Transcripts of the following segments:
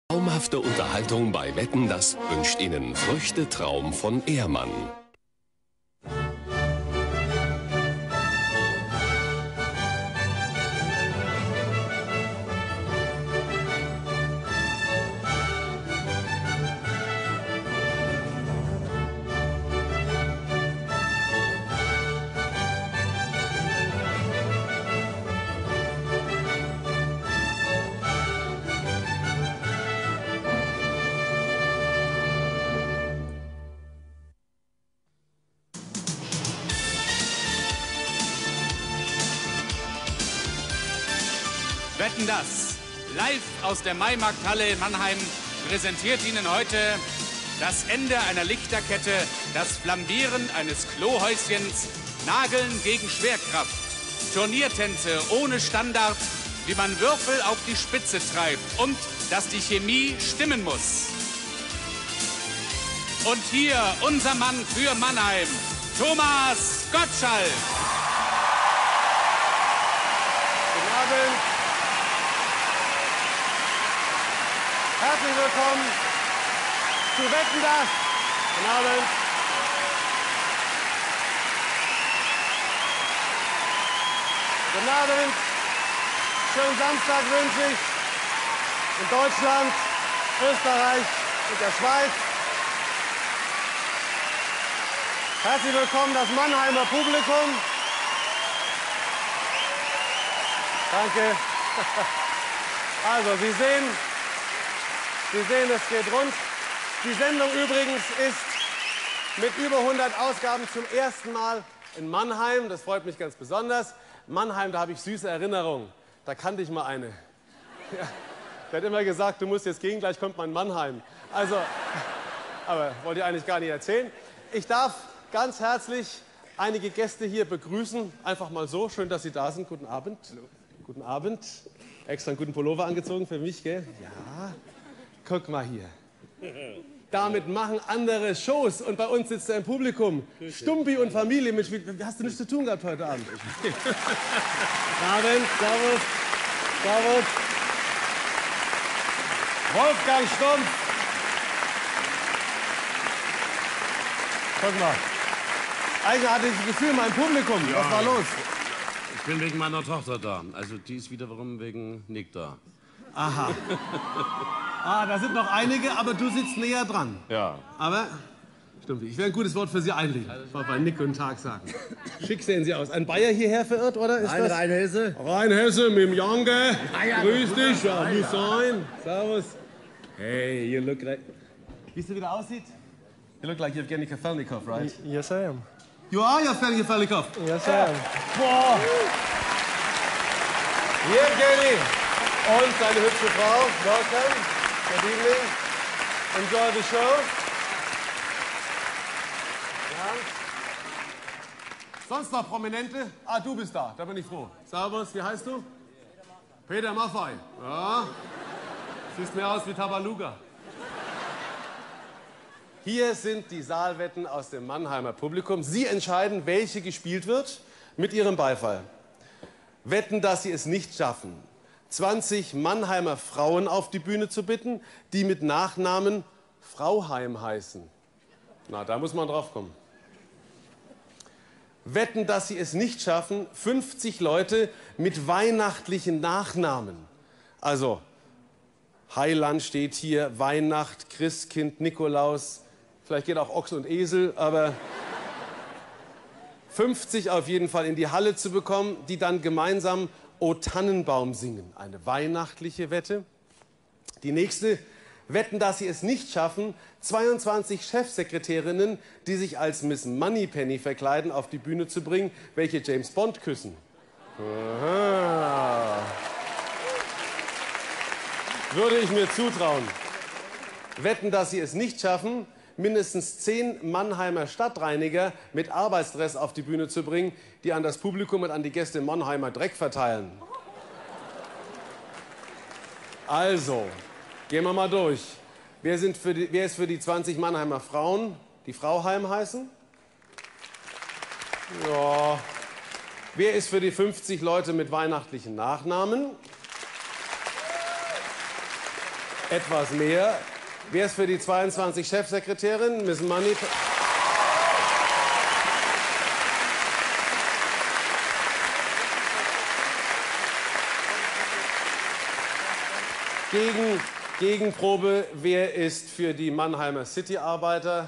Traumhafte Unterhaltung bei Wetten, das wünscht Ihnen Früchte-Traum von Ehrmann. Wetten, das live aus der Maimarkthalle in Mannheim präsentiert Ihnen heute das Ende einer Lichterkette, das Flambieren eines Klohäuschens, Nageln gegen Schwerkraft, Turniertänze ohne Standard, wie man Würfel auf die Spitze treibt und dass die Chemie stimmen muss. Und hier unser Mann für Mannheim, Thomas Gottschalk. Guten Abend. Herzlich willkommen zu Wetten, das. Guten Abend. Guten Abend. Schönen Samstag wünsche ich in Deutschland, Österreich und der Schweiz. Herzlich willkommen das Mannheimer Publikum. Danke. Also, Sie sehen, es geht rund. Die Sendung übrigens ist mit über 100 Ausgaben zum ersten Mal in Mannheim. Das freut mich ganz besonders. Mannheim, da habe ich süße Erinnerungen. Da kannte ich mal eine. Ja, der hat immer gesagt, du musst jetzt gehen, gleich kommt mein Mannheim. Also, aber wollte ich eigentlich gar nicht erzählen. Ich darf ganz herzlich einige Gäste hier begrüßen. Einfach mal so. Schön, dass Sie da sind. Guten Abend. Hallo. Guten Abend. Extra einen guten Pullover angezogen für mich, gell? Ja. Guck mal hier. Damit machen andere Shows und bei uns sitzt er im Publikum. Stumpi und Familie mitspielt. Hast du nichts zu tun gehabt heute Abend? Guten Abend, servus. Servus. Wolfgang Stumpf. Guck mal. Eigentlich hatte ich das Gefühl, mein Publikum. Ja. Was war los? Ich bin wegen meiner Tochter da. Also die ist wiederum wegen Nick da. Aha. Ah, da sind noch einige, aber du sitzt näher dran. Ja. Aber, stimmt, ich werde ein gutes Wort für Sie einlegen. Ich wollte bei Nick guten Tag sagen. Schick sehen Sie aus. Ein Bayer hierher verirrt, oder? Ist Ein das? Rheinhesse. Rheinhesse mit dem Janke. Ja, Grüß dich. Ja, wie sein? Servus. Hey, you look like... Wie es wieder aussieht? You look like Evgeny Kafelnikov, right? Yes, I am. You are Evgeny Kafelnikov? Yes, I am. Boah. Hier, Evgeny. Und seine hübsche Frau. Welcome. Good evening. Enjoy the show. Ja. Sonst noch Prominente? Ah, du bist da. Da bin ich froh. Servus, wie heißt du? Peter Maffay. Ja. Siehst mehr aus wie Tabaluga. Hier sind die Saalwetten aus dem Mannheimer Publikum. Sie entscheiden, welche gespielt wird, mit Ihrem Beifall. Wetten, dass Sie es nicht schaffen, 20 Mannheimer Frauen auf die Bühne zu bitten, die mit Nachnamen Frauheim heißen. Na, da muss man drauf kommen. Wetten, dass Sie es nicht schaffen, 50 Leute mit weihnachtlichen Nachnamen. Also, Heiland steht hier, Weihnacht, Christkind, Nikolaus, vielleicht geht auch Ochs und Esel, aber 50 auf jeden Fall in die Halle zu bekommen, die dann gemeinsam O Tannenbaum singen. Eine weihnachtliche Wette. Die nächste, Wetten, dass Sie es nicht schaffen, 22 Chefsekretärinnen, die sich als Miss Moneypenny verkleiden, auf die Bühne zu bringen, welche James Bond küssen. Aha. Würde ich mir zutrauen. Wetten, dass Sie es nicht schaffen, mindestens 10 Mannheimer Stadtreiniger mit Arbeitsdress auf die Bühne zu bringen, die an das Publikum und an die Gäste Mannheimer Dreck verteilen. Also, gehen wir mal durch. Wer ist für die 20 Mannheimer Frauen, die Frauheim heißen? Ja. Wer ist für die 50 Leute mit weihnachtlichen Nachnamen? etwas mehr. Wer ist für die 22 Chefsekretärin? Miss Money. Gegenprobe, wer ist für die Mannheimer City-Arbeiter?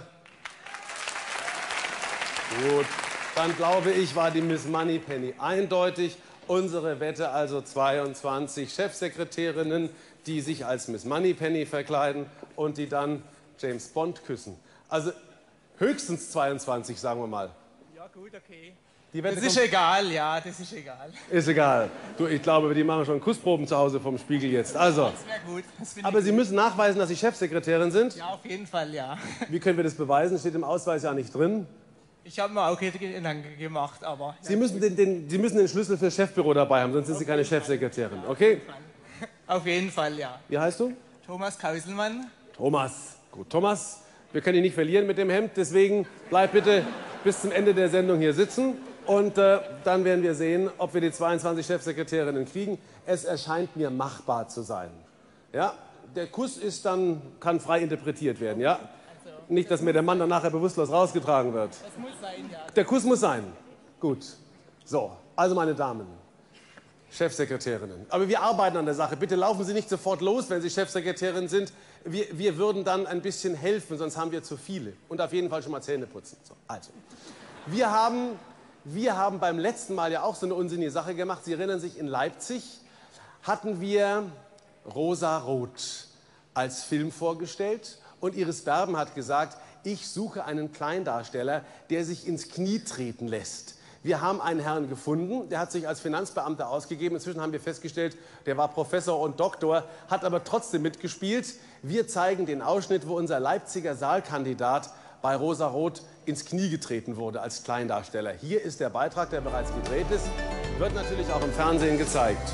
Gut, dann glaube ich, war die Miss Moneypenny eindeutig. Unsere Wette also 22 Chefsekretärinnen, die sich als Miss Moneypenny verkleiden und die dann James Bond küssen. Also höchstens 22, sagen wir mal. Ja gut, okay. Die Wette Das ist egal, ja, das ist egal. ist egal. Du, ich glaube, die machen schon Kussproben zu Hause vom Spiegel jetzt. Also, Das wäre gut. Das find aber ich Sie gut. müssen nachweisen, dass Sie Chefsekretärin sind. Ja, auf jeden Fall, ja. Wie können wir das beweisen? Steht im Ausweis ja nicht drin. Ich habe mir auch Gedanken gemacht, aber... Sie müssen den Schlüssel fürs Chefbüro dabei haben, sonst sind Sie keine Chefsekretärin. Okay? Auf jeden Fall, ja. Wie heißt du? Thomas Kauselmann. Thomas. Gut, Thomas, wir können dich nicht verlieren mit dem Hemd, deswegen bleib bitte bis zum Ende der Sendung hier sitzen. Und dann werden wir sehen, ob wir die 22 Chefsekretärinnen kriegen. Es erscheint mir machbar zu sein. Ja? Der Kuss ist dann, kann frei interpretiert werden. Ja? Nicht, dass mir der Mann dann nachher bewusstlos rausgetragen wird. Das muss sein, ja. Der Kuss muss sein. Gut. So, also meine Damen, Chefsekretärinnen. Aber wir arbeiten an der Sache. Bitte laufen Sie nicht sofort los, wenn Sie Chefsekretärin sind. Wir würden dann ein bisschen helfen, sonst haben wir zu viele. Und auf jeden Fall schon mal Zähne putzen. So, also, wir haben beim letzten Mal ja auch so eine unsinnige Sache gemacht. Sie erinnern sich, in Leipzig hatten wir Rosa Roth als Film vorgestellt. Und Iris Berben hat gesagt, ich suche einen Kleindarsteller, der sich ins Knie treten lässt. Wir haben einen Herrn gefunden, der hat sich als Finanzbeamter ausgegeben. Inzwischen haben wir festgestellt, der war Professor und Doktor, hat aber trotzdem mitgespielt. Wir zeigen den Ausschnitt, wo unser Leipziger Saalkandidat bei Rosa Roth ins Knie getreten wurde als Kleindarsteller. Hier ist der Beitrag, der bereits gedreht ist, wird natürlich auch im Fernsehen gezeigt.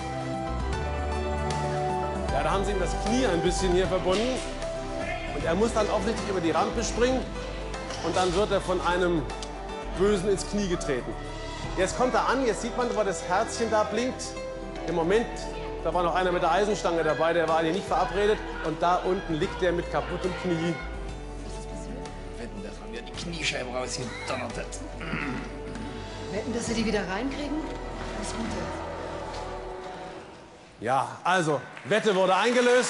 Ja, da haben sie ihm das Knie ein bisschen hier verbunden. Und er muss dann offensichtlich über die Rampe springen und dann wird er von einem Bösen ins Knie getreten. Jetzt kommt er an, jetzt sieht man, wo das Herzchen da blinkt. Im Moment, da war noch einer mit der Eisenstange dabei, der war hier nicht verabredet. Und da unten liegt er mit kaputtem Knie. Wetten, dass man mir die Kniescheibe rausgedonnert hat. Wetten, dass Sie die wieder reinkriegen? Das ist gut. Ja, also, Wette wurde eingelöst.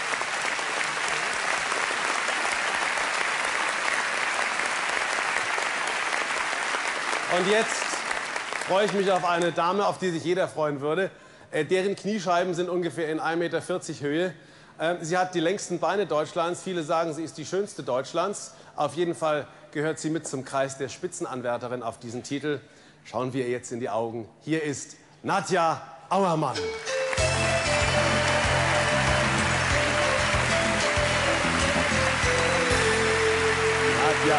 Und jetzt freue ich mich auf eine Dame, auf die sich jeder freuen würde. Deren Kniescheiben sind ungefähr in 1,40 Meter Höhe. Sie hat die längsten Beine Deutschlands. Viele sagen, sie ist die schönste Deutschlands. Auf jeden Fall gehört sie mit zum Kreis der Spitzenanwärterin auf diesen Titel. Schauen wir ihr jetzt in die Augen. Hier ist Nadja Auermann. Nadja.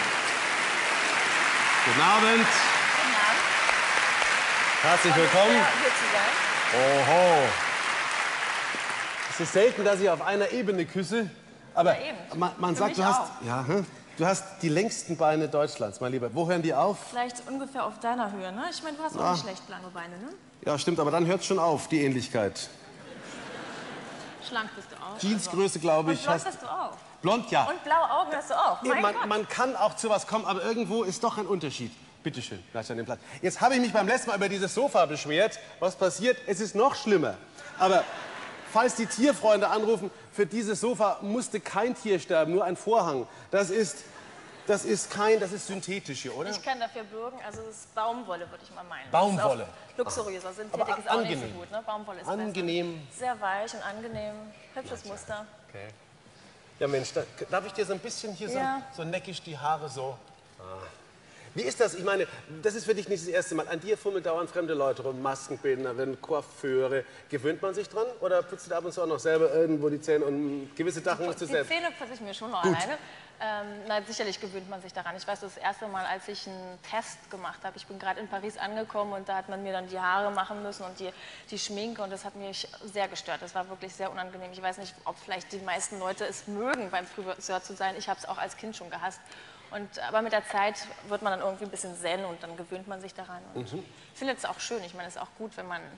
Guten Abend. Guten Abend. Herzlich willkommen. Ja, hier zu sein. Oho. Es ist selten, dass ich auf einer Ebene küsse. Aber Ja, eben. man Für sagt, mich du hast, auch. ja, du hast die längsten Beine Deutschlands, mein Lieber. Wo hören die auf? Vielleicht ungefähr auf deiner Höhe, ne? Ich meine, du hast auch nicht schlecht lange Beine, ne? Ja, stimmt, aber dann hört es schon auf, die Ähnlichkeit. Schlank bist du auch. Jeansgröße, glaube Und ich. blond hast du auch. Blond, ja. Und blaue Augen hast du auch. Mein Gott. Man kann auch zu was kommen, aber irgendwo ist doch ein Unterschied. Bitte schön, bleib an dem Platz. Jetzt habe ich mich beim letzten Mal über dieses Sofa beschwert. Was passiert? Es ist noch schlimmer. Aber falls die Tierfreunde anrufen, für dieses Sofa musste kein Tier sterben, nur ein Vorhang. Das ist synthetisch hier, oder? Ich kann dafür bürgen, also es ist Baumwolle, würde ich mal meinen. Baumwolle. Das ist auch luxuriöser. Synthetik Aber ist auch nicht angenehm. so gut, ne? Baumwolle ist Angenehm. besser. Sehr weich und angenehm. Hübsches Muster. Okay. Ja Mensch, darf ich dir so ein bisschen hier Ja. so neckisch die Haare so... Wie ist das? Ich meine, das ist für dich nicht das erste Mal. An dir fummeln dauernd fremde Leute rum, Maskenbildnerin, Coiffeure. Gewöhnt man sich dran oder putzt du da ab und zu auch noch selber irgendwo die Zähne und gewisse Sachen musst du Die selbst? Zähne putze ich mir schon noch Gut. alleine. Nein, sicherlich gewöhnt man sich daran. Ich weiß, das erste Mal, als ich einen Test gemacht habe, ich bin gerade in Paris angekommen und da hat man mir dann die Haare machen müssen und die Schminke und das hat mich sehr gestört. Das war wirklich sehr unangenehm. Ich weiß nicht, ob vielleicht die meisten Leute es mögen, beim Friseur zu sein. Ich habe es auch als Kind schon gehasst. Aber mit der Zeit wird man dann irgendwie ein bisschen zen und dann gewöhnt man sich daran. Und ich finde es auch schön. Ich meine, es ist auch gut, wenn man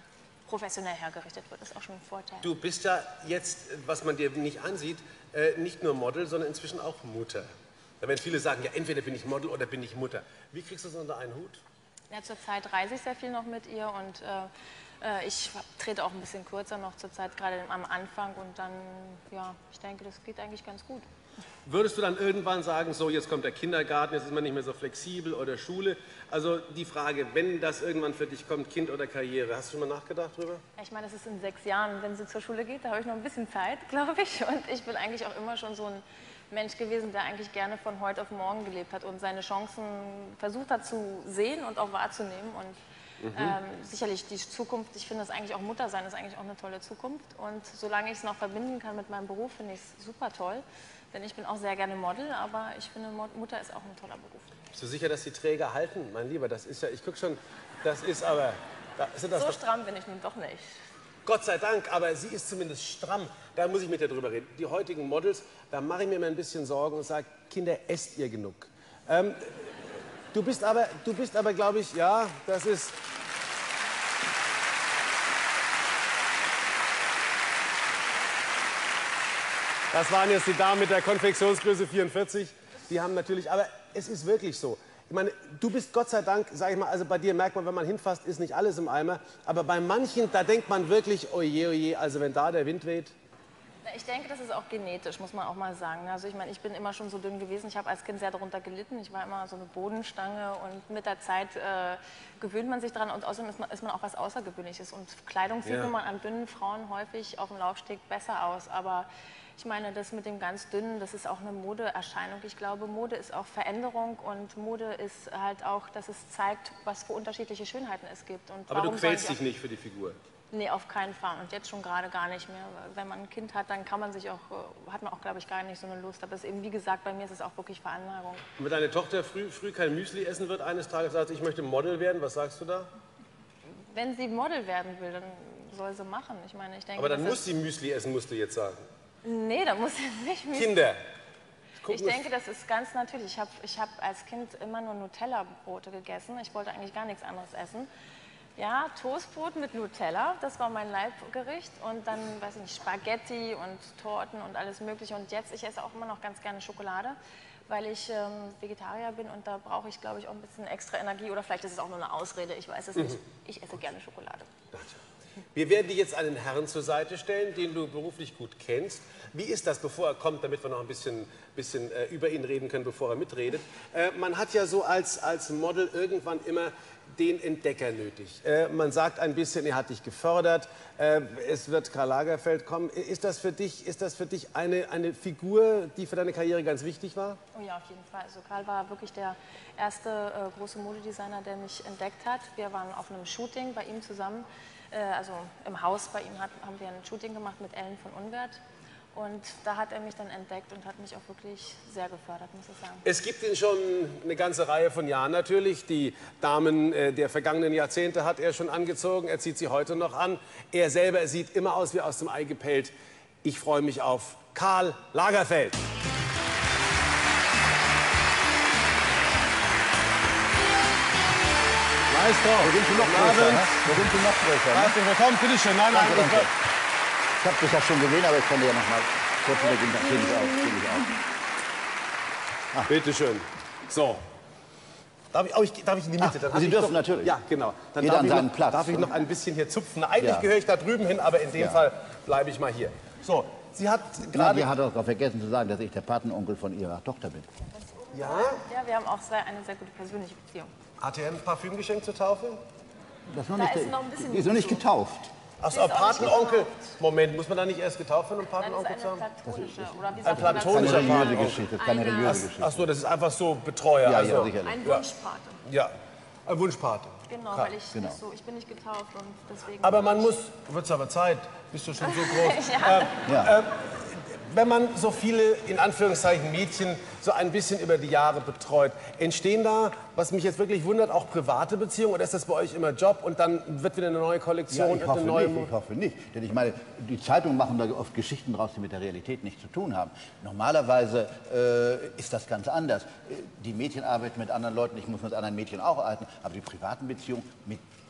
professionell hergerichtet wird. Das ist auch schon ein Vorteil. Du bist ja jetzt, was man dir nicht ansieht, nicht nur Model, sondern inzwischen auch Mutter. Da werden viele sagen, ja, entweder bin ich Model oder bin ich Mutter. Wie kriegst du das unter einen Hut? Ja, zurzeit reise ich sehr viel noch mit ihr und ich trete auch ein bisschen kürzer noch zurzeit, gerade am Anfang. Und dann, ja, ich denke, das geht eigentlich ganz gut. Würdest du dann irgendwann sagen, so, jetzt kommt der Kindergarten, jetzt ist man nicht mehr so flexibel oder Schule? Also die Frage, wenn das irgendwann für dich kommt, Kind oder Karriere, hast du schon mal nachgedacht drüber? Ich meine, das ist in 6 Jahren, wenn sie zur Schule geht, da habe ich noch ein bisschen Zeit, glaube ich. Und ich bin eigentlich auch immer schon so ein Mensch gewesen, der eigentlich gerne von heute auf morgen gelebt hat und seine Chancen versucht hat zu sehen und auch wahrzunehmen. Und sicherlich die Zukunft, ich finde das eigentlich auch Muttersein ist eigentlich auch eine tolle Zukunft. Und solange ich es noch verbinden kann mit meinem Beruf, finde ich es super toll. Denn ich bin auch sehr gerne Model, aber ich finde, Mutter ist auch ein toller Beruf. Bist du sicher, dass die Träger halten? Mein Lieber, das ist ja, ich gucke schon, das ist aber... So stramm bin ich nun doch nicht. Gott sei Dank, aber sie ist zumindest stramm. Da muss ich mit dir drüber reden. Die heutigen Models, da mache ich mir immer ein bisschen Sorgen und sage, Kinder, esst ihr genug? Du bist aber, glaube ich, ja, das ist... Das waren jetzt die Damen mit der Konfektionsgröße 44. Die haben natürlich, aber es ist wirklich so. Ich meine, du bist Gott sei Dank, sag ich mal, also bei dir merkt man, wenn man hinfasst, ist nicht alles im Eimer. Aber bei manchen, da denkt man wirklich, oje, oje, also wenn da der Wind weht. Ich denke, das ist auch genetisch, muss man auch mal sagen. Also ich meine, ich bin immer schon so dünn gewesen. Ich habe als Kind sehr darunter gelitten. Ich war immer so eine Bodenstange und mit der Zeit gewöhnt man sich dran und außerdem ist man auch was Außergewöhnliches. Und Kleidung sieht nun mal an dünnen Frauen häufig auf dem Laufsteg besser aus. Aber ich meine, das mit dem ganz dünnen, das ist auch eine Modeerscheinung. Ich glaube, Mode ist auch Veränderung und Mode ist halt auch, dass es zeigt, was für unterschiedliche Schönheiten es gibt. Und aber du quälst dich nicht für die Figur? Nee, auf keinen Fall. Und jetzt schon gerade gar nicht mehr. Wenn man ein Kind hat, dann kann man sich auch, hat man auch, glaube ich, gar nicht so eine Lust. Aber es ist eben, wie gesagt, bei mir ist es auch wirklich Veranlagung. Und wenn deine Tochter früh kein Müsli essen wird, eines Tages sagt, ich möchte Model werden, was sagst du da? Wenn sie Model werden will, dann soll sie machen. Ich meine, ich denke, aber dann muss sie Müsli essen, musst du jetzt sagen. Nee, da muss sie nicht Müsli. Kinder. Ich denke, das ist ganz natürlich. Ich hab als Kind immer nur Nutella-Brote gegessen. Ich wollte eigentlich gar nichts anderes essen. Ja, Toastbrot mit Nutella, das war mein Leibgericht. Und dann, weiß ich nicht, Spaghetti und Torten und alles Mögliche. Und jetzt, ich esse auch immer noch ganz gerne Schokolade, weil ich Vegetarier bin und da brauche ich, glaube ich, auch ein bisschen extra Energie. Oder vielleicht ist es auch nur eine Ausrede, ich weiß es nicht. Ich esse gerne Schokolade. Wir werden dir jetzt einen Herrn zur Seite stellen, den du beruflich gut kennst. Wie ist das, bevor er kommt, damit wir noch ein bisschen über ihn reden können, bevor er mitredet? Man hat ja so als Model irgendwann immer den Entdecker nötig. Man sagt ein bisschen, er hat dich gefördert, es wird Karl Lagerfeld kommen. Ist das für dich eine Figur, die für deine Karriere ganz wichtig war? Oh ja, auf jeden Fall. Also Karl war wirklich der erste große Modedesigner, der mich entdeckt hat. Wir waren auf einem Shooting bei ihm zusammen. Also im Haus bei ihm haben wir ein Shooting gemacht mit Ellen von Unwert. Und da hat er mich dann entdeckt und hat mich auch wirklich sehr gefördert, muss ich sagen. Es gibt ihn schon eine ganze Reihe von Jahren natürlich. Die Damen der vergangenen Jahrzehnte hat er schon angezogen. Er zieht sie heute noch an. Er selber sieht immer aus wie aus dem Ei gepellt. Ich freue mich auf Karl Lagerfeld. Maestro, Wo sind Sie noch größer? Wo sind Sie noch größer? herzlich willkommen, bitteschön. Nein, Danke, danke. Ich habe das ja schon gesehen, aber ich kann dir ja noch mal kurz übergehen. Dann kriege ich auf. Bitteschön. So. Darf ich in die Mitte? Sie dürfen natürlich. Ja, genau. Dann Jeder an seinen Platz. darf ich noch ein bisschen hier zupfen. Eigentlich gehöre ich da drüben hin, aber in dem Fall bleibe ich mal hier. So, sie hat gerade... Nadia hat auch vergessen zu sagen, dass ich der Patenonkel von ihrer Tochter bin. Ja? Ja, wir haben auch eine sehr gute persönliche Beziehung. Hat er ein Parfüm geschenkt zur Taufe? Das ist noch Da nicht, ist noch ein bisschen die ist noch nicht zu. getauft. Achso, Sie ist auch nicht Patenonkel. getauft. Moment, muss man da nicht erst getauft werden, um Nein, Patenonkel das zu ist haben? eine platonische, oder wie Ein sagt man dazu? platonischer Keine religiöse Patenonkel. Geschichte, keine religiöse Geschichte. Achso, das ist einfach so Betreuer. Ja, also, ja, sicherlich. Ein Wunschpate. Ja, ein Wunschpate. Genau, weil ich bin nicht getauft und deswegen... Aber man muss, wird's aber Zeit, bist du schon so groß. Ja. Wenn man so viele, in Anführungszeichen, Mädchen so ein bisschen über die Jahre betreut, entstehen da, was mich jetzt wirklich wundert, auch private Beziehungen? Oder ist das bei euch immer Job und dann wird wieder eine neue Kollektion? Ja, eine neue ich hoffe nicht. Denn ich meine, die Zeitungen machen da oft Geschichten draus, die mit der Realität nichts zu tun haben. Normalerweise ist das ganz anders. Die Mädchen arbeiten mit anderen Leuten, ich muss mit anderen Mädchen auch arbeiten, aber die privaten Beziehungen mit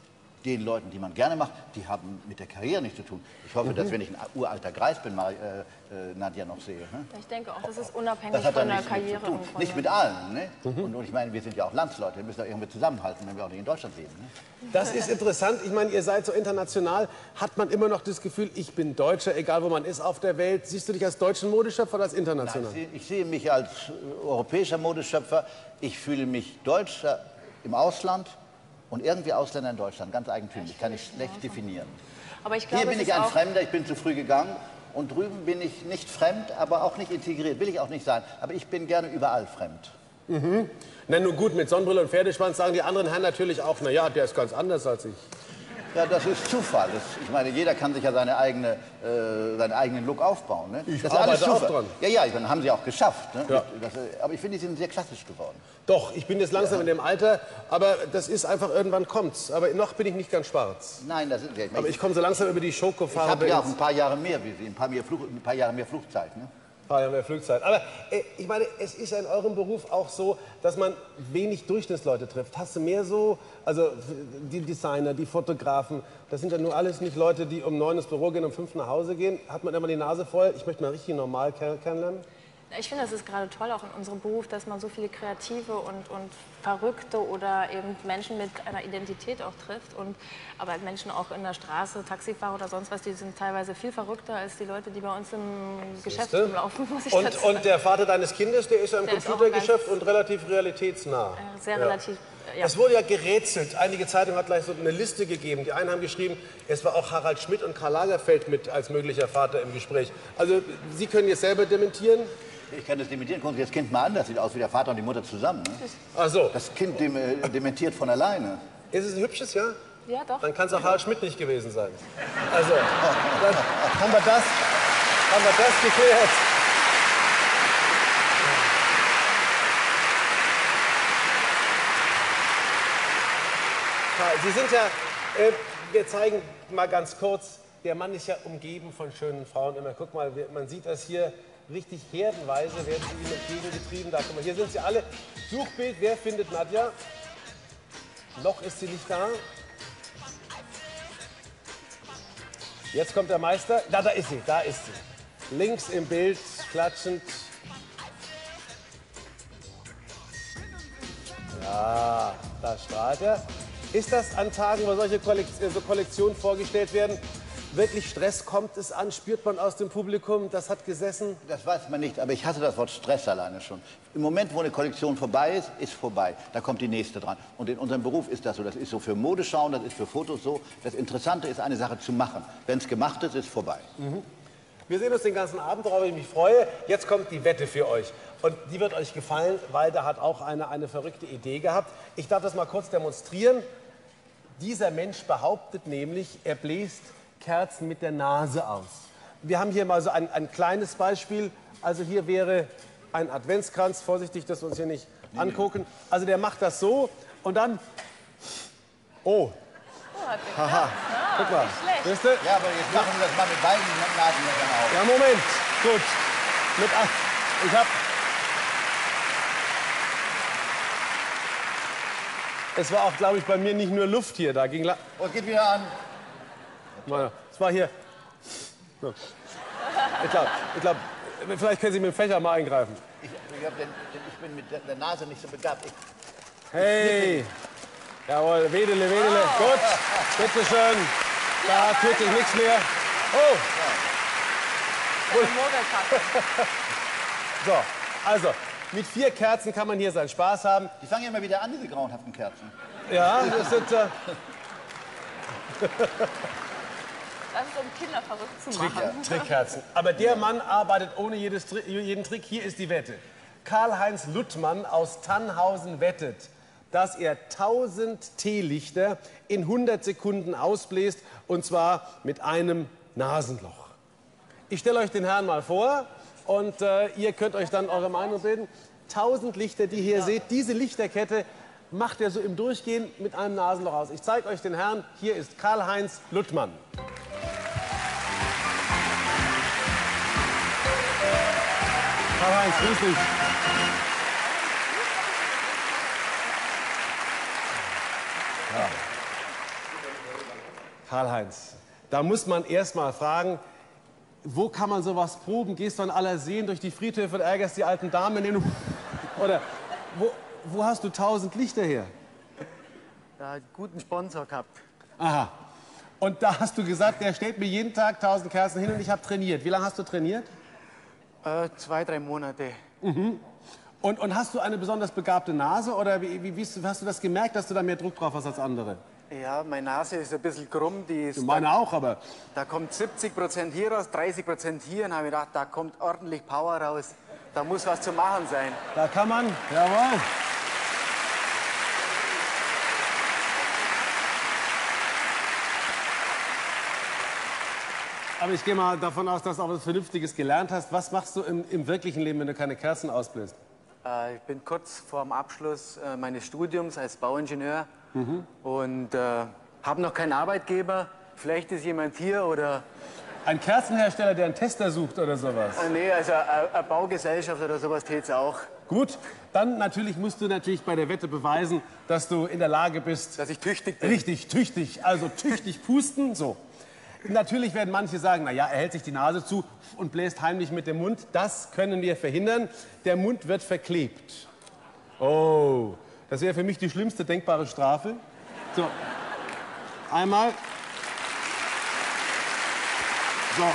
den Leuten, die man gerne macht, die haben mit der Karriere nichts zu tun. Ich hoffe, dass wenn ich ein uralter Greis bin, mal Nadja noch sehe. Ne? Ich denke auch, das ist unabhängig Das hat von dann der nichts mit Karriere. zu tun. Nicht mit allen. Ne? Und ich meine, wir sind ja auch Landsleute, wir müssen doch irgendwie zusammenhalten, wenn wir auch nicht in Deutschland leben. Ne? Das ist interessant. Ich meine, ihr seid so international. Hat man immer noch das Gefühl, ich bin Deutscher, egal wo man ist auf der Welt? Siehst du dich als deutschen Modeschöpfer oder als international? Nein, ich sehe mich als europäischer Modeschöpfer. Ich fühle mich Deutscher im Ausland und irgendwie Ausländer in Deutschland. Ganz eigentümlich, kann ich schlecht definieren. Aber ich glaube, hier bin ich ein Fremder, ich bin zu früh gegangen. Und drüben bin ich nicht fremd, aber auch nicht integriert. Will ich auch nicht sein. Aber ich bin gerne überall fremd. Mhm. Na nun gut, mit Sonnenbrille und Pferdeschwanz sagen die anderen Herren natürlich auch, na ja, der ist ganz anders als ich. Ja, das ist Zufall. Ich meine, jeder kann sich ja seinen eigenen Look aufbauen. Ne? Ich das ist alles arbeite auch Zufall. dran. Ja, ich meine, haben sie auch geschafft. Ne? Ja. Aber ich finde, die sind sehr klassisch geworden. Doch, ich bin jetzt langsam in dem Alter, aber das ist einfach, irgendwann kommt's. Aber noch bin ich nicht ganz schwarz. Nein, das ist ja. Aber ich komme so langsam über die Schokofarbe. Ich habe ja auch ein paar Jahre mehr wie Sie, ein paar Jahre mehr Flugzeit. Ne? Mehr Flugzeit. Aber ich meine, es ist ja in eurem Beruf auch so, dass man wenig Durchschnittsleute trifft. Hast du mehr so, also die Designer, die Fotografen, das sind ja nur alles nicht Leute, die um 9 ins Büro gehen, um 5 nach Hause gehen. Hat man immer die Nase voll, ich möchte mal richtig normal kennenlernen? Ich finde, das ist gerade toll, auch in unserem Beruf, dass man so viele Kreative und Verrückte oder eben Menschen mit einer Identität auch trifft. Aber Menschen auch in der Straße, Taxifahrer oder sonst was, die sind teilweise viel verrückter als die Leute, die bei uns im Geschäft rumlaufen, muss ich dazu sagen. Und der Vater deines Kindes, der ist ja im Computergeschäft und relativ realitätsnah. Sehr relativ, ja. Es wurde ja gerätselt. Einige Zeitungen hat gleich so eine Liste gegeben. Die einen haben geschrieben, es war auch Harald Schmidt und Karl Lagerfeld mit als möglicher Vater im Gespräch. Also Sie können jetzt selber dementieren? Ich kann das dementieren. Gucken Sie das Kind mal an, das sieht aus wie der Vater und die Mutter zusammen. Ne? Ach so. Das Kind dementiert von alleine. Ist es ein hübsches, ja? Ja, doch. Dann kann es auch Harald Schmidt nicht gewesen sein. Also, dann haben wir das geklärt. Sie sind ja, wir zeigen mal ganz kurz, der Mann ist ja umgeben von schönen Frauen. Immer, guck mal, man sieht das hier. Richtig herdenweise werden sie ihm entgegengetrieben. Da, guck mal, hier sind sie alle. Suchbild, wer findet Nadja? Noch ist sie nicht da. Jetzt kommt der Meister. Da ist sie, da ist sie. Links im Bild, klatschend. Ja, da strahlt er. Ist das an Tagen, wo solche Kollektionen vorgestellt werden, wirklich Stress? Kommt es an? Spürt man aus dem Publikum, das hat gesessen? Das weiß man nicht, aber ich hasse das Wort Stress alleine schon. Im Moment, wo eine Kollektion vorbei ist, ist vorbei. Da kommt die nächste dran. Und in unserem Beruf ist das so. Das ist so für Modeschauen, das ist für Fotos so. Das Interessante ist, eine Sache zu machen. Wenn es gemacht ist, ist vorbei. Mhm. Wir sehen uns den ganzen Abend, worauf ich mich freue. Jetzt kommt die Wette für euch. Und die wird euch gefallen, weil da hat auch eine verrückte Idee gehabt. Ich darf das mal kurz demonstrieren. Dieser Mensch behauptet nämlich, er bläst Kerzen mit der Nase aus. Wir haben hier mal so ein kleines Beispiel. Also hier wäre ein Adventskranz. Vorsichtig, dass wir uns hier nicht angucken. Also der macht das so und dann... Oh. Haha. Guck mal. Siehst du? Ja, aber jetzt machen wir das mal mit beiden Nasenlöchern auf. Ja, Moment. Gut. Ich hab... Es war auch, glaube ich, bei mir nicht nur Luft hier. Da ging... Und geht wieder an. Es war hier... Ich glaube, vielleicht können Sie mit dem Fächer mal eingreifen. Ich bin mit der Nase nicht so begabt. Hey! Jawohl, Wedele. Gut, bitteschön. Da tut sich nichts mehr. Oh! So, also, mit 4 Kerzen kann man hier seinen Spaß haben. Die fangen ja immer wieder an, diese grauenhaften Kerzen. Ja, das sind... Das ist, um Kinder verrückt zu machen. Trickkerzen. Aber der Mann arbeitet ohne jeden Trick. Hier ist die Wette. Karl-Heinz Luttmann aus Tannhausen wettet, dass er 1000 Teelichter in 100 Sekunden ausbläst, und zwar mit einem Nasenloch. Ich stelle euch den Herrn mal vor und ihr könnt euch dann eure Meinung bilden. 1000 Lichter, die ihr hier seht, diese Lichterkette macht er so im Durchgehen mit einem Nasenloch aus. Ich zeige euch den Herrn. Hier ist Karl-Heinz Luttmann. Karl-Heinz, grüß dich. Karl-Heinz, da muss man erst mal fragen, wo kann man sowas proben? Gehst du an aller Seen durch die Friedhöfe und ärgerst die alten Damen? Oder wo hast du 1000 Lichter her? Da einen guten Sponsor gehabt. Aha. Und da hast du gesagt, der stellt mir jeden Tag 1000 Kerzen hin und ich habe trainiert. Wie lange hast du trainiert? 2, 3 Monate. Mhm. Und hast du eine besonders begabte Nase oder wie hast du das gemerkt, dass du da mehr Druck drauf hast als andere? Ja, meine Nase ist ein bisschen krumm. Die ist Meine auch, aber... Da kommt 70% hier raus, 30% hier. Und habe ich gedacht, da kommt ordentlich Power raus. Da muss was zu machen sein. Da kann man, jawohl. Aber ich gehe mal davon aus, dass du auch was Vernünftiges gelernt hast. Was machst du im wirklichen Leben, wenn du keine Kerzen ausbläst? Ich bin kurz vor dem Abschluss meines Studiums als Bauingenieur und habe noch keinen Arbeitgeber. Vielleicht ist jemand hier oder... Ein Kerzenhersteller, der einen Tester sucht oder sowas? Nee, also eine Baugesellschaft oder sowas tät's auch. Gut, dann musst du bei der Wette beweisen, dass du in der Lage bist... Dass ich tüchtig bin. Richtig, tüchtig. Also tüchtig pusten, so. Natürlich werden manche sagen, naja, er hält sich die Nase zu und bläst heimlich mit dem Mund. Das können wir verhindern. Der Mund wird verklebt. Oh, das wäre für mich die schlimmste denkbare Strafe. So, einmal. So.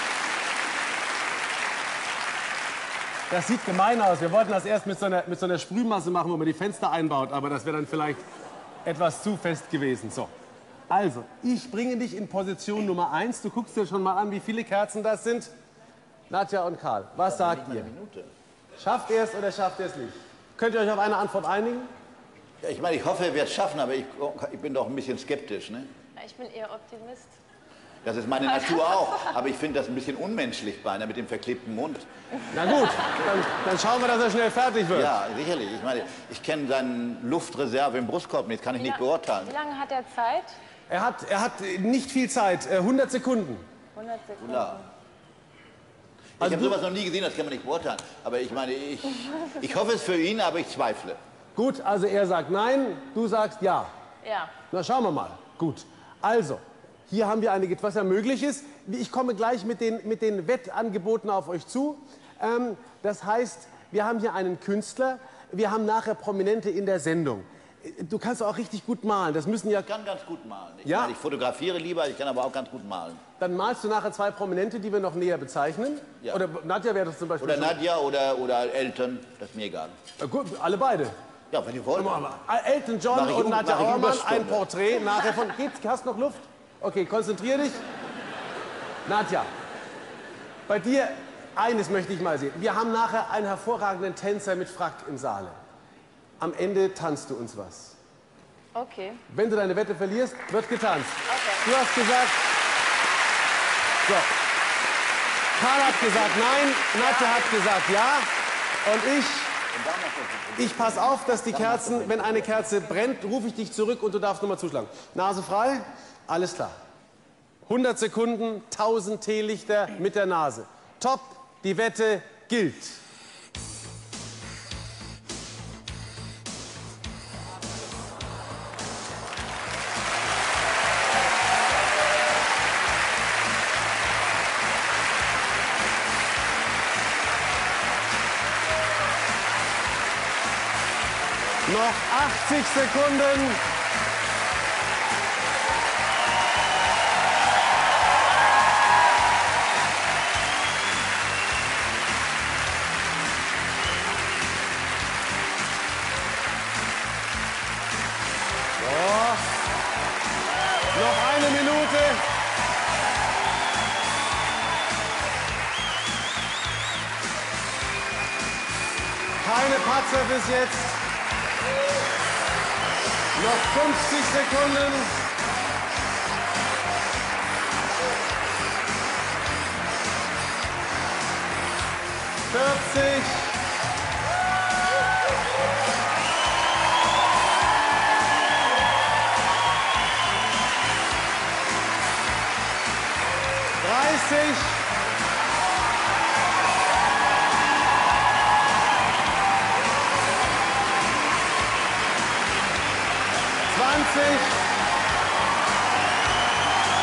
Das sieht gemein aus. Wir wollten das erst mit so einer Sprühmasse machen, wo man die Fenster einbaut. Aber das wäre dann vielleicht etwas zu fest gewesen. So. Also, ich bringe dich in Position Nummer 1. Du guckst dir schon mal an, wie viele Kerzen das sind. Nadja und Karl, was sagt ihr? Schafft er es oder schafft er es nicht? Könnt ihr euch auf eine Antwort einigen? Ja, ich meine, ich hoffe, er wird es schaffen, aber ich bin doch ein bisschen skeptisch. Ne? Ich bin eher Optimist. Das ist meine Natur auch. Aber ich finde das ein bisschen unmenschlich beinahe mit dem verklebten Mund. Na gut, dann schauen wir, dass er schnell fertig wird. Ja, sicherlich. Ich meine, ich kenne seine Luftreserve im Brustkorb nicht, kann ich nicht beurteilen. Wie lange hat er Zeit? Er hat nicht viel Zeit, 100 Sekunden. 100 Sekunden. Ja. Ich habe sowas noch nie gesehen, das kann man nicht beurteilen. Aber ich meine, ich hoffe es für ihn, aber ich zweifle. Gut, also er sagt nein, du sagst ja. Ja. Na, schauen wir mal. Gut, also, hier haben wir was ja möglich ist. Ich komme gleich mit den Wettangeboten auf euch zu. Das heißt, wir haben hier einen Künstler, wir haben nachher Prominente in der Sendung. Du kannst auch richtig gut malen. Das müssen ja... Ich kann ganz gut malen. Ja? Ich fotografiere lieber, ich kann aber auch ganz gut malen. Dann malst du nachher 2 Prominente, die wir noch näher bezeichnen. Ja. Oder Nadja wäre das zum Beispiel. Oder Nadja oder Elton, das ist mir egal. Gut, alle beide. Ja, wenn ihr wollt. Elton John Mach ich und Nadja Auermann, Überstunde. ein Porträt nachher von... Hast du noch Luft? Okay, konzentrier dich. Nadja, bei dir, eines möchte ich mal sehen. Wir haben nachher einen hervorragenden Tänzer mit Frack im Saale. Am Ende tanzt du uns was. Okay. Wenn du deine Wette verlierst, wird getanzt. Okay. Du hast gesagt... So. Karl hat gesagt nein, Nadja hat gesagt ja. Und ich passe auf, dass die Kerzen, wenn eine Kerze brennt, rufe ich dich zurück und du darfst nochmal zuschlagen. Nase frei, alles klar. 100 Sekunden, 1000 Teelichter mit der Nase. Top, die Wette gilt. Noch 80 Sekunden. Noch eine Minute. Keine Patzer bis jetzt. Noch 50 Sekunden. Vierzig. 30. 20.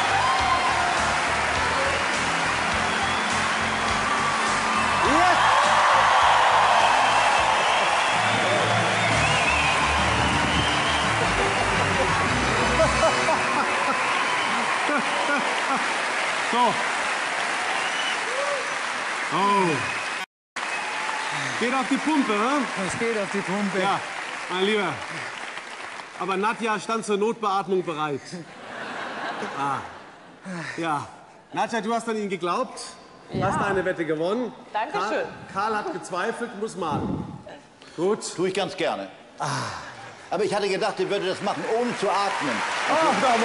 Oh. Geht auf die Pumpe, hm? Es geht auf die Pumpe. Ja, mein Lieber. Aber Nadja stand zur Notbeatmung bereit. Ah. Ja. Nadja, du hast an ihn geglaubt. Ja. Hast eine Wette gewonnen. Dankeschön. Karl hat gezweifelt, muss malen. Gut. Tue ich ganz gerne. Aber ich hatte gedacht, ihr würdet das machen, ohne zu atmen. Ach, Damo.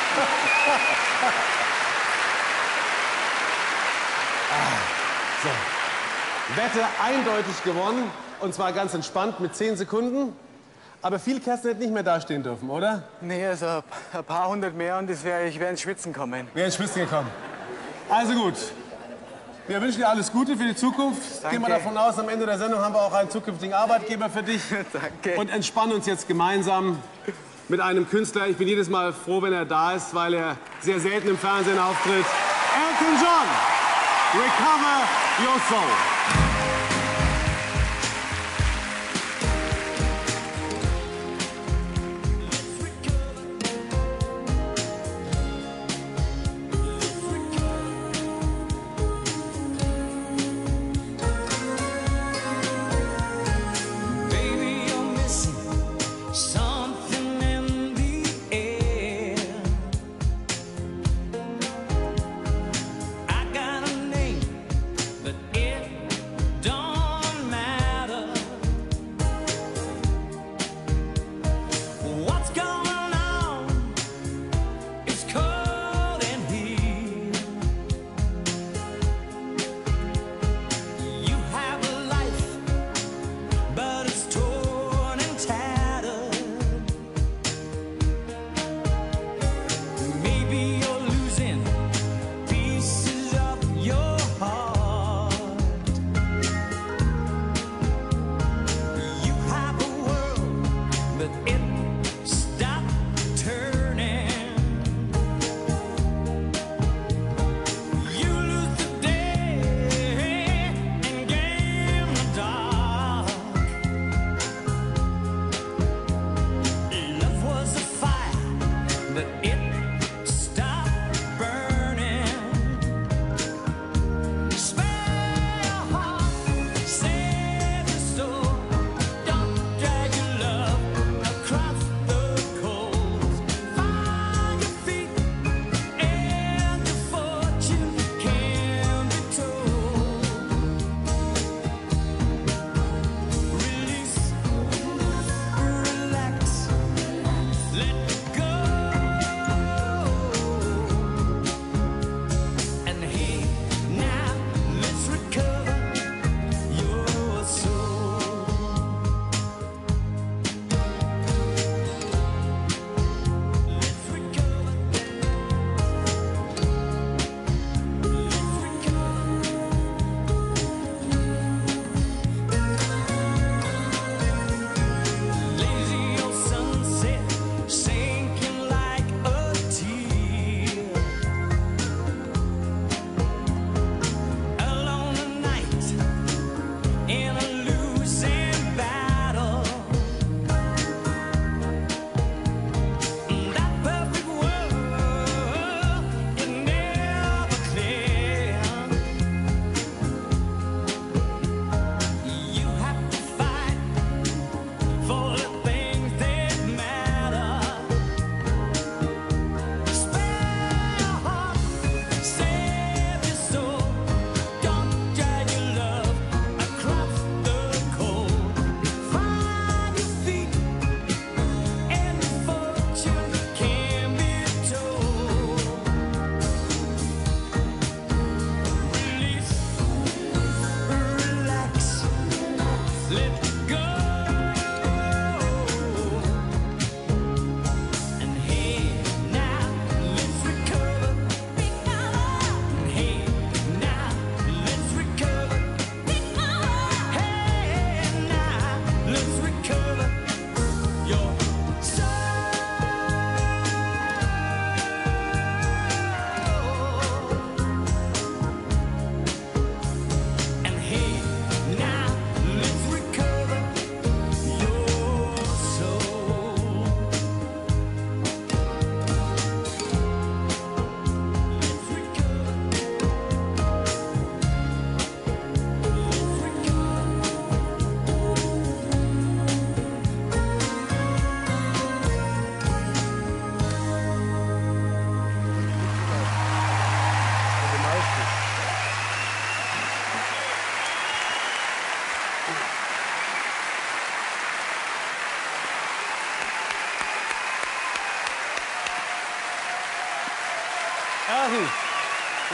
So. Wette eindeutig gewonnen. Und zwar ganz entspannt mit 10 Sekunden. Aber viel Kerstin hätte nicht mehr dastehen dürfen, oder? Nee, also ein paar hundert mehr und ich wäre ins Schwitzen kommen. Wäre ins Schwitzen gekommen. Also gut. Wir wünschen dir alles Gute für die Zukunft. Danke. Gehen wir davon aus, am Ende der Sendung haben wir auch einen zukünftigen Arbeitgeber für dich. Danke. Und entspannen uns jetzt gemeinsam mit einem Künstler. Ich bin jedes Mal froh, wenn er da ist, weil er sehr selten im Fernsehen auftritt. Elton John, Recover Your Soul.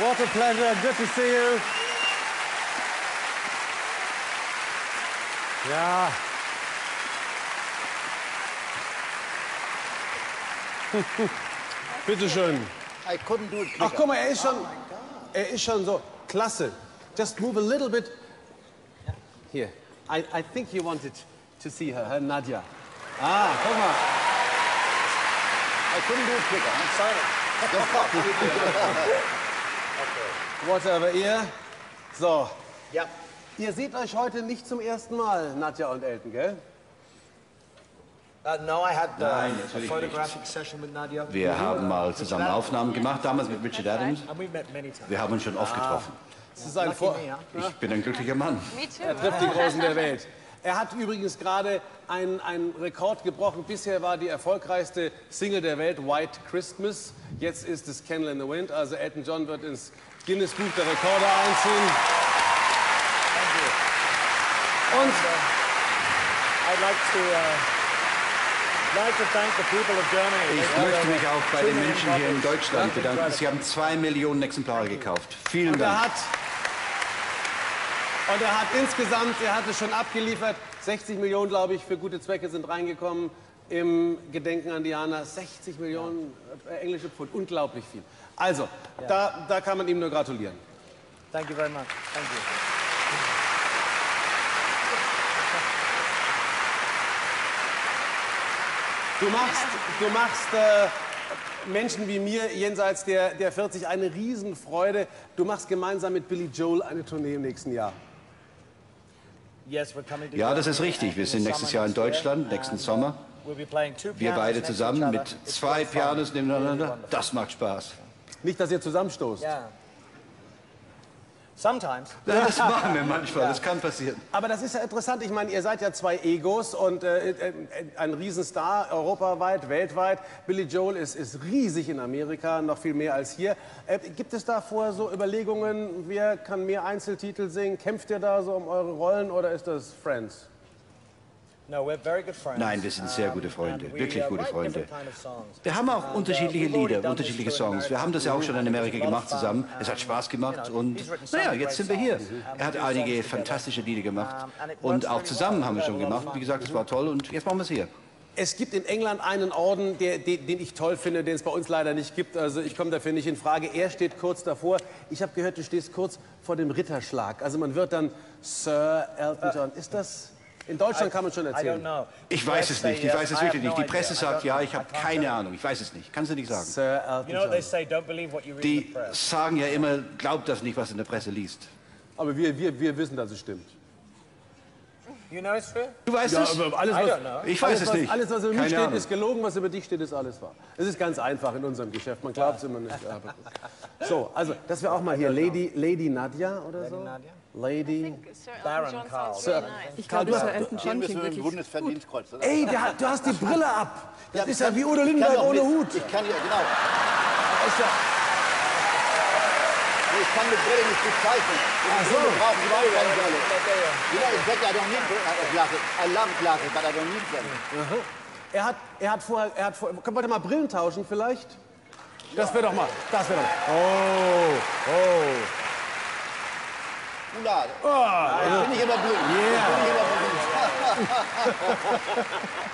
What a pleasure. Good to see you. Ja. Bitte schön. I couldn't do it quicker. Ach, guck mal, er ist schon so klasse. Just move a little bit. Here. I think you wanted to see her, Nadja. Ah, guck mal. I couldn't do it quicker. I'm sorry. Whatever, ihr. So. Ja. Ihr seht euch heute nicht zum ersten Mal, Nadja und Elton, gell? No, I had Nein, a natürlich photographic session with Nadia. Wir haben mal zusammen Aufnahmen gemacht, damals mit Richard Adams. And we've met many times. Wir haben uns schon oft getroffen. Das ist ein Vor Ich bin ein glücklicher Mann. Er trifft die Großen der Welt. Er hat übrigens gerade einen Rekord gebrochen. Bisher war die erfolgreichste Single der Welt White Christmas. Jetzt ist es Candle in the Wind. Also Elton John wird ins Guinness Buch der Rekorde einziehen. Und I'd like to thank the people of Germany. Ich möchte mich auch bei den Menschen hier in Deutschland bedanken. Sie haben 2 Millionen Exemplare gekauft. Vielen Dank. Und er hat insgesamt, er hatte schon abgeliefert, 60 Millionen, glaube ich, für gute Zwecke sind reingekommen im Gedenken an Diana. 60 Millionen englische Pfund, unglaublich viel. Also, da kann man ihm nur gratulieren. Thank you very much. Thank you. Du machst Menschen wie mir jenseits der 40 eine Riesenfreude. Du machst gemeinsam mit Billy Joel eine Tournee im nächsten Jahr. Yes, we're coming to Ja, das ist richtig. Wir sind nächstes Jahr in Deutschland, nächsten Sommer. We'll be playing 2 Wir pianos beide next to zusammen each mit other. It's 2 great fun. Pianos nebeneinander. Really Das macht Spaß. Nicht, dass ihr zusammenstoßt. Yeah. Sometimes. Ja, das machen wir manchmal, das kann passieren. Aber das ist ja interessant. Ich meine, ihr seid ja 2 Egos und ein Riesenstar europaweit, weltweit. Billy Joel ist riesig in Amerika, noch viel mehr als hier. Gibt es da vorher so Überlegungen, wer kann mehr Einzeltitel singen? Kämpft ihr da so um eure Rollen oder ist das Friends? No, we're very good friends. Nein, wir sind sehr gute Freunde, And we, wirklich gute write Freunde. different kind of songs. Wir haben auch unterschiedliche we've already Lieder, done this unterschiedliche tour in Songs. Wir haben das ja auch schon in Amerika gemacht zusammen. Es hat Spaß gemacht und naja, jetzt sind wir hier. Er hat einige fantastische Lieder gemacht und auch zusammen haben wir schon gemacht. Wie gesagt, es war toll und jetzt machen wir es hier. Es gibt in England einen Orden, den ich toll finde, den es bei uns leider nicht gibt. Also ich komme dafür nicht in Frage. Er steht kurz davor. Ich habe gehört, du stehst kurz vor dem Ritterschlag. Also man wird dann Sir Elton John. Ist das... In Deutschland kann man schon I don't erzählen. know. Ich weiß es nicht, ich weiß es wirklich nicht. Die Presse sagt ja, ich habe keine Ahnung. Ich weiß es nicht, kannst du nicht sagen. Sir Elton You know what they John. say, don't believe what you read in the Die press. sagen ja immer, glaubt das nicht, was in der Presse liest. Aber wir wissen, dass es stimmt. You know it's true? Du weißt es? aber alles, I don't know. Ich weiß es nicht. Alles, was über mich Keine steht, Ahnung. ist gelogen. Was über dich steht, ist alles wahr. Es ist ganz einfach in unserem Geschäft. Man glaubt es immer nicht. Aber gut. So, also, das wäre auch mal hier Lady Nadja oder so. Sir Baron Elton John Carl. sounds really nice. Ich glaube, Sir Elton Hier John müssen klingt wir ein wirklich Bundesverdienstkreuz. Ey, du hast die Brille ab. Das ist ja wie Udo Ich kann Lindenberg auch ohne mit- Hut. Ich kann ja, genau. Ist ja, Ich kann mit Brille nicht gut zeichnen. Ach so. Ich brauche überhaupt keine Brille. You know, in fact, I don't need glasses. I love glasses, but I don't need them. er hat vorher, wollt ihr mal Brillen tauschen vielleicht? Das wäre doch mal, Oh. Ula, ich bin nicht immer blind. Ich bin nicht immer blind.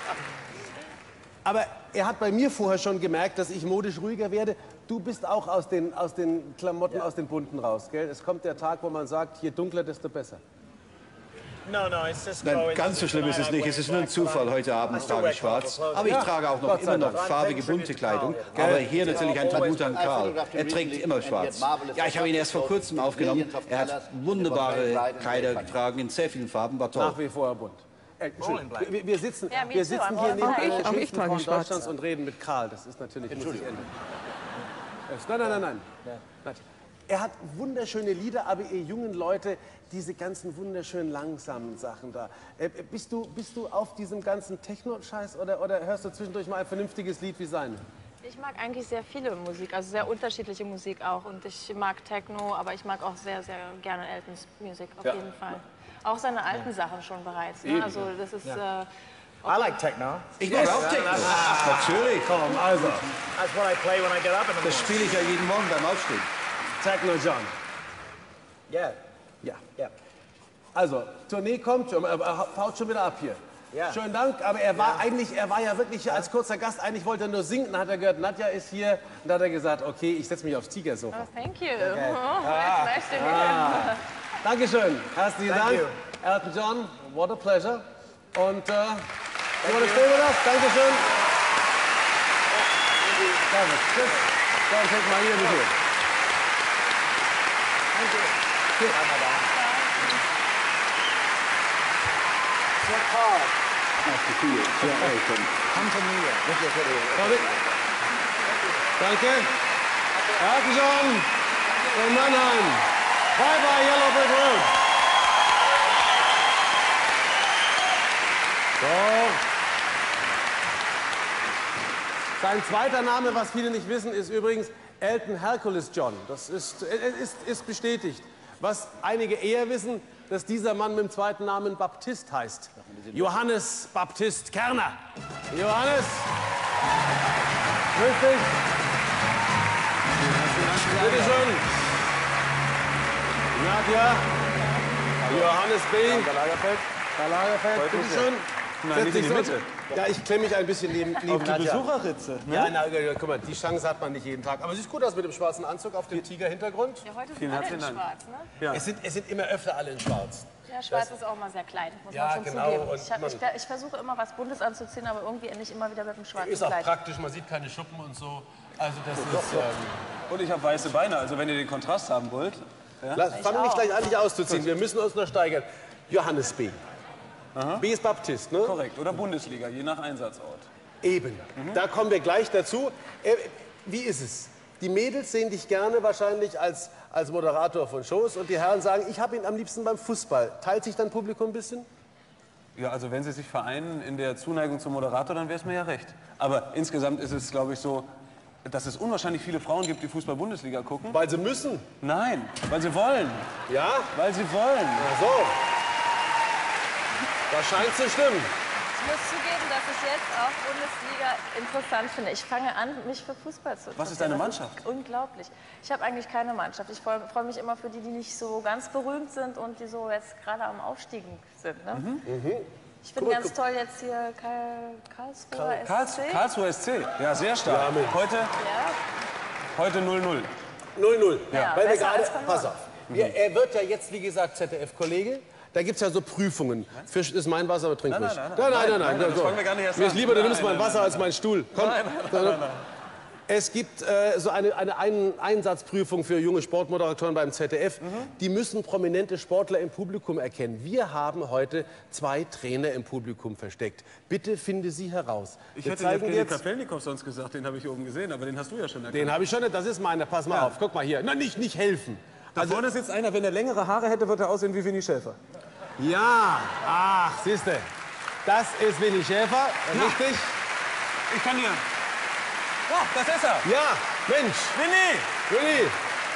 Aber er hat bei mir vorher schon gemerkt, dass ich modisch ruhiger werde. Du bist auch aus den Klamotten, aus den Bunten raus, gell? Es kommt der Tag, wo man sagt, je dunkler, desto besser. No, it's just Nein, ganz so schlimm ist es nicht. Es ist nur ein Zufall. Heute Abend trage ich schwarz. Aber ich trage auch noch immer noch farbige, bunte Kleidung. Aber hier natürlich ein Tribut an Karl. Er trägt immer schwarz. Ja, ich habe ihn erst vor kurzem aufgenommen. Er hat wunderbare Kleider getragen in sehr vielen Farben. War toll. Nach wie vor bunt. Wir sitzen, Ja, me wir too. sitzen I'm hier all neben fine. einer Auch ich schönsten trage Frau schwarz. Deutschlands und reden mit Karl. Das ist natürlich, muss ich ändern. Nein. Er hat wunderschöne Lieder, aber ihr jungen Leute, diese ganzen wunderschönen langsamen Sachen da. Bist du auf diesem ganzen Techno-Scheiß oder hörst du zwischendurch mal ein vernünftiges Lied wie seine? Ich mag eigentlich sehr viele Musik, also sehr unterschiedliche Musik auch. Und ich mag Techno, aber ich mag auch sehr, sehr gerne Eltons Musik, auf jeden Fall. Auch seine alten Sachen schon bereits. Ne? Also das ist... I like techno. Ich mag auch Techno. Natürlich. Komm, also. That's what I play when I get up in the Das morning. spiele ich ja jeden Morgen beim Aufstehen. Techno John. Ja. Ja. Ja. Also, Tournee kommt schon, haut schon wieder ab hier. Ja. Schönen Dank, aber er war ja wirklich hier als kurzer Gast, eigentlich wollte er nur singen, dann hat er gehört, Nadja ist hier, und dann hat er gesagt, okay, ich setze mich aufs Tigersofa. Oh, thank you. Oh, it's nice to meet Dankeschön, herzlichen Thank Dank. you. Elton John, what a pleasure. Und, you wanna stay with us? Dankeschön. Danke, tschüss. Dann check mal hier mit dir. Danke. Elton John von Mannheim. Bye bye Yellow Brick Road. So. Sein zweiter Name, was viele nicht wissen, ist übrigens Elton Hercules John. Das ist bestätigt. Was einige eher wissen, dass dieser Mann mit dem zweiten Namen Baptist heißt. Johannes Baptist Kerner. Johannes. Grüß dich. Bitte schön. Nadja. Johannes B. Karl Lagerfeld. Bitte schön. Nein, nicht in die Mitte. Ja, ich klemme mich ein bisschen neben Auf die Nadja. Besucherritze. Ne? Ja, na, guck mal, die Chance hat man nicht jeden Tag. Aber sie sieht gut aus mit dem schwarzen Anzug auf dem Tiger-Hintergrund. Ja, heute Vielen sind alle in herzlichen Dank. schwarz, ne? Ja. Es sind immer öfter alle in schwarz. Ja, schwarz ist auch mal sehr klein, muss Ja, man schon genau, zugeben. und Ich versuche immer was Buntes anzuziehen, aber irgendwie ende ich immer wieder mit dem schwarzen Ist auch Kleid. praktisch, man sieht keine Schuppen und so. Also das ist... Und ich habe weiße Beine, also wenn ihr den Kontrast haben wollt. Ja? Fangen nicht gleich an, dich auszuziehen. Wir müssen uns noch steigern. Johannes B. B ist Baptist, ne? Korrekt. Oder Bundesliga, je nach Einsatzort. Eben. Da kommen wir gleich dazu. Wie ist es? Die Mädels sehen dich gerne wahrscheinlich als Moderator von Shows und die Herren sagen, ich habe ihn am liebsten beim Fußball. Teilt sich dein Publikum ein bisschen? Ja, also wenn Sie sich vereinen in der Zuneigung zum Moderator, dann wäre es mir ja recht. Aber insgesamt ist es, glaube ich, so, dass es unwahrscheinlich viele Frauen gibt, die Fußball-Bundesliga gucken. Weil sie müssen? Nein, weil sie wollen. Ja? Weil sie wollen. Ach so. Das scheint zu stimmen. Ich muss zugeben, dass ich jetzt auch Bundesliga interessant finde. Ich fange an, mich für Fußball zu interessieren. Was ist deine Mannschaft? Das ist unglaublich. Ich habe eigentlich keine Mannschaft. Ich freue mich immer für die, die nicht so ganz berühmt sind und die so jetzt gerade am Aufstiegen sind. Ne? Ich finde ganz toll jetzt hier Karlsruher SC. Karlsruher SC, ja, sehr stark. Ja, Heute 0-0. 0-0. Ja, Weil wir besser gerade, als verloren. pass auf, er wird ja jetzt, wie gesagt, ZDF-Kollege. Da gibt es ja so Prüfungen. Fisch ist mein Wasser, aber trink nicht. Nein. Das wollen wir gar nicht erst Mir ist sagen. lieber, du nimmst mein Wasser als mein Stuhl. Komm. Nein. Es gibt so eine Einsatzprüfung für junge Sportmoderatoren beim ZDF. Die müssen prominente Sportler im Publikum erkennen. Wir haben heute 2 Trainer im Publikum versteckt. Bitte finde sie heraus. Ich Wir hätte zeigen Evgeny jetzt. Kafelnikow sonst gesagt, den habe ich oben gesehen, aber den hast du ja schon erkannt. Den habe ich schon, das ist meiner. Pass mal auf, guck mal hier. Na, nicht helfen. Da vorne sitzt einer, wenn er längere Haare hätte, wird er aussehen wie Winnie Schäfer. Ja, ach, siehste. Das ist Winnie Schäfer, richtig? Ich kann dir... Oh, das ist er! Ja, Mensch. Winnie!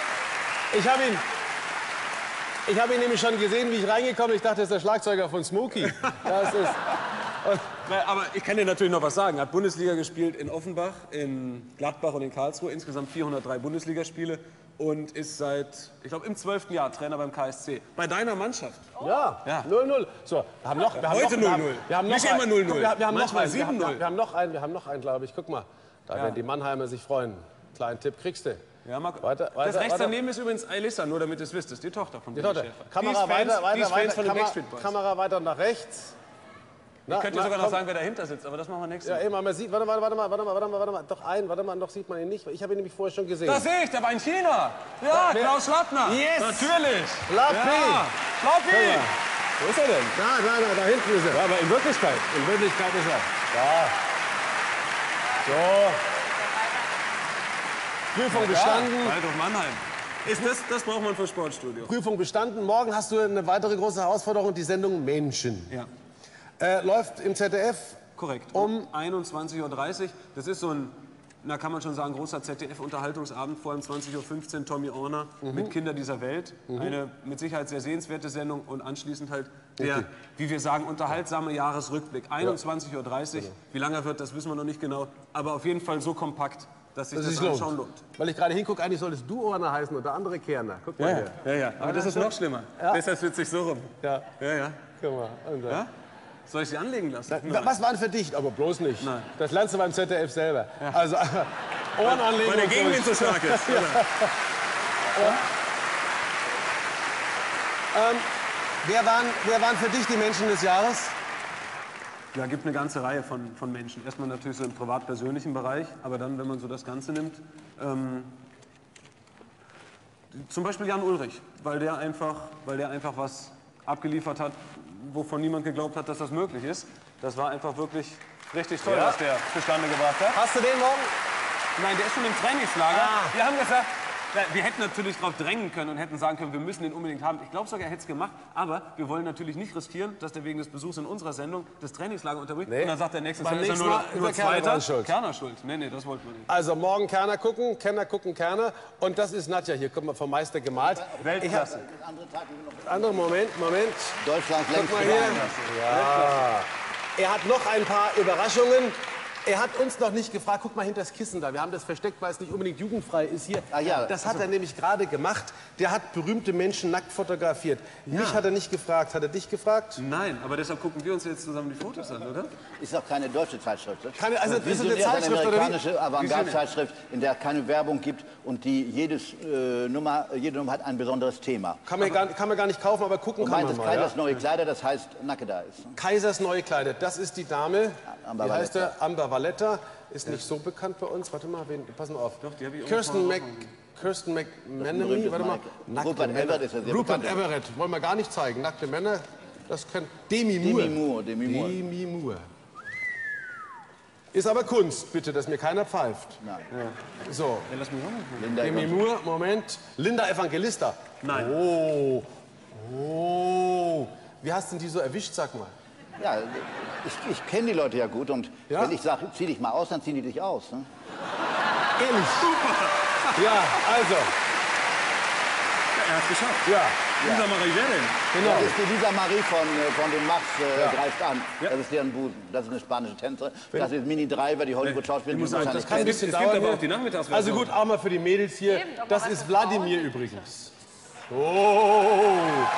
Ich habe ihn nämlich schon gesehen, wie ich reingekommen bin. Ich dachte, das ist der Schlagzeuger von Smokey. Das ist... Aber ich kann dir natürlich noch was sagen. Er hat Bundesliga gespielt in Offenbach, in Gladbach und in Karlsruhe. Insgesamt 403 Bundesligaspiele. Und ist seit, ich glaube, im 12. Jahr Trainer beim KSC. Bei deiner Mannschaft. Ja, 0-0. So, wir haben noch... Heute 0-0. Wir haben noch Nicht immer 0-0. Wir haben noch Manchmal einen. 7-0. Wir haben noch einen, glaube ich. Guck mal, da werden die Mannheimer sich freuen. Kleinen Tipp kriegst du. Ja, Weiter, das rechts weiter. daneben ist übrigens Alyssa, nur damit ihr es wisst. Das ist die Tochter von Winnie Schäfer. Kamera Die ist Fans von den Backstreet Boys. Kamera weiter nach rechts. Ich könnte dir sogar noch sagen, wer dahinter sitzt, aber das machen wir nächstes Mal. Ja, eben, man sieht, warte mal, doch einen, noch sieht man ihn nicht, ich habe ihn nämlich vorher schon gesehen. Da sehe ich, der war in China. Ja, Klaus Schlappner. Yes! Natürlich. Schlappi! Ja. Schlappi! Wo ist er denn? Da hinten ist er. Ja, aber in Wirklichkeit. In Wirklichkeit ist er. Da. So. Prüfung bestanden. Waldorf Mannheim. Das braucht man für Sportstudio. Prüfung bestanden. Morgen hast du eine weitere große Herausforderung, die Sendung Menschen. Ja. Läuft im ZDF. Korrekt. Um 21:30 Uhr. Das ist so ein, na kann man schon sagen, großer ZDF-Unterhaltungsabend. Vor allem 20:15 Uhr Tommy Orner mit Kinder dieser Welt. Eine mit Sicherheit sehr sehenswerte Sendung. Und anschließend halt der, wie wir sagen, unterhaltsame Jahresrückblick. 21:30 Uhr. Wie lange er wird, das wissen wir noch nicht genau. Aber auf jeden Fall so kompakt, dass sich das anschauen lohnt. Weil ich gerade hingucke, eigentlich solltest du Orner heißen oder andere Kerner. Guck mal hier. Ja. Aber das ist noch schlimmer. Ja. Deshalb sitze ich so rum. Ja. Guck mal. Ja? Soll ich sie anlegen lassen? Was war ein Verdicht? Aber bloß nicht. Nein. Das lernst du beim ZDF selber. Ja. Also, Ohren anlegen. Weil der Gegenwind so stark ist. Wer waren für dich die Menschen des Jahres? Ja, gibt eine ganze Reihe von Menschen. Erstmal natürlich so im privat-persönlichen Bereich, aber dann, wenn man so das Ganze nimmt, zum Beispiel Jan Ulrich, weil der einfach was abgeliefert hat, wovon niemand geglaubt hat, dass das möglich ist. Das war einfach wirklich richtig toll, was der zustande gebracht hat. Hast du den morgen? Nein, der ist schon im Trainingslager. Wir haben gesagt, wir hätten natürlich darauf drängen können und hätten sagen können, wir müssen den unbedingt haben. Ich glaube sogar, er hätte es gemacht, aber wir wollen natürlich nicht riskieren, dass der wegen des Besuchs in unserer Sendung das Trainingslager unterbricht. Nee. Und dann sagt der nächste Mal, ist er nur Zweiter. Kerner schuld. Nee, das wollten wir nicht. Also morgen Kerner gucken, Kerner. Und das ist Nadja hier, guck mal, vom Meister gemalt. Weltklasse. Andere Moment. Deutschland längst. Ja. Er hat noch ein paar Überraschungen. Er hat uns noch nicht gefragt, guck mal hinter das Kissen da, wir haben das versteckt, weil es nicht unbedingt jugendfrei ist hier. Das hat er nämlich gerade gemacht. Der hat berühmte Menschen nackt fotografiert. Mich hat er nicht gefragt. Hat er dich gefragt? Nein, aber deshalb gucken wir uns jetzt zusammen die Fotos an, oder? Ist auch keine deutsche Zeitschrift. Also ist eine Zeitschrift, eine amerikanische Avantgarde-Zeitschrift, in der es keine Werbung gibt und die jede Nummer hat ein besonderes Thema. Kann man gar nicht kaufen, aber gucken kann man mal. Kaisers neue Kleider, das heißt Nackedeis. Kaisers neue Kleider, das ist die Dame. Wie heißt der? Amber Valletta. Ist nicht so bekannt bei uns. Warte mal, pass mal auf. Doch, die habe ich Kirsten McManamy, warte mal. Rupert Everett ist ja sehr Rupert Everett, wollen wir gar nicht zeigen. Nackte Männer, das können... Demi Moore. Ist aber Kunst, bitte, dass mir keiner pfeift. Nein. Ja. So. Ja, lass mich auch mal. Demi Moore, Moment. Linda Evangelista. Nein. Oh. Wie hast du denn die so erwischt, sag mal? Ja, ich kenne die Leute ja gut und wenn ich sage, zieh dich mal aus, dann ziehen die dich aus. Ne? Ehrlich? Super. Ja, also. Er hat es geschafft. Ja. Lisa Marie, wer denn? Genau. Das ist die Lisa Marie von den Max greift an. Ja. Das ist deren Busen. Das ist eine spanische Tänzerin. Das ist Mini Driver, die Hollywood-Schauspielerin. Das kann ein bisschen dauern. Es gibt aber auch die Nachmittagsversion. Also gut, auch mal für die Mädels hier. Das ist Wladimir übrigens. Oh.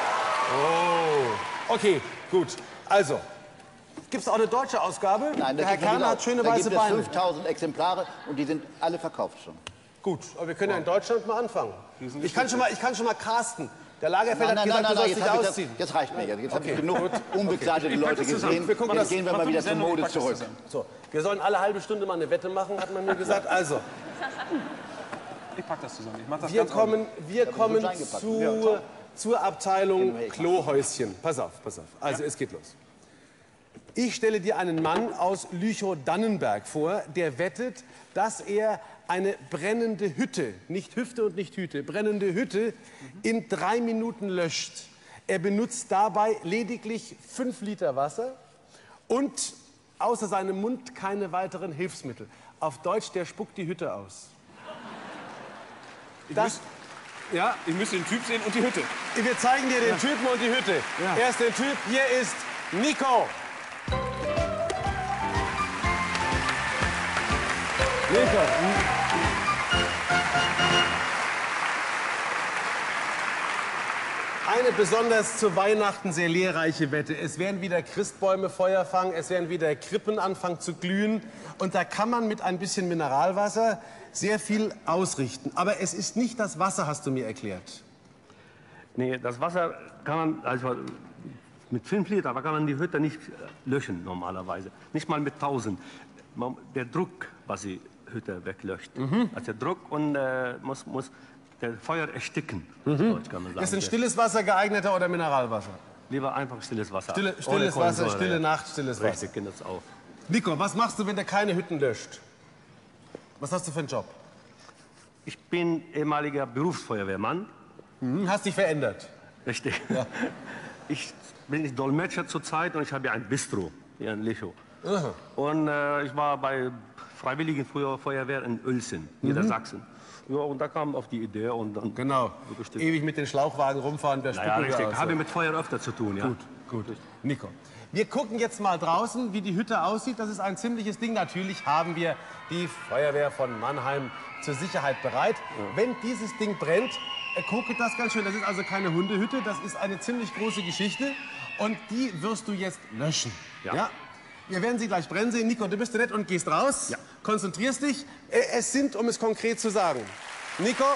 Okay, gut. Also, gibt es auch eine deutsche Ausgabe? Nein, der Herr Kerner hat schöne weiße Beine. Da gibt es 5000 Exemplare und die sind alle verkauft schon. Gut, aber wir können ja in Deutschland mal anfangen. Ich kann schon mal casten. Der Lagerfeld hat gesagt, du sollst dich ausziehen. Jetzt reicht mir. Jetzt habe ich genug unbekleidete Leute gesehen. Jetzt gehen wir mal wieder zur Mode zurück. So, wir sollen alle halbe Stunde mal eine Wette machen, hat man mir gesagt. Also. Ich pack das zusammen. Ich mach das wir kommen zur Abteilung Klohäuschen. Pass auf. Also, es geht los. Ich stelle dir einen Mann aus Lüchow-Dannenberg vor, der wettet, dass er eine brennende Hütte, nicht Hüfte und nicht Hüte, brennende Hütte in 3 Minuten löscht. Er benutzt dabei lediglich 5 Liter Wasser und außer seinem Mund keine weiteren Hilfsmittel. Auf Deutsch, der spuckt die Hütte aus. Ich müsste den Typ sehen und die Hütte. Wir zeigen dir den Typen und die Hütte. Ja. Erst den Typ, hier ist Nico. Eine besonders zu Weihnachten sehr lehrreiche Wette. Es werden wieder Christbäume Feuer fangen, es werden wieder Krippen anfangen zu glühen. Und da kann man mit ein bisschen Mineralwasser sehr viel ausrichten. Aber es ist nicht das Wasser, hast du mir erklärt. Nee, das Wasser kann man, also mit 5 Liter, aber kann man die Hütte nicht löschen normalerweise. Nicht mal mit 1000. Der Druck, was die Hütte weglöscht. Also der Druck und muss der Feuer ersticken. Deutsch kann man sagen. Ist ein stilles Wasser geeigneter oder Mineralwasser? Lieber einfach stilles Wasser. Stilles Wasser, stille Nacht, stilles Wasser. Richtig, genau das auch. Nico, was machst du, wenn der keine Hütten löscht? Was hast du für einen Job? Ich bin ehemaliger Berufsfeuerwehrmann. Hast dich verändert? Richtig. Ja. Ich bin Dolmetscher zurzeit und ich habe ja ein Bistro hier in Lüchow. Und ich war bei Freiwilligen Feuerwehr in Uelzen, Niedersachsen. Ja, und da kam auf die Idee und dann... Genau. Ewig mit den Schlauchwagen rumfahren, der Naja, richtig. Habe mit Feuer öfter zu tun, ja. Gut. Gut. Nico. Wir gucken jetzt mal draußen, wie die Hütte aussieht. Das ist ein ziemliches Ding. Natürlich haben wir die Feuerwehr von Mannheim zur Sicherheit bereit. Ja. Wenn dieses Ding brennt, guckt das ganz schön. Das ist also keine Hundehütte, das ist eine ziemlich große Geschichte. Und die wirst du jetzt löschen. Ja. Ja? Wir werden sie gleich brennen sehen. Nico, du bist nett und gehst raus. Ja. Konzentrierst dich. Es sind, um es konkret zu sagen, Nico.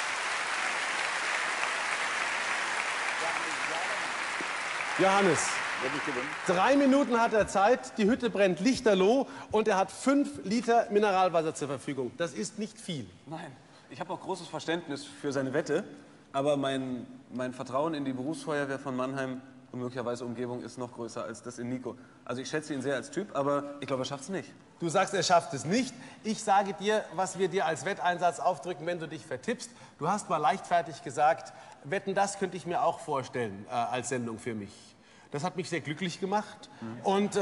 Johannes. 3 Minuten hat er Zeit, die Hütte brennt lichterloh und er hat 5 Liter Mineralwasser zur Verfügung. Das ist nicht viel. Nein, ich habe auch großes Verständnis für seine Wette, aber mein Vertrauen in die Berufsfeuerwehr von Mannheim und möglicherweise Umgebung ist noch größer als das in Nico. Also ich schätze ihn sehr als Typ, aber ich glaube, er schafft es nicht. Du sagst, er schafft es nicht. Ich sage dir, was wir dir als Wetteinsatz aufdrücken, wenn du dich vertippst. Du hast mal leichtfertig gesagt, Wetten, das könnte ich mir auch vorstellen als Sendung für mich. Das hat mich sehr glücklich gemacht. Mhm. Und ich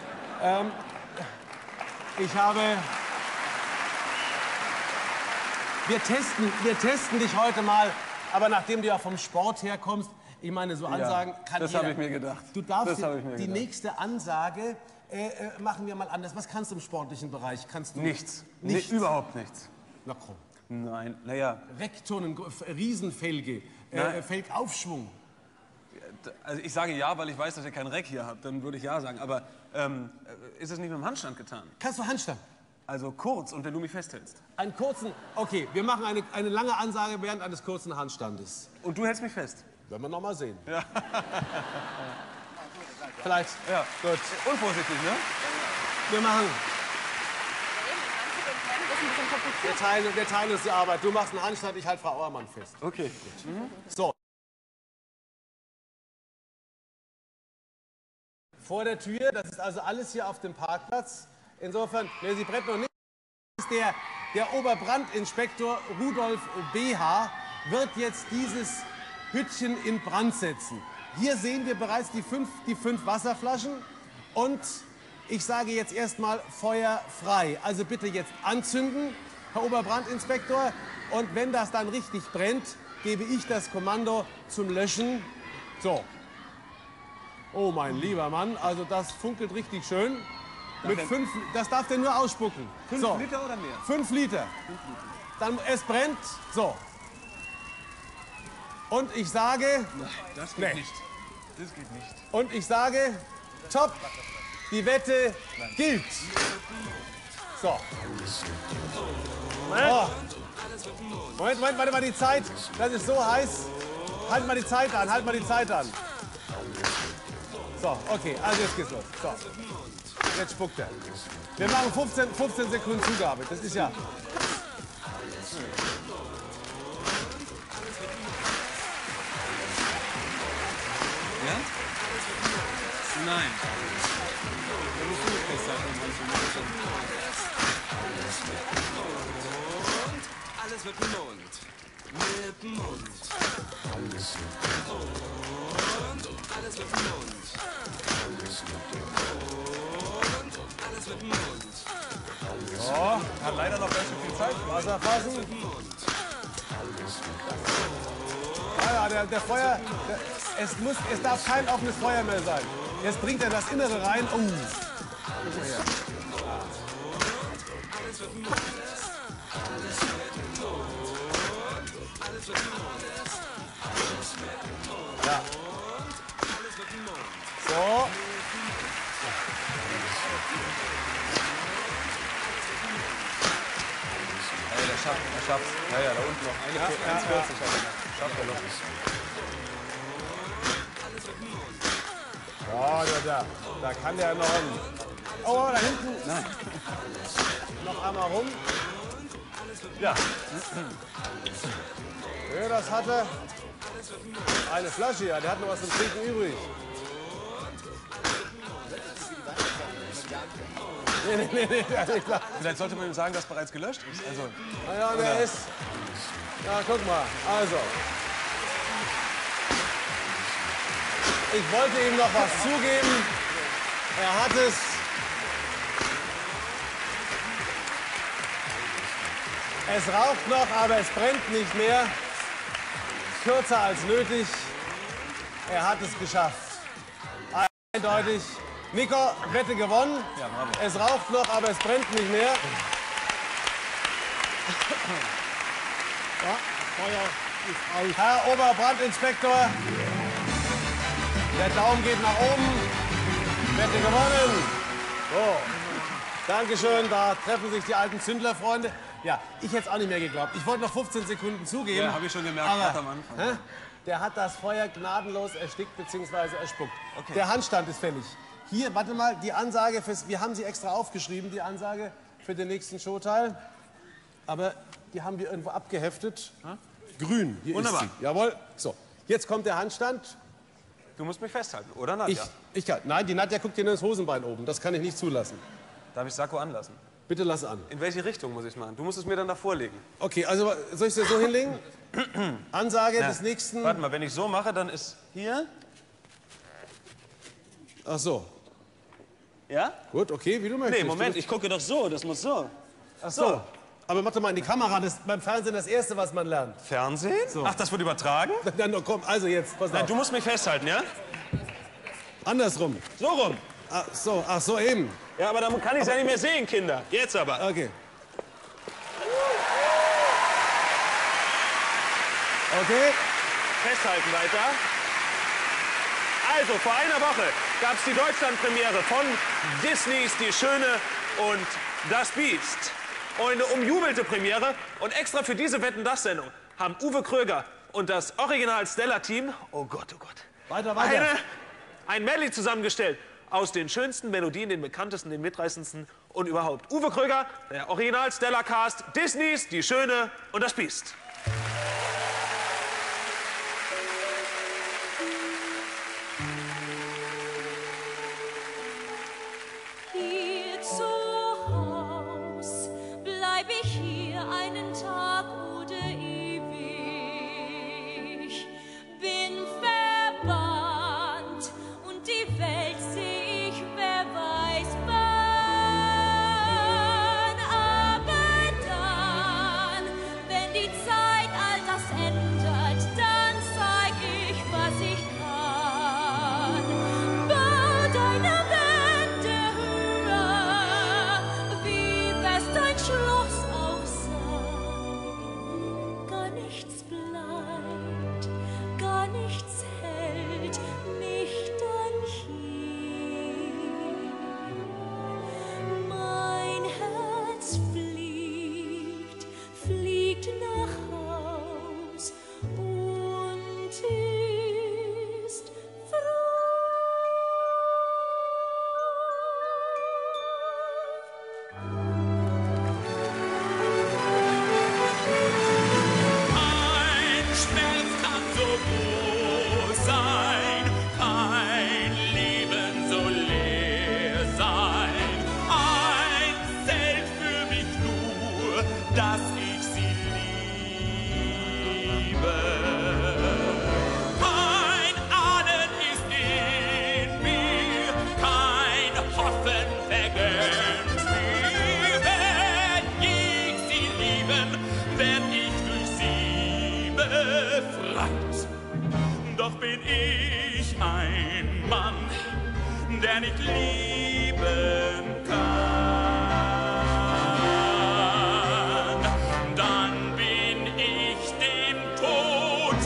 habe... Wir testen dich heute mal, aber nachdem du ja vom Sport herkommst, ich meine, so Ansagen kann das jeder... habe ich mir gedacht. Du darfst die nächste Ansage machen wir mal anders. Was kannst du im sportlichen Bereich? Kannst du nichts. Nichts? Überhaupt nichts. Na komm. Nein, naja. Recktonnen, Riesenfelge, Felgaufschwung. Also ich sage ja, weil ich weiß, dass ihr kein Reck hier habt. Dann würde ich ja sagen. Aber ist es nicht mit dem Handstand getan? Kannst du Handstand? Also kurz und wenn du mich festhältst. Einen kurzen... Okay, wir machen eine lange Ansage während eines kurzen Handstandes. Und du hältst mich fest? Werden wir noch mal sehen. Ja. Vielleicht. Ja. Gut. Unvorsichtig, ne? Wir machen... Wir teilen uns die Arbeit. Du machst einen Handstand, ich halte Frau Auermann fest. Okay. Mhm. So. Vor der Tür, das ist also alles hier auf dem Parkplatz. Insofern, wer sie brennt noch nicht, ist der Oberbrandinspektor Rudolf B.H. wird jetzt dieses Hütchen in Brand setzen. Hier sehen wir bereits die fünf Wasserflaschen und ich sage jetzt erstmal Feuer frei. Also bitte jetzt anzünden, Herr Oberbrandinspektor. Und wenn das dann richtig brennt, gebe ich das Kommando zum Löschen. So. Oh, mein lieber Mann, also das funkelt richtig schön. Mit 5, das darf der nur ausspucken. 5 so. Liter oder mehr? 5 Liter. Dann, es brennt. So. Und ich sage... Nein, das geht nicht. Das geht nicht. Und ich sage, top, die Wette gilt. So. Oh. Moment, warte mal die Zeit. Das ist so heiß. Halt mal die Zeit an, halt mal die Zeit an. So, okay, also jetzt geht's los. So. Jetzt spuckt er. Wir machen 15 Sekunden Zugabe. Das ist ja... Ja? Nein. Da musst du nicht festhalten. Und alles wird mit Mund. Mit Mund. Alles wird mit Mund. Und alles wird mit Mund. Alles wird mit Mund. Und alles wird mit Mund. Oh, hat leider noch ganz schön viel Zeit. Wasser fassen. Ja, der Feuer... Es darf kein offenes Feuer mehr sein. Jetzt bringt er das Innere rein. Oh. Ja. So. Hey, der schafft. Ja, da unten noch. 1,40 schafft er noch. Oh, da kann der noch hin. Oh, da hinten. Nein. Noch einmal rum. Ja. Ja, das hatte eine Flasche, ja. Der hat noch was zum Trinken übrig. Nee, klar. Vielleicht sollte man ihm sagen, dass bereits gelöscht ist. Also, naja, der ist... Ja, guck mal. Also... Ich wollte ihm noch was zugeben. Er hat es. Es raucht noch, aber es brennt nicht mehr. Kürzer als nötig. Er hat es geschafft. Eindeutig. Nico, Wette gewonnen. Ja, bravo. Es raucht noch, aber es brennt nicht mehr. Ja, Feuer ist aus. Herr Oberbrandinspektor, der Daumen geht nach oben. Wette gewonnen. So, Dankeschön, da treffen sich die alten Zündlerfreunde. Ja, ich hätte es auch nicht mehr geglaubt. Ich wollte noch 15 Sekunden zugeben. Ja, habe ich schon gemerkt, aber, gerade am Anfang. der hat das Feuer gnadenlos erstickt bzw. erspuckt. Okay. Der Handstand ist fällig. Hier, warte mal, die Ansage, wir haben sie extra aufgeschrieben, die Ansage für den nächsten Showteil. Aber die haben wir irgendwo abgeheftet. Grün, hier Wunderbar. ist sie. Jawohl. So, jetzt kommt der Handstand. Du musst mich festhalten, oder Nadja? Ich kann. Nein, die Nadja guckt dir nur ins Hosenbein oben. Das kann ich nicht zulassen. Darf ich Sakko anlassen? Bitte lass an. In welche Richtung muss ich machen? Du musst es mir dann davor legen. Okay, also soll ich es dir so hinlegen? Ansage Ja. des nächsten... Warte mal, wenn ich so mache, dann ist hier... Ach so. Ja? Gut, okay, wie du möchtest. Nee, Moment, ich gucke doch so, das muss so. Ach so. Aber mach doch mal in die Kamera, das ist beim Fernsehen das Erste, was man lernt. Fernsehen? So. Ach, das wird übertragen? Dann komm, also jetzt, pass auf. Nein, du musst mich festhalten, ja? Andersrum. So rum. Ach so, eben. Ja, aber dann kann ich es ja nicht mehr sehen, Kinder. Jetzt aber. Okay. Okay. Festhalten weiter. Also, vor einer Woche gab es die Deutschlandpremiere von Disneys Die Schöne und das Biest. Und eine umjubelte Premiere. Und extra für diese Wetten-das-Sendung haben Uwe Kröger und das Original Stella-Team, oh Gott, weiter. ein Medley zusammengestellt aus den schönsten Melodien, den bekanntesten, den mitreißendsten und überhaupt. Uwe Kröger, der Original Stella-Cast, Disneys Die Schöne und das Biest. Hier zu Haus bleib ich hier einen Tag oder ewig. Bin verbannt und die Welt seh ich, wer weiß wann. Aber dann, wenn die Zeit all das ändert, dann zeig ich, was ich kann. Bau deine Wände höher, wie wär's dein Schloss auch sein. Gar nichts bleibt, gar nichts hält mich dann hier. Mein Herz fliegt, fliegt nach Haus und ist Kein Schmerz kann so groß sein, kein Leben so leer sein. Eins zählt für mich nur, dass ich sie liebe. Kein Ahnen ist in mir, kein Hoffen vergönnt mir. Wenn ich sie lieben, werd ich durch sie befreit. Doch bin ich ein Mann, der nicht lieben kann. Dann bin ich dem Tod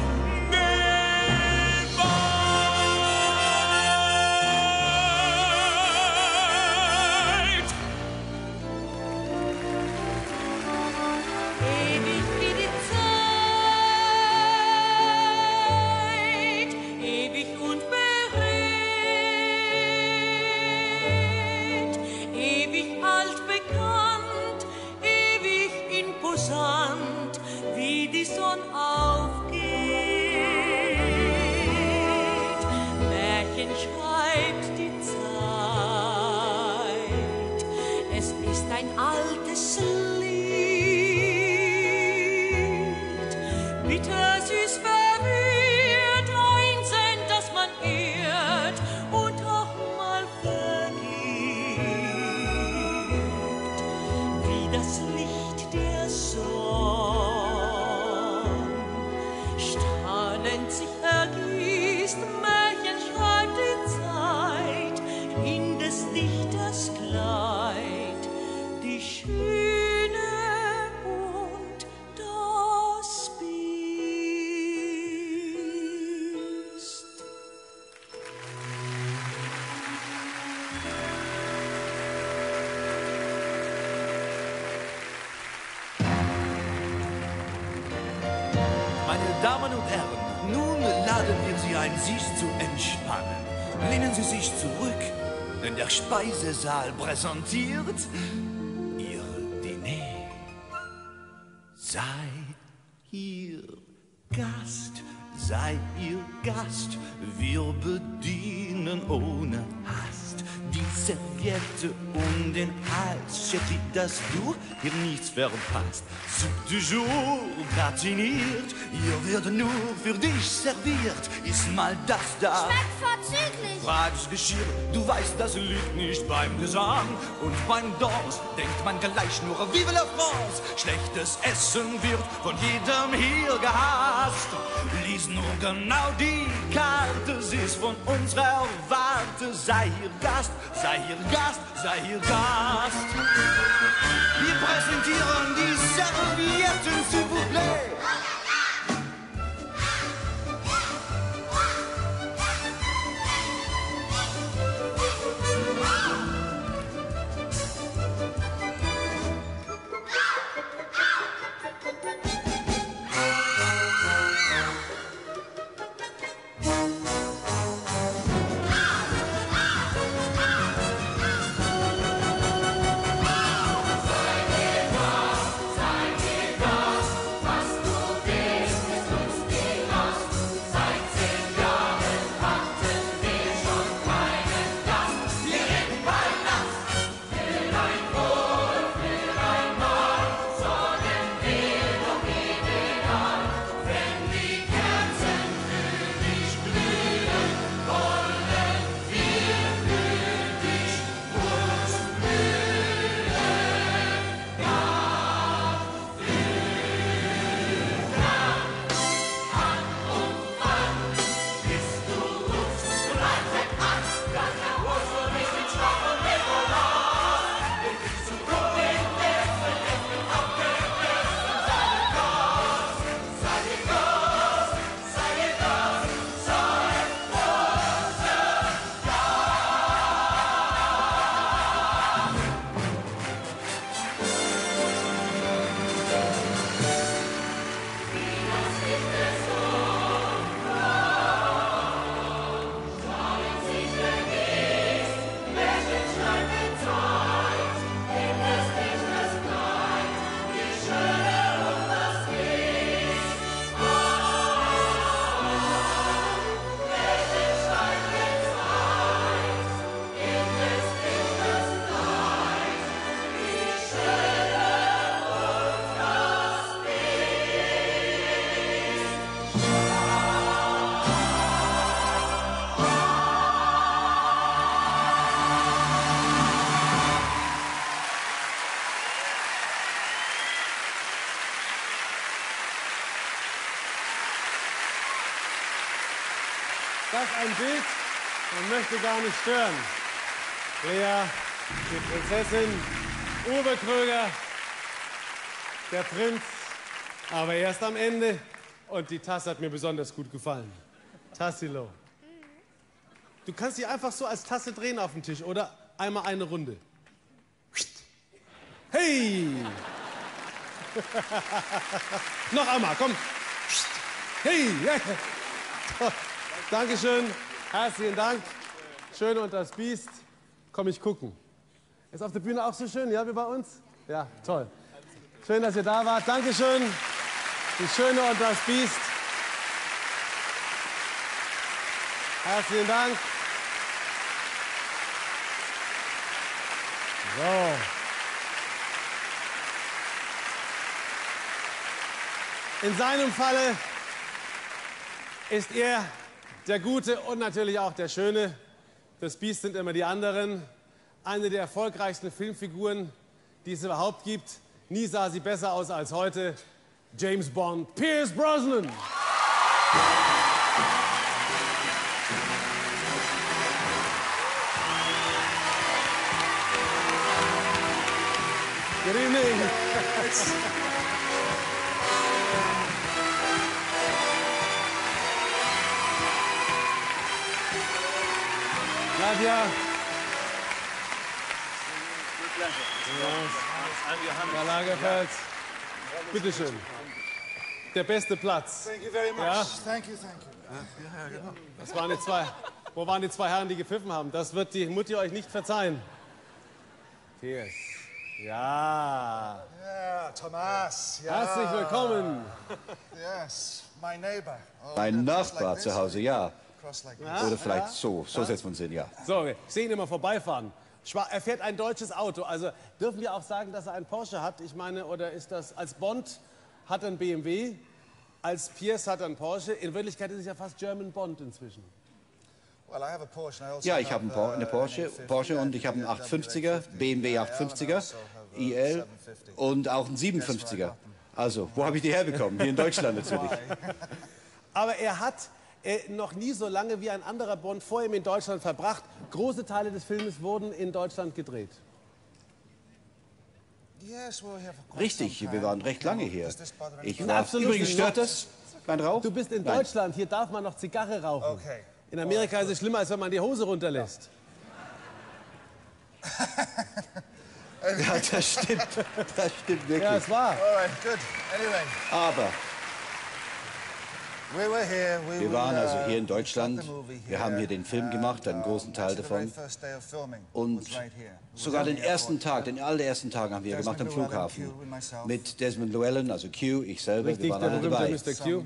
geweiht. ewig wie die Zeit, ewig und bereit, Damen und Herren, nun laden wir Sie ein, sich zu entspannen. Lehnen Sie sich zurück, denn der Speisesaal präsentiert Ihr Diner. Sei Ihr Gast, sei Ihr Gast, wir bedienen ohne Hast. Die Serviette um den Hals, Chérie, dass du hier nichts verpasst. Soupe du jour, gratiniert, hier wird nur für dich serviert. Iss mal das da. Schmeckt vorzüglich. Frag das Geschirr, du weißt, das liegt nicht beim Gesang. Und beim Durst denkt man gleich nur Vive la France. Schlechtes Essen wird von jedem hier gehasst. Lies nur genau die Karte, sie ist von unserer Warte. Sei hier Gast, sei hier Gast, sei hier Gast. Wir präsentieren die Servietten, s'il vous plaît. Das ist ein Bild, man möchte gar nicht stören. Lea, die Prinzessin, Uwe Kröger, der Prinz, aber erst am Ende. Und die Tasse hat mir besonders gut gefallen. Tassilo. Du kannst die einfach so als Tasse drehen auf dem Tisch, oder? Einmal eine Runde. Hey! Noch einmal, komm. Hey! Dankeschön, herzlichen Dank. Schön und das Biest. Komm ich gucken. Ist auf der Bühne auch so schön, ja, wie bei uns? Ja, toll. Schön, dass ihr da wart. Dankeschön. Die Schöne und das Biest. Herzlichen Dank. So. In seinem Falle ist er der Gute und natürlich auch der Schöne. Das Biest sind immer die anderen. Eine der erfolgreichsten Filmfiguren, die es überhaupt gibt. Nie sah sie besser aus als heute. James Bond, Pierce Brosnan. Good evening. Nadja. Herr Lagerfeld, bitteschön. der beste Platz. Thank you very much. Ja? Thank you, thank you. Ja, genau. Das waren die zwei. Wo waren die zwei Herren, die gepfiffen haben? Das wird die Mutti euch nicht verzeihen. Pierce. Ja. Ja, Thomas. Ja. Herzlich willkommen. Yes, my neighbor. Oh, Mein Nachbar zu Hause, ja. Cross like Ja, Oder vielleicht ja. so setzt man es hin, ja. So, ich sehe ihn immer vorbeifahren. Er fährt ein deutsches Auto. Also dürfen wir auch sagen, dass er einen Porsche hat? Ich meine, oder ist das als Bond hat er einen BMW, als Pierce hat er einen Porsche. In Wirklichkeit ist es ja fast German Bond inzwischen. Ja, ich habe eine Porsche und ich habe einen 850er, BMW 850er, IL und auch einen 57er. Also, wo habe ich die herbekommen? Hier in Deutschland natürlich. Aber er hat noch nie so lange wie ein anderer Bond vor ihm in Deutschland verbracht. Große Teile des Filmes wurden in Deutschland gedreht. Richtig, wir waren recht lange hier. Absolut. Übrigens stört das mein Rauch? Du bist in Nein. Deutschland, hier darf man noch Zigarre rauchen. In Amerika ist es schlimmer, als wenn man die Hose runterlässt. Ja, das stimmt. Das stimmt wirklich. Ja, es war. All right, good. Anyway, Aber we were here. wir waren also hier in Deutschland. Wir haben hier den Film gemacht, einen großen Teil davon. Und sogar den ersten Tag, den allerersten Tag haben wir gemacht am Flughafen. Mit Desmond Llewellyn, also Q, ich selber, wir Richtig, waren der alle berühmte dabei. Mr. Q.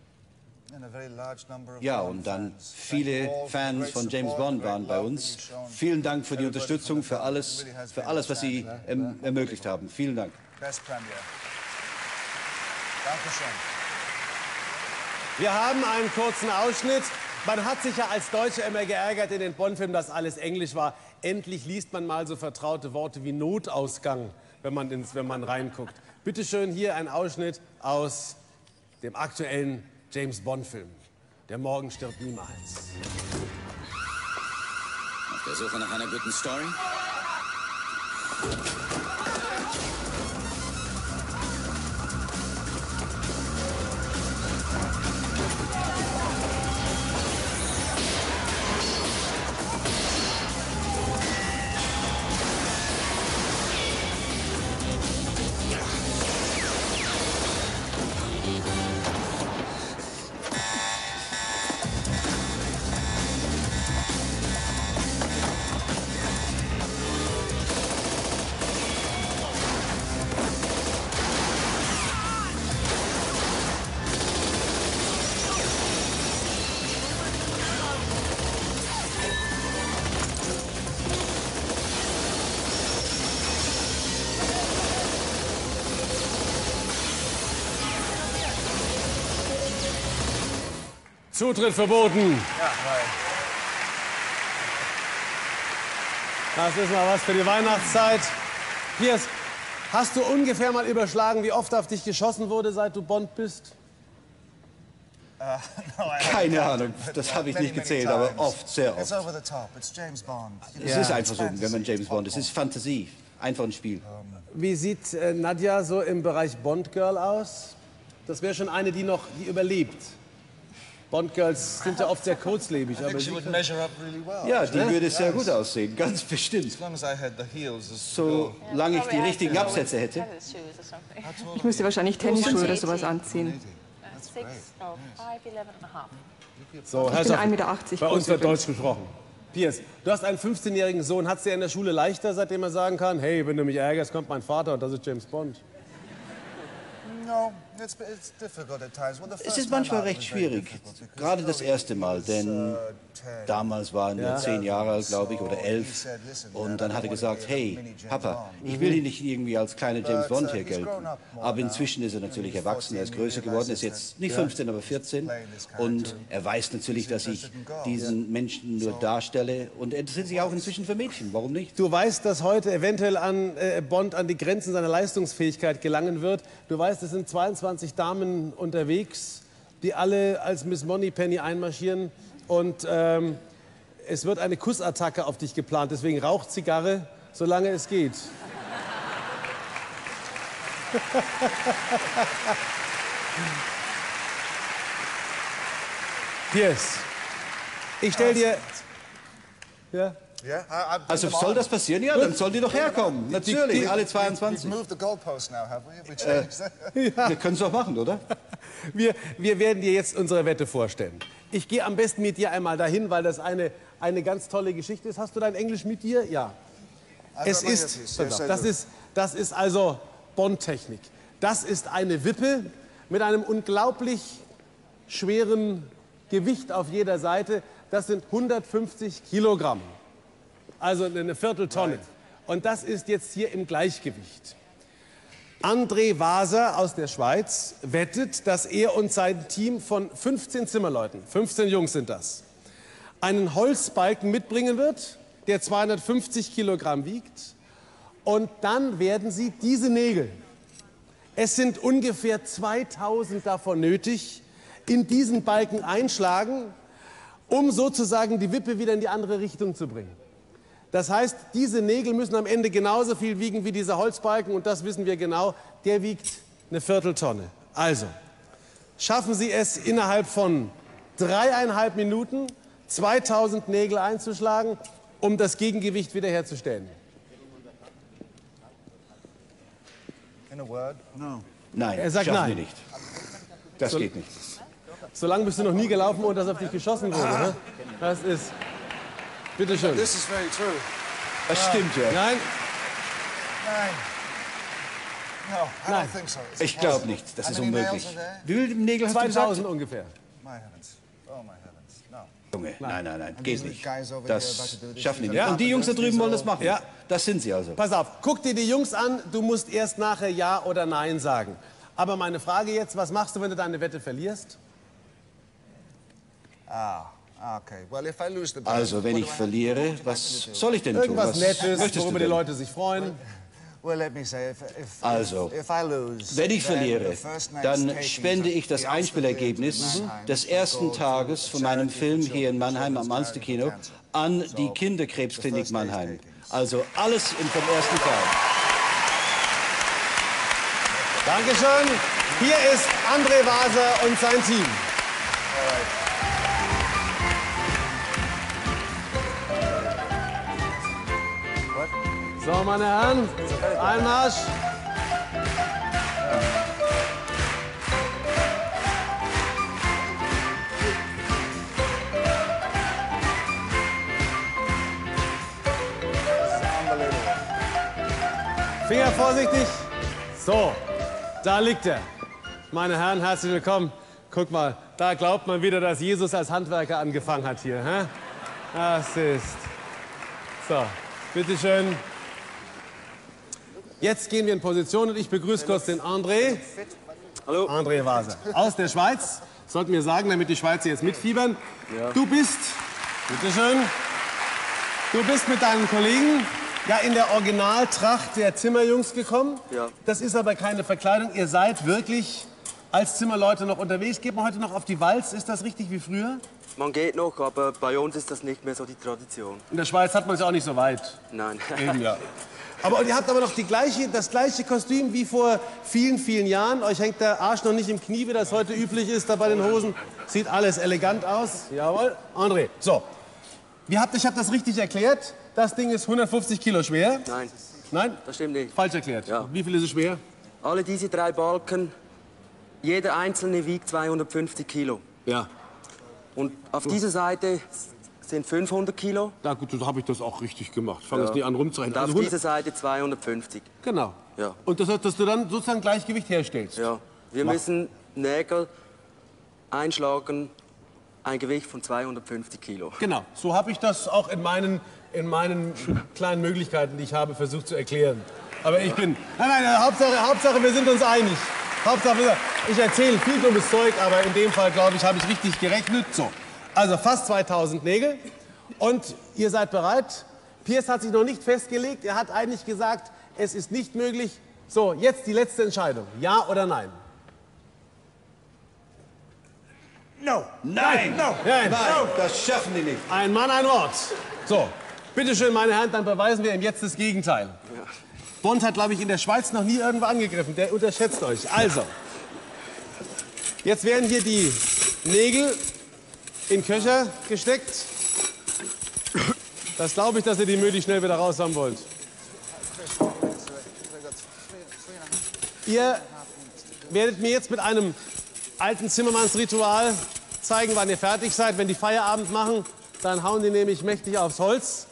Ja, und dann viele Fans von James Bond waren bei uns. Vielen Dank für die Unterstützung, für alles, was Sie ermöglicht haben. Vielen Dank. Best Premiere. Dankeschön. Wir haben einen kurzen Ausschnitt. Man hat sich ja als Deutscher immer geärgert in den Bond-Filmen, dass alles Englisch war. Endlich liest man mal so vertraute Worte wie Notausgang, wenn man reinguckt. Bitte schön hier ein Ausschnitt aus dem aktuellen James-Bond-Film. Der Morgen stirbt niemals. Auf der Suche nach einer guten Story? Zutritt verboten. Das ist mal was für die Weihnachtszeit. Pierce, hast du ungefähr mal überschlagen, wie oft auf dich geschossen wurde, seit du Bond bist? Keine Ahnung, das habe ich nicht gezählt, aber oft, sehr oft. Es ist einfach so, wenn man James Bond ist. Es ist Fantasie, einfach ein Spiel. Wie sieht Nadja so im Bereich Bond-Girl aus? Das wäre schon eine, die überlebt. Bond-Girls sind ja oft sehr kurzlebig. Aber ja, die würde sehr gut aussehen, ganz bestimmt. Solange ich die richtigen Absätze hätte. Ich müsste wahrscheinlich Tennisschuhe oder sowas anziehen. So, ich bin 1,80 Herrschaft, Meter. bei uns wird Deutsch gesprochen. Pierce, du hast einen 15-jährigen Sohn. Hat es dir in der Schule leichter, seitdem er sagen kann, hey, wenn du mich ärgerst, kommt mein Vater und das ist James Bond? Es ist manchmal recht schwierig, gerade das erste Mal, denn damals war er nur 10 Jahre alt, glaube ich, oder 11. Und dann hat er gesagt, hey, Papa, ich will hier nicht irgendwie als kleiner James Bond hier gelten. Aber inzwischen ist er natürlich erwachsen, er ist größer geworden, ist jetzt nicht 15, aber 14. Und er weiß natürlich, dass ich diesen Menschen nur darstelle. Und er interessiert sich auch inzwischen für Mädchen, warum nicht? Du weißt, dass heute eventuell Bond an die Grenzen seiner Leistungsfähigkeit gelangen wird. Du weißt, es sind 22 Damen unterwegs, die alle als Miss Moneypenny einmarschieren. Und es wird eine Kussattacke auf dich geplant. Deswegen rauch Zigarre, solange es geht. Pierce, ich stell dir... Ja? Also soll das passieren? Ja, dann sollen die doch herkommen. Natürlich, alle 22. Wir können es doch machen, oder? Wir werden dir jetzt unsere Wette vorstellen. Ich gehe am besten mit dir einmal dahin, weil das eine ganz tolle Geschichte ist. Hast du dein Englisch mit dir? Ja. Es ist, das ist also Bondtechnik. Das ist eine Wippe mit einem unglaublich schweren Gewicht auf jeder Seite. Das sind 150 Kilogramm. Also eine Vierteltonne. Und das ist jetzt hier im Gleichgewicht. André Waser aus der Schweiz wettet, dass er und sein Team von 15 Zimmerleuten, 15 Jungs sind das, einen Holzbalken mitbringen wird, der 250 Kilogramm wiegt. Und dann werden sie diese Nägel, es sind ungefähr 2000 davon nötig, in diesen Balken einschlagen, um sozusagen die Wippe wieder in die andere Richtung zu bringen. Das heißt, diese Nägel müssen am Ende genauso viel wiegen wie dieser Holzbalken und das wissen wir genau, der wiegt eine Vierteltonne. Also, schaffen Sie es innerhalb von 3,5 Minuten, 2000 Nägel einzuschlagen, um das Gegengewicht wiederherzustellen? Nein, er sagt schaffen nein. wir nicht. Das geht nicht. So lange bist du noch nie gelaufen, ohne dass auf dich geschossen wurde. Ne? Das ist... Bitte schön. This is very true. Das stimmt, ja. Nein? Nein. No, I Nein. don't think so. Ich glaube nicht, das ist unmöglich. Wie viele Nägel hast du gesagt? 2000 ungefähr. My heavens. Oh, my heavens. No. Junge, nein, geht nicht. Guys over Das here about to do this. schaffen die nicht. Ja. Und die Jungs da drüben wollen das machen. Ja. Das sind sie also. Pass auf, guck dir die Jungs an, du musst erst nachher Ja oder Nein sagen. Aber meine Frage jetzt, was machst du, wenn du deine Wette verlierst? Okay. Well, if I lose the bet, Also, wenn ich verliere, was soll ich denn tun? Irgendwas Was Nettes, möchtest du worüber die denn? Leute sich freuen. well, let me say, Also, if I lose, wenn ich then verliere, the first night's dann takings spende ich das of the Einspielergebnis Ulster Theatre des Mannheim ersten to Tages von meinem Charity Film for hier in Children, Mannheim am Children's Alsterkino Cancer. an die Kinderkrebsklinik Mannheim. Also alles vom ersten Tag. Dankeschön. Hier ist André Waser und sein Team. So, meine Herren, Einmarsch. Finger vorsichtig. So, da liegt er. Meine Herren, herzlich willkommen. Guck mal, da glaubt man wieder, dass Jesus als Handwerker angefangen hat hier. Hä? Das ist... So, bitteschön. Jetzt gehen wir in Position und ich begrüße kurz den André. Hallo. André Waser aus der Schweiz. Sollten wir sagen, damit die Schweizer jetzt mitfiebern. Ja. Du bist, bitteschön, du bist mit deinen Kollegen ja in der Originaltracht der Zimmerjungs gekommen. Ja. Das ist aber keine Verkleidung. Ihr seid wirklich als Zimmerleute noch unterwegs. Geht man heute noch auf die Walz? Ist das richtig wie früher? Man geht noch, aber bei uns ist das nicht mehr so die Tradition. In der Schweiz hat man es ja auch nicht so weit. Nein. Eben, ja. Aber ihr habt aber noch das gleiche Kostüm wie vor vielen, vielen Jahren. Euch hängt der Arsch noch nicht im Knie, wie das heute üblich ist, da bei den Hosen. Sieht alles elegant aus. Jawohl. André, so. Ich habe das richtig erklärt. Das Ding ist 150 Kilo schwer. Nein. Nein? Das stimmt nicht. Falsch erklärt. Ja. Wie viel ist es schwer? Alle diese 3 Balken, jeder einzelne wiegt 250 Kilo. Ja. Und auf dieser Seite sind 500 Kilo. Na gut, dann habe ich das auch richtig gemacht. Fang Ja. jetzt nicht an rumzurechnen. Und auf Also dieser Seite 250. Genau. Ja. Und das heißt, dass du dann sozusagen Gleichgewicht herstellst? Ja. Wir Mach. müssen Nägel einschlagen, ein Gewicht von 250 Kilo. Genau. So habe ich das auch in meinen kleinen Möglichkeiten, die ich habe, versucht zu erklären. Aber ich bin... Nein, Hauptsache, wir sind uns einig. Hauptsache, ich erzähle viel dummes Zeug, aber in dem Fall, glaube ich, habe ich richtig gerechnet. So, also fast 2000 Nägel. Und ihr seid bereit. Piers hat sich noch nicht festgelegt. Er hat eigentlich gesagt, es ist nicht möglich. So, jetzt die letzte Entscheidung. Ja oder nein? No. Nein! No. Nein. Nein, das schaffen die nicht. Ein Mann, ein Wort. So, bitteschön, meine Herren, dann beweisen wir ihm jetzt das Gegenteil. Bond hat, glaube ich, in der Schweiz noch nie irgendwo angegriffen. Der unterschätzt euch. Also, jetzt werden hier die Nägel in Köcher gesteckt. Das glaube ich, dass ihr die Mühe schnell wieder raus haben wollt. Ihr werdet mir jetzt mit einem alten Zimmermannsritual zeigen, wann ihr fertig seid. Wenn die Feierabend machen, dann hauen die nämlich mächtig aufs Holz.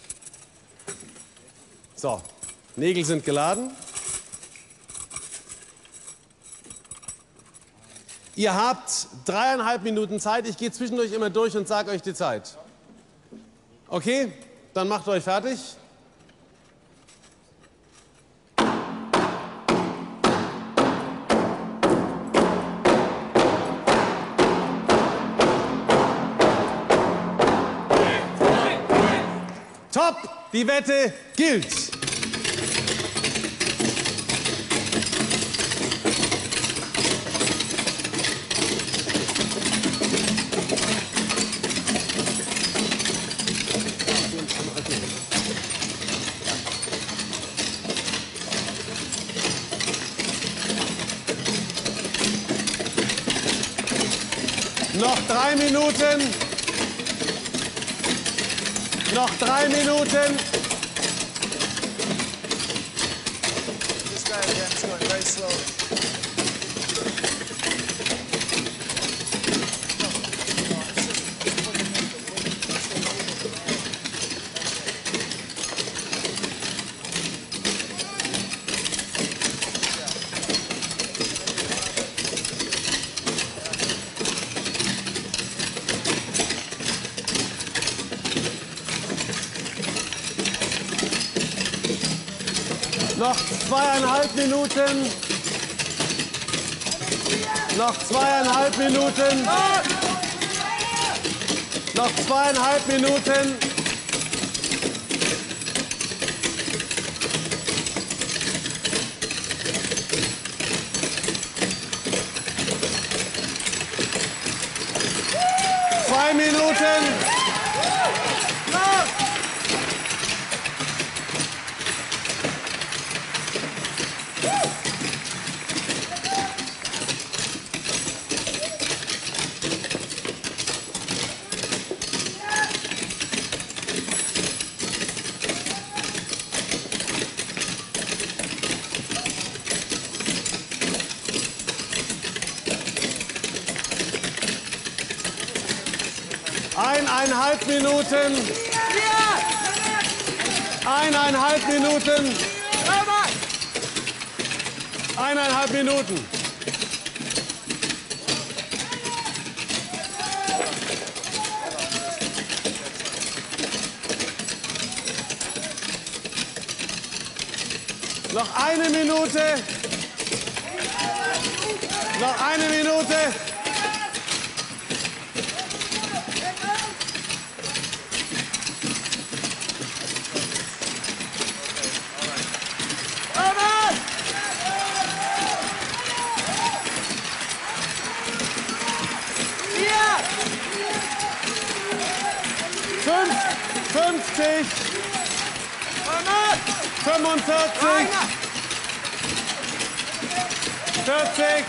So, Nägel sind geladen. Ihr habt 3,5 Minuten Zeit. Ich gehe zwischendurch immer durch und sage euch die Zeit. Okay, dann macht euch fertig. Top, die Wette gilt. Noch 3 Minuten. Noch 3 Minuten. This guy again is going very slow. Noch 2,5 Minuten. Noch 2,5 Minuten. Noch 2,5 Minuten. Zwei Minuten. Eineinhalb Minuten. 1,5 Minuten. 1,5 Minuten. Noch 1 Minute. Noch 1 Minute. Fünf, 50, 45, 40,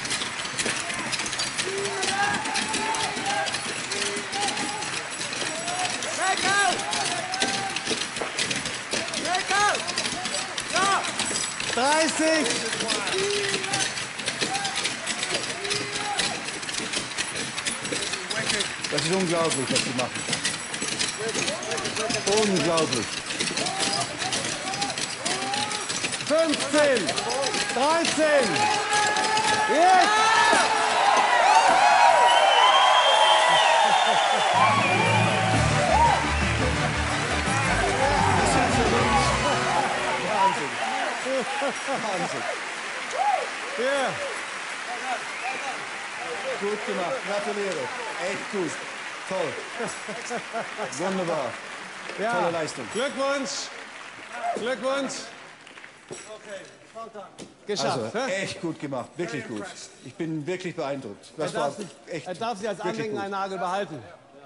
30. Das ist unglaublich, was sie machen. Unglaublich. 15, 13. Jetzt! Wahnsinn. Ja. Gut gemacht, gratuliere. Echt gut. Toll. Wunderbar. Ja. Tolle Leistung. Glückwunsch. Glückwunsch. Geschafft. Also, echt gut gemacht, wirklich gut. Ich bin wirklich beeindruckt. Das war echt er darf sich als Andenken einen Nagel behalten.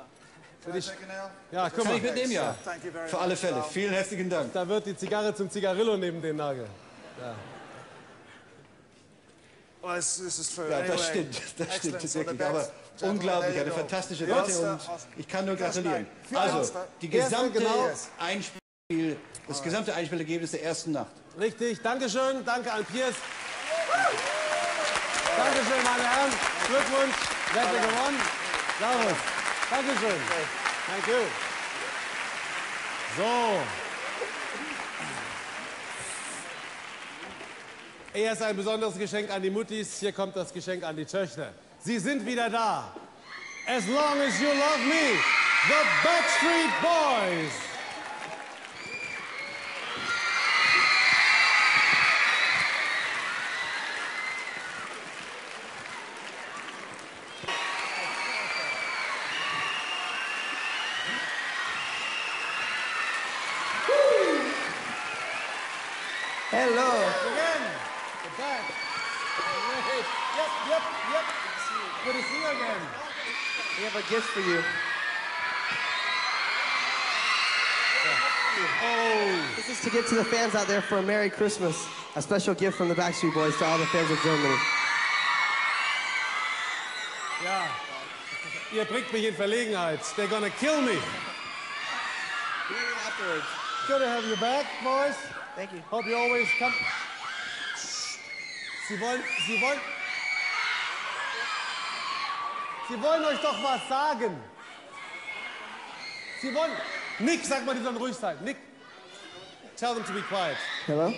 Ja, guck mal. Kann ich mitnehmen, ja. Für alle Fälle. Vielen herzlichen Dank. Da wird die Zigarre zum Zigarillo neben dem Nagel. Ja. Well, this is true. Ja, das Anyway, stimmt. Das stimmt excellent. All the wirklich. Aber best. Unglaublich, eine fantastische Latte und ich kann nur gratulieren. Also, die gesamte Einspiel, das gesamte Einspielergebnis der ersten Nacht. Richtig, Dankeschön, danke an Piers. Dankeschön, meine Herren. Glückwunsch, Wette gewonnen. Servus. Dankeschön. Thank you. So. Erst ein besonderes Geschenk an die Muttis. Hier kommt das Geschenk an die Töchter. Sie sind wieder da. As long as you love me, the Backstreet Boys. Hello. Again. The back. Yep. Good to see you again. We have a gift for you. Oh. This is to give to the fans out there for a Merry Christmas. A special gift from the Backstreet Boys to all the fans of Germany. Ja. Ihr bringt mich in Verlegenheit. They're gonna kill me. Afterwards. Good to have you back, boys. Thank you. Hope you always come. Sie wollen euch doch was sagen. Sie wollen... Nick, sag mal, die sollen ruhig sein. Nick, tell them to be quiet. Hello?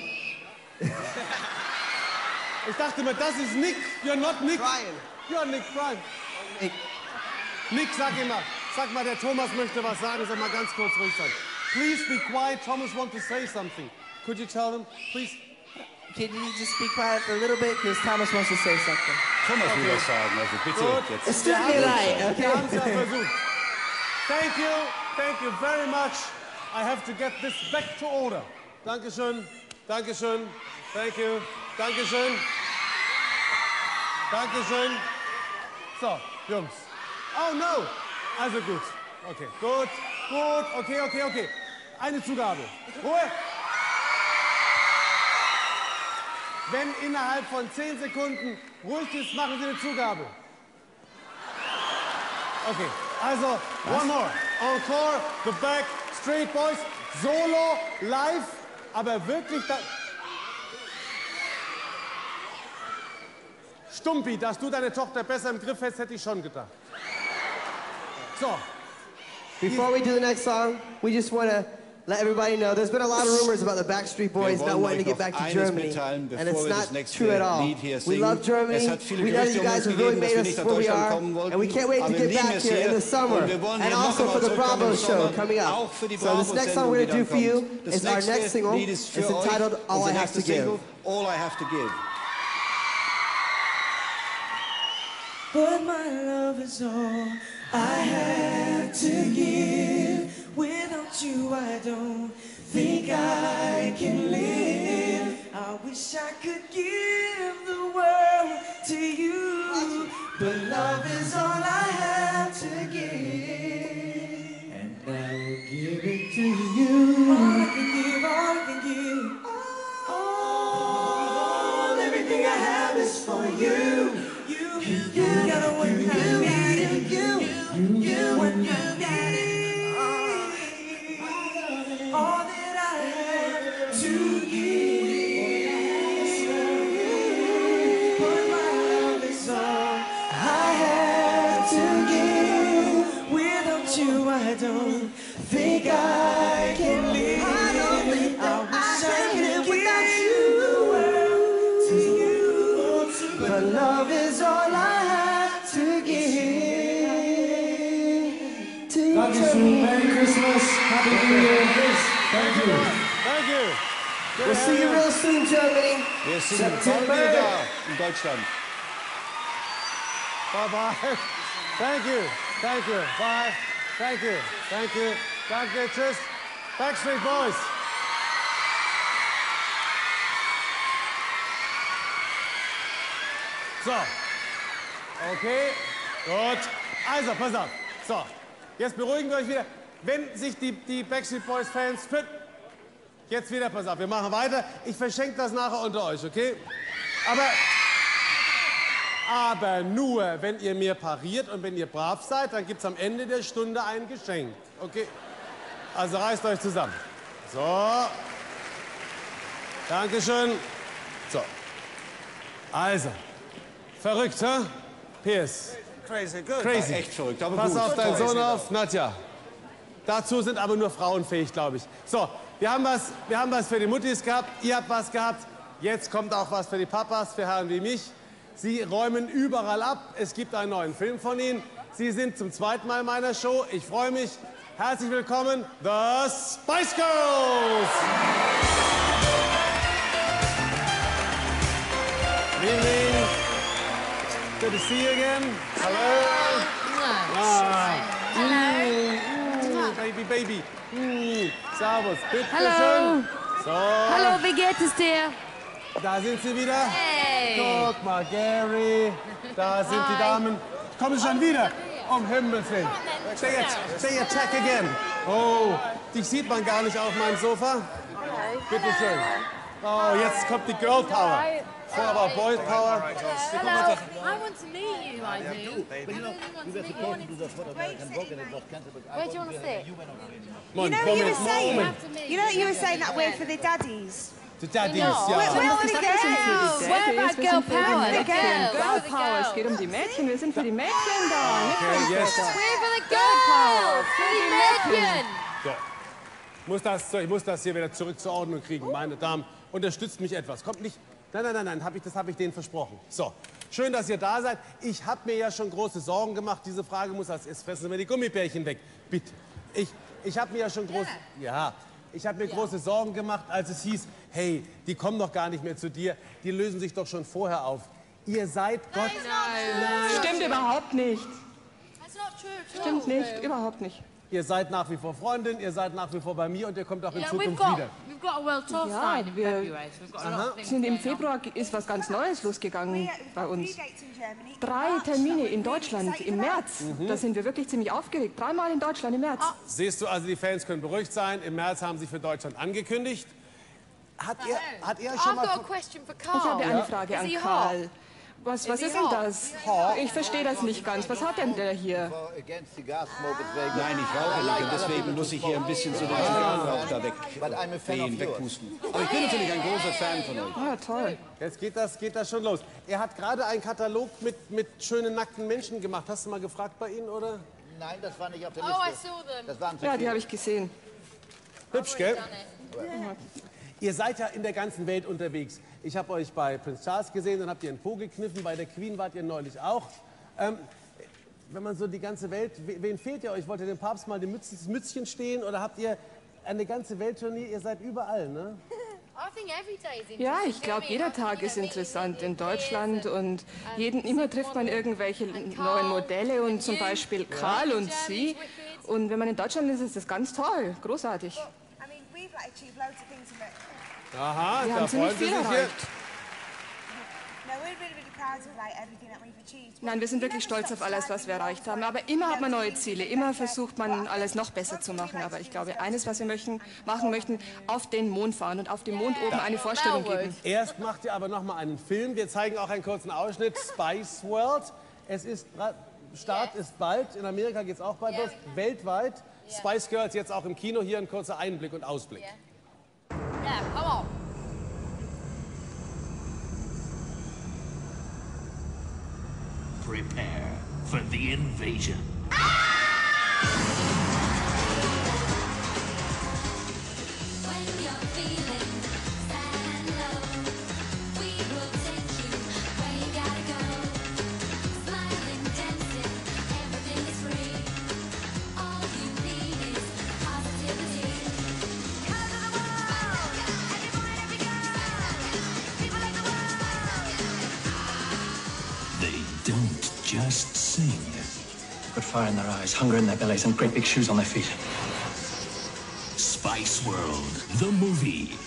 Ich dachte mir, das ist Nick. You're not Nick. Brian. You're Nick Brian. Nick, sag mal, der Thomas möchte was sagen. Sag mal ganz kurz ruhig sein. Please be quiet. Thomas wants to say something. Could you tell them, please? Can you just be quiet for a little bit, because Thomas wants to say something. Thomas will was sagen, also bitte jetzt. Es tut mir leid, Wir haben es ja versucht. Thank you very much. I have to get this back to order. Dankeschön, Dankeschön, thank you, Dankeschön, Dankeschön. So, Jungs. Oh no! Also gut, okay, gut, okay. Eine Zugabe. Ruhe! Wenn innerhalb von 10 Sekunden ruhig ist, machen Sie eine Zugabe. Okay, also, one more. Encore, the Backstreet Boys, Solo, live, aber wirklich... Stumpi, dass du deine Tochter besser im Griff hast, hätte ich schon gedacht. So. Before we do the next song, we just want to let everybody know there's been a lot of rumors about the Backstreet Boys not wanting to get back to Germany, and it's not true at all. We love Germany. We know you guys have really made us where we are, and we can't wait to get back here in the summer, and also for the Bravo show coming up. So this next song we're going to do for you is our next single. It's entitled All I Have to Give. All I Have to Give. But my love is all I have to give. Without you, I don't think I can live. I wish I could give the world to you, but love is all I have to give, and I will give it to you. All I can give, all I can give. All, everything I have is for you. You got what you need, you what you need. All that I have to give, but my love is all I have to give. Without you, I don't think I can live. I wish I could give the world to you, but love is all I have to give. Dankeschön, Merry Christmas, Happy New Year. Thank you. Thank you. We'll see you real soon, Germany. Wir sind bald wieder da in Deutschland. Bye-bye. Thank you. Bye. Thank you. Danke, tschüss. Backstreet Boys. So. Okay. Gut. Also, pass auf. So. Jetzt beruhigen wir euch wieder. Wenn sich die Backstreet Boys Fans... Jetzt wieder, pass auf, wir machen weiter. Ich verschenke das nachher unter euch, okay? Aber Aber nur, wenn ihr mir pariert und wenn ihr brav seid, dann gibt es am Ende der Stunde ein Geschenk. Okay? Also reißt euch zusammen. So. Dankeschön. So. Also. Verrückt, hä? Piers. Crazy, good. Crazy. Echt verrückt, aber Pass gut. auf deinen Sohn auf, Nadja. Dazu sind aber nur Frauen fähig, glaube ich. So, wir haben was für die Muttis gehabt, ihr habt was gehabt. Jetzt kommt auch was für die Papas, für Herren wie mich. Sie räumen überall ab. Es gibt einen neuen Film von ihnen. Sie sind zum zweiten Mal in meiner Show. Ich freue mich. Herzlich willkommen, The Spice Girls! Good evening. Good to see you again. Hello. Hello. Baby, baby. Servus. Bitte Hallo. schön. So. Hallo, wie geht es dir? Da sind sie wieder. Hey. Guck mal, Gary. Da sind die Hi. Damen. Kommen schon wieder. Um Himmels Willen. Say attack again. Oh, dich sieht man gar nicht auf meinem Sofa. Bitte schön. Oh, jetzt kommt die Girl Power. Vorher war Boy Power. Hello. I want to meet you, I do. But you know, you were supposed to do that for the American Vogue and it was cancelled. But Where do you want to sit? You know what you were saying that we're for the daddies. Die Daddies, Ja. ja. We're für die What about girl power? The Girl girls. Power. Es geht um die Mädchen. Wir sind für die Mädchen da. Nicht für die Okay, yes. Väter. We're for the girl power. Für die Mädchen. So. Ich muss das hier wieder zurück zur Ordnung kriegen, meine Damen. Unterstützt mich etwas. Kommt nicht. Nein, das habe ich denen versprochen. So, schön, dass ihr da seid. Ich habe mir ja schon große Sorgen gemacht. Diese Frage muss als erstes fressen wir die Gummibärchen weg. Bitte. Ich habe mir ja schon große Sorgen gemacht, als es hieß, hey, die kommen doch gar nicht mehr zu dir. Die lösen sich doch schon vorher auf. Ihr seid Gott. Nein. Stimmt überhaupt nicht. Stimmt nicht, überhaupt nicht. Ihr seid nach wie vor Freundin, ihr seid nach wie vor bei mir und ihr kommt auch in Yeah, Zukunft wieder. we've got a World Tour Ja, starting in wir February, so we've got a lot of things. sind im Februar ist was ganz Neues losgegangen bei uns. 3 Termine in Deutschland im März. Da sind wir wirklich ziemlich aufgeregt. 3-mal in Deutschland im März. Siehst du, also die Fans können beruhigt sein. Im März haben sie für Deutschland angekündigt. Hat er schon I've got a mal... question for Ich habe Carl. eine Frage Is an he hot? Karl. Was Is ist he denn hot? das? Ich verstehe das nicht ganz. Was hat denn der hier? Nein, ich rauche nicht und deswegen muss ich hier ein bisschen so den Zigarrenrauch da wegpusten. Aber ich bin natürlich ein großer Fan von euch. Ah, toll. Jetzt geht das schon los. Er hat gerade einen Katalog mit schönen nackten Menschen gemacht. Hast du mal gefragt bei Ihnen, oder? Nein, das war nicht auf der Oh, I Liste. saw them. Das waren zu Ja, die viele. habe ich gesehen. Hübsch, gell? Ihr seid ja in der ganzen Welt unterwegs. Ich habe euch bei Prince Charles gesehen, dann habt ihr einen Po gekniffen. Bei der Queen wart ihr neulich auch. Wenn man so die ganze Welt... Wen fehlt ihr euch? Wollt ihr dem Papst mal das Mützchen stehen? Oder habt ihr eine ganze Welttournee? Ihr seid überall, ne? I think every day is Ja, interesting. ich glaube, jeder Tag ist interessant in Deutschland und immer trifft man irgendwelche neuen Modelle und zum Beispiel Karl und sie. Und wenn man in Deutschland ist, ist das ganz toll, großartig. Aha, Wir da haben ziemlich freuen Sie viel sich hier. erreicht. Nein, wir sind wirklich stolz auf alles, was wir erreicht haben. Aber immer hat man neue Ziele, immer versucht man, alles noch besser zu machen. Aber ich glaube, eines, was wir machen möchten, auf den Mond fahren und auf dem Mond oben eine Vorstellung geben. Erst macht ihr aber noch mal einen Film. Wir zeigen auch einen kurzen Ausschnitt. Spice World. Start ist bald. In Amerika geht es auch bald los. Weltweit. Spice Girls jetzt auch im Kino. Hier ein kurzer Einblick und Ausblick. Yeah, come on. Prepare for the invasion. They don't just sing. Put fire in their eyes, hunger in their bellies, and great big shoes on their feet. Spice World, the movie.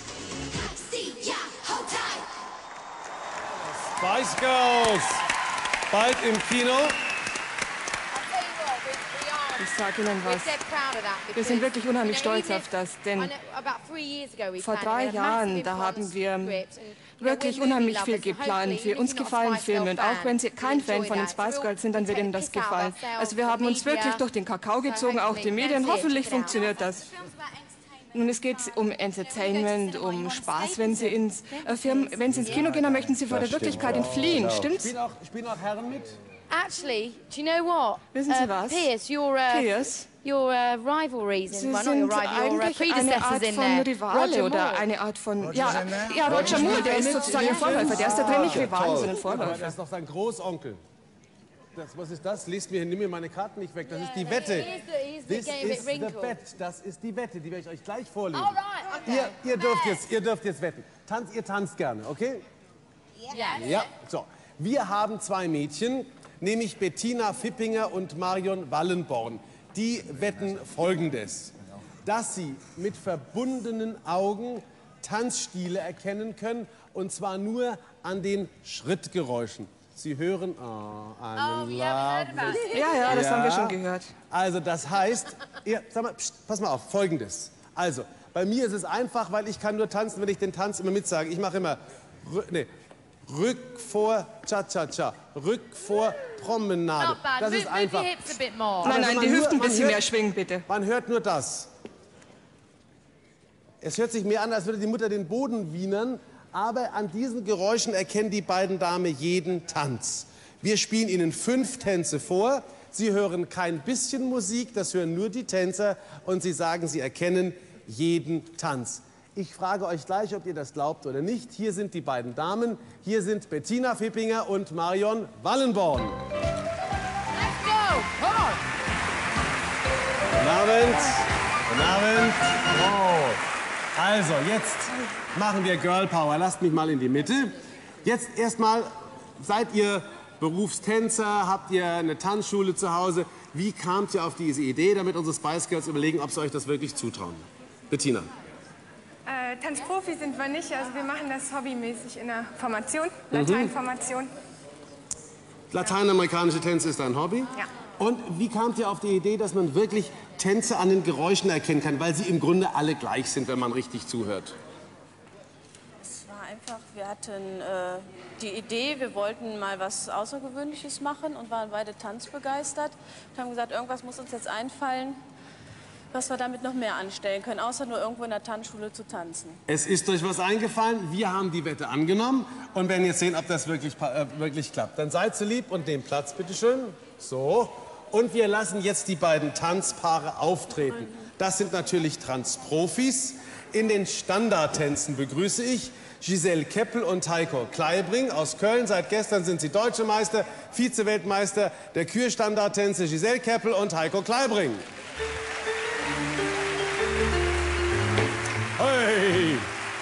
Spice Girls. Bald im Kino. I'll tell you what, we are Ich sage Ihnen was. Wir sind wirklich unheimlich stolz auf das, denn vor 3 Jahren, da haben wir wirklich unheimlich viel geplant. Uns gefallen Filme und auch wenn Sie kein Fan von den Spice Girls sind, dann wird Ihnen das gefallen. Also wir haben uns wirklich durch den Kakao gezogen, auch die Medien. Hoffentlich funktioniert das. Nun, es geht um Entertainment, um Spaß. Wenn Sie ins Kino gehen, dann möchten Sie vor der Wirklichkeit entfliehen, stimmt's? Spielen auch Herren mit? Actually, do you know what? Wissen Sie was? Pierce, your rivalries Sie in, well, not sind your rival, your eigentlich eine Art predecessors in von there. Rivale oder eine Art von... Roger Moore, der ist sozusagen ein Vorläufer. Der ist der drin nicht Rivale, sondern Vorläufer. Das ist doch sein Großonkel. Was ist das? Nimm mir meine Karten nicht weg. Das ist die Wette. This is the bet. Das ist die Wette. Die werde ich euch gleich vorlesen. Ihr dürft jetzt wetten. Ihr tanzt gerne, okay? Ja. So. Wir haben 2 Mädchen, nämlich Bettina Fippinger und Marion Wallenborn. Die wetten Folgendes: Dass sie mit verbundenen Augen Tanzstile erkennen können, und zwar nur an den Schrittgeräuschen. Sie hören, einen Ja, das haben wir schon gehört. Also das heißt, pass mal auf, Folgendes. Also, bei mir ist es einfach, weil ich kann nur tanzen, wenn ich den Tanz immer mitsage. Ich mache immer, Rück, vor, Cha-Cha-Cha, Rück, vor, Promenade. Das ist einfach. Nein, die Hüften ein bisschen mehr schwingen, bitte. Man hört nur das. Es hört sich mehr an, als würde die Mutter den Boden wienern. Aber an diesen Geräuschen erkennen die beiden Damen jeden Tanz. Wir spielen Ihnen 5 Tänze vor. Sie hören kein bisschen Musik, das hören nur die Tänzer. Und Sie sagen, Sie erkennen jeden Tanz. Ich frage euch gleich, ob ihr das glaubt oder nicht. Hier sind die beiden Damen. Hier sind Bettina Fippinger und Marion Wallenborn. Let's go! Come on! Guten Abend. Guten Abend. Oh. Also, jetzt machen wir Girl Power. Lasst mich mal in die Mitte. Jetzt erstmal, seid ihr Berufstänzer? Habt ihr eine Tanzschule zu Hause? Wie kamt ihr auf diese Idee, damit unsere Spice Girls überlegen, ob sie euch das wirklich zutrauen? Bettina. Tanzprofi sind wir nicht, also wir machen das hobbymäßig in der Formation, Lateinformation. Lateinamerikanische Tänze ist ein Hobby? Ja. Und wie kamt ihr auf die Idee, dass man wirklich Tänze an den Geräuschen erkennen kann, weil sie im Grunde alle gleich sind, wenn man richtig zuhört? Es war einfach, wir hatten die Idee, wir wollten mal was Außergewöhnliches machen und waren beide tanzbegeistert und haben gesagt, irgendwas muss uns jetzt einfallen, was wir damit noch mehr anstellen können, außer nur irgendwo in der Tanzschule zu tanzen. Es ist euch was eingefallen, wir haben die Wette angenommen und werden jetzt sehen, ob das wirklich klappt. Dann seid so lieb und nehmt Platz, bitteschön. So. Und wir lassen jetzt die beiden Tanzpaare auftreten. Das sind natürlich Tanzprofis. In den Standardtänzen begrüße ich Giselle Keppel und Heiko Kleibring aus Köln. Seit gestern sind sie Deutsche Meister, Vize-Weltmeister der Kür-Standardtänze. Giselle Keppel und Heiko Kleibring. Hey!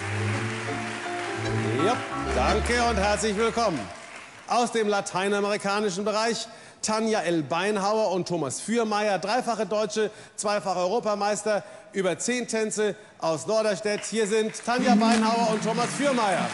Ja, danke und herzlich willkommen. Aus dem lateinamerikanischen Bereich Tanja L. Beinhauer und Thomas Fürmeier, 3-fache Deutsche, 2-fache Europameister, über 10 Tänze aus Norderstedt. Hier sind Tanja Beinhauer und Thomas Fürmeier.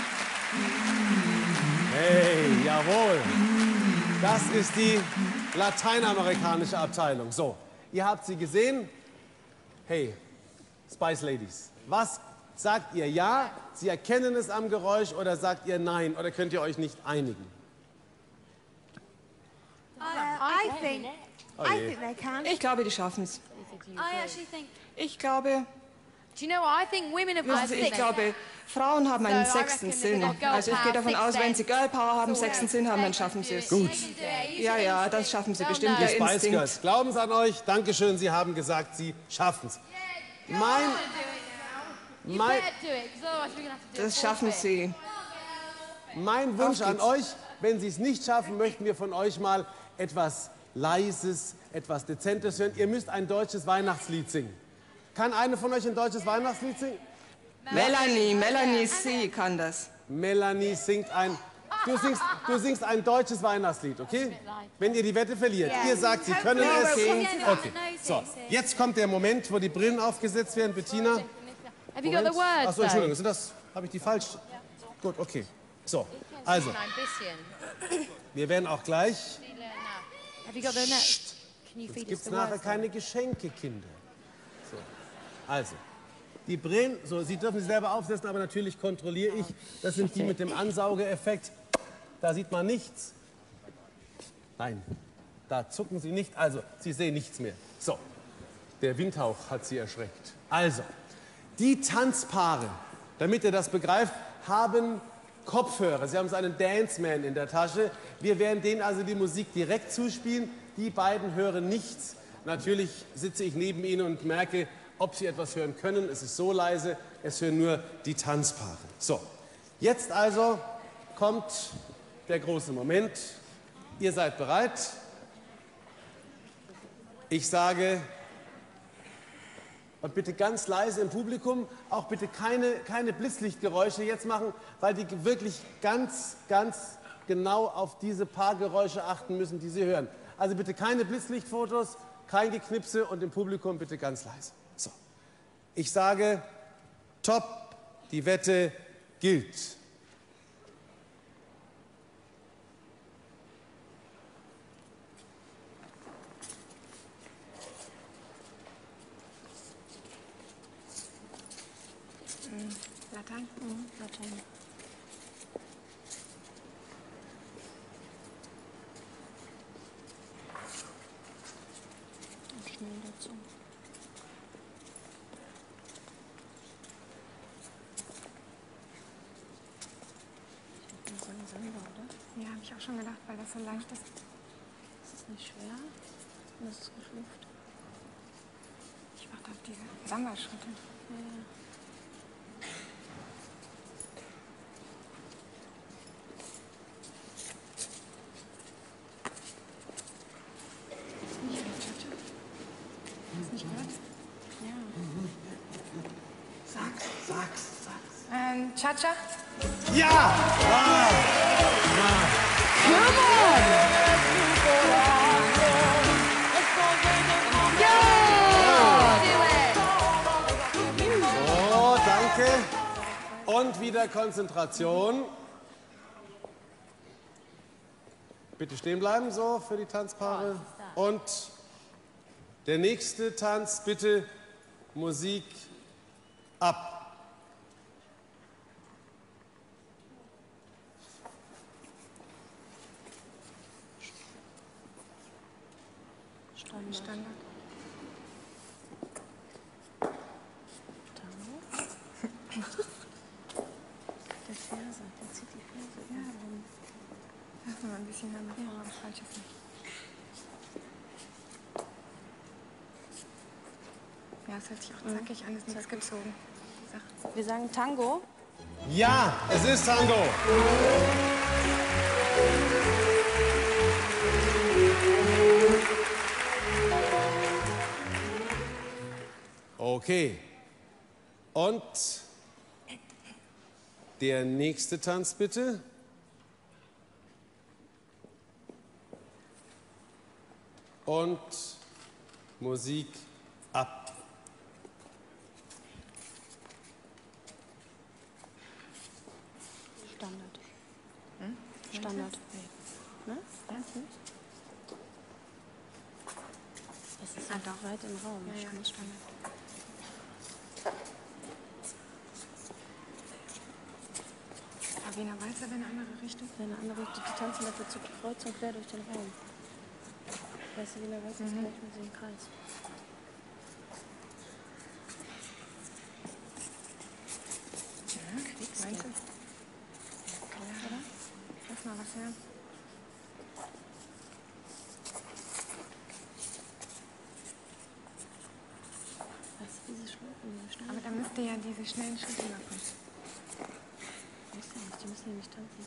Hey, jawohl. Das ist die lateinamerikanische Abteilung. So, ihr habt sie gesehen. Hey, Spice Ladies, was sagt ihr ja? Sie erkennen es am Geräusch oder sagt ihr nein? Oder könnt ihr euch nicht einigen? Ich glaube, die schaffen es. Ich glaube, Frauen haben einen 6. Sinn. Also ich gehe davon aus, wenn sie Girl Power haben, 6. Sinn haben, dann schaffen sie es. Gut. Ja, das schaffen sie bestimmt. Die Der Spice Instinkt. Girls, glauben Sie an euch. Dankeschön, Sie haben gesagt, Sie schaffen es. Das schaffen sie. Mein Wunsch an euch, wenn Sie es nicht schaffen, möchten wir von euch mal etwas Leises, etwas Dezentes hören. Ihr müsst ein deutsches Weihnachtslied singen. Kann eine von euch ein deutsches Weihnachtslied singen? Melanie C. kann das. Melanie singt ein... Du singst ein deutsches Weihnachtslied, okay? Wenn ihr die Wette verliert. Ihr sagt, Sie können es. Okay. So, jetzt kommt der Moment, wo die Brillen aufgesetzt werden. Bettina. Moment. Achso, Entschuldigung, habe ich die falsch? Gut, okay. So, also. Wir werden auch gleich... Jetzt gibt es nachher keine Geschenke, Kinder. So. Also, die Brillen, so, Sie dürfen sie selber aufsetzen, aber natürlich kontrolliere ich. Das sind die mit dem Ansaugeeffekt. Da sieht man nichts. Nein, da zucken Sie nicht. Also, Sie sehen nichts mehr. So, der Windhauch hat Sie erschreckt. Also, die Tanzpaare, damit ihr das begreift, haben Kopfhörer. Sie haben so einen Dance-Man in der Tasche. Wir werden denen also die Musik direkt zuspielen. Die beiden hören nichts. Natürlich sitze ich neben ihnen und merke, ob sie etwas hören können. Es ist so leise, es hören nur die Tanzpaare. So, jetzt also kommt der große Moment. Ihr seid bereit. Ich sage, und bitte ganz leise im Publikum, auch bitte keine Blitzlichtgeräusche jetzt machen, weil die wirklich ganz genau auf diese paar Geräusche achten müssen, die Sie hören. Also bitte keine Blitzlichtfotos, kein Geknipse und im Publikum bitte ganz leise. So. Ich sage, top, die Wette gilt. Latein? Latein. Und schnell dazu. Ja, habe ich auch schon gedacht, weil das so leicht ist. Das ist nicht schwer. Das ist gut Luft. Ich warte auf diese Samba-Schritte. Ja. Cha-Cha? Ja! Ah. Come on! Ja! So, danke. Und wieder Konzentration. Bitte stehen bleiben, so, für die Tanzpaare. Und der nächste Tanz, bitte Musik ab. Standard. Der Ferse, der zieht die Ferse. Ja, dann lass mal ein bisschen damit vor, was falsch ist nicht. Ja, es hört sich auch zackig an, ist nichts gezogen. Wir sagen Tango. Ja, es ist Tango. Okay. Und der nächste Tanz bitte. Und Musik ab. Standard. Standard. Ne? Es ist einfach weit im Raum. Ja, ja, Standard. Wiener Walzer wäre eine andere Richtung? Wäre eine andere Richtung. Die tanzen dafür zu kreuz und quer durch den Raum. Weißt du, Wiener Walzer ist gleich mit dem Kreis. Ja, Quickstep. Meinst du? Klar, oder? Lass mal was hören. Weißt du, diese Schnellen? Aber da müsste ja diese schnellen Schritte machen. Die müssen ja nicht tanzen.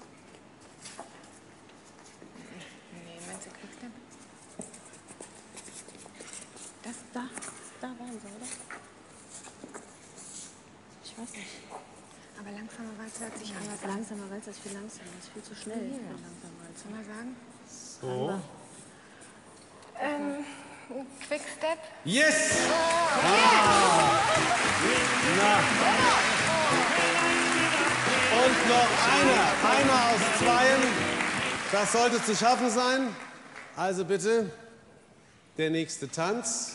Nee, meinst du Quickstep? Da waren sie, oder? Ich weiß nicht. Aber langsamer Walzer hört sich anders an. Langsamer Walzer ist viel langsamer, ist viel zu schnell. Ja. Langsamer Walzer. Soll man sagen? So. Quickstep? Yes! Na. Und noch einer aus zweien. Das sollte zu schaffen sein. Also bitte. der nächste Tanz.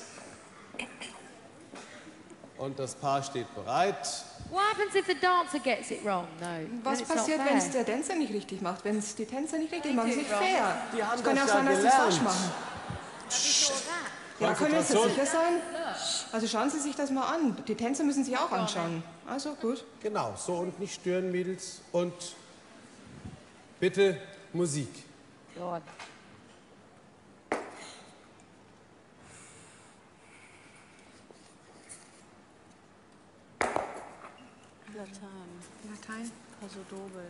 Und das Paar steht bereit. What happens if the dancer gets it wrong, though? Was passiert, wenn es der Tänzer nicht richtig macht? Wenn es die Tänzer nicht richtig machen? Das ist nicht fair. Die haben Es kann ja auch das sein, ja dass sie es falsch gelernt. machen. Ja, können Sie sicher sein? Also schauen Sie sich das mal an. Die Tänzer müssen sich auch anschauen. Also gut. Genau, so und nicht stören, Mädels. Und bitte Musik. God. Latein. Paso Doble.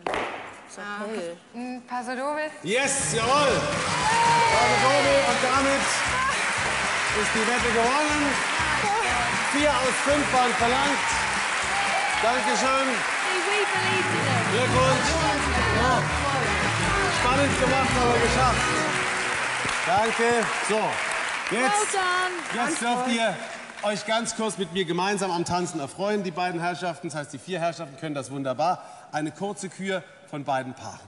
Paso Doble. Yes, jawohl! Paso Doble und damit ist die Wette gewonnen. 4 aus 5 waren verlangt. Dankeschön. Glückwunsch. Ja. Spannend gemacht, aber geschafft. Danke. So, jetzt dürft ihr euch ganz kurz mit mir gemeinsam am Tanzen erfreuen. Die beiden Herrschaften, das heißt die 4 Herrschaften können das wunderbar. Eine kurze Kür von beiden Paaren.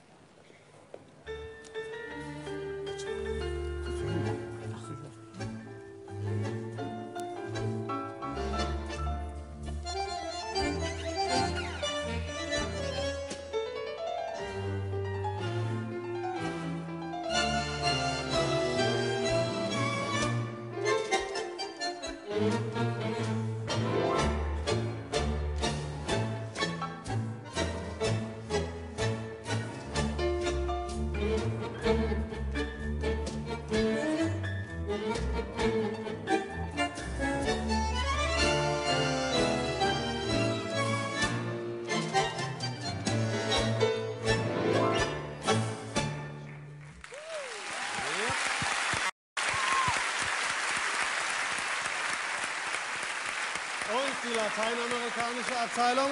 Und die lateinamerikanische Abteilung.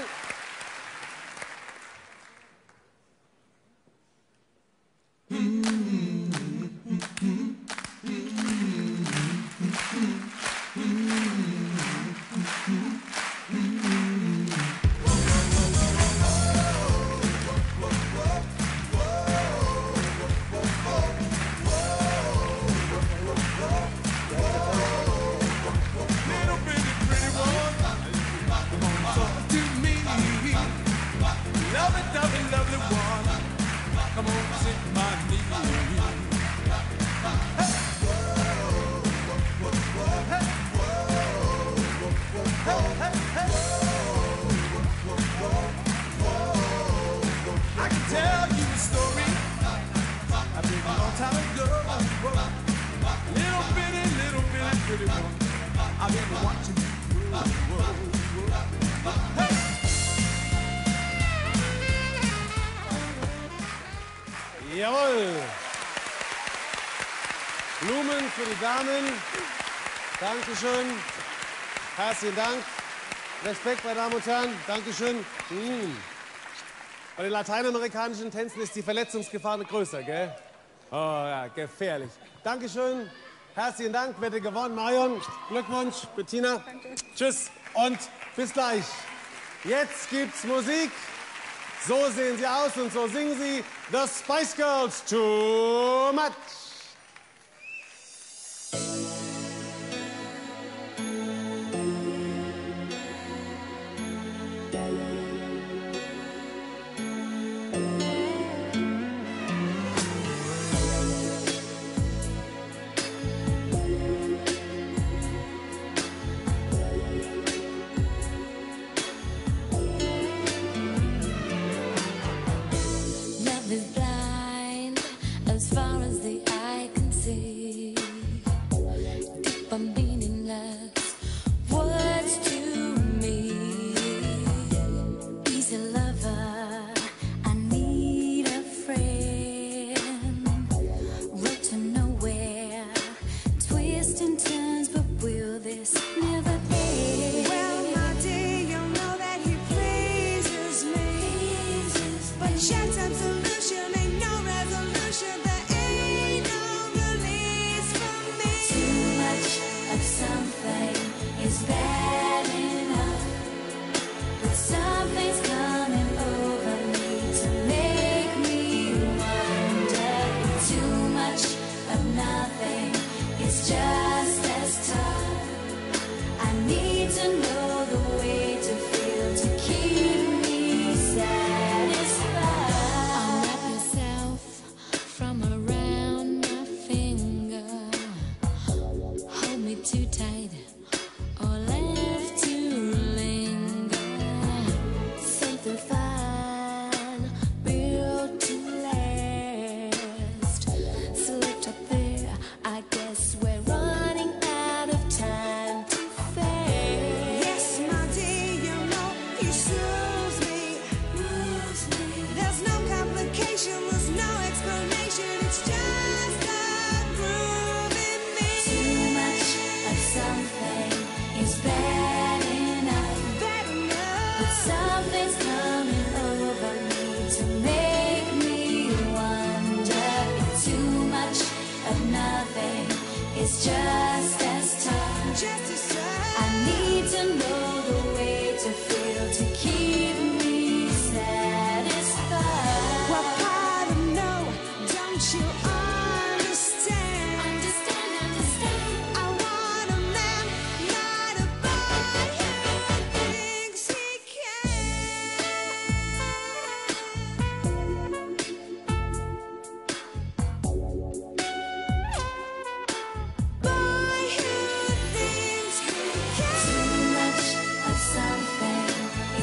Jawohl. Blumen für die Damen. Dankeschön. Herzlichen Dank. Respekt, meine Damen und Herren. Dankeschön. Bei den lateinamerikanischen Tänzen ist die Verletzungsgefahr größer, gell? Oh ja, gefährlich. Dankeschön. Herzlichen Dank. Wette gewonnen. Marion, Glückwunsch. Bettina. Danke. Tschüss und bis gleich. Jetzt gibt's Musik. So sehen sie aus und so singen sie. The Spice Girls, Too Much. Love is blind as far as the eye can see. Deep and meaningless words to me.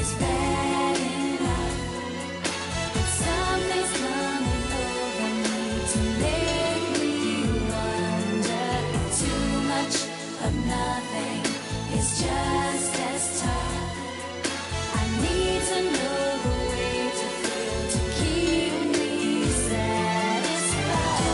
is bad enough. But something's coming over me to make me wonder. Too much of nothing is just as tough. I need to know the way to feel to keep me satisfied.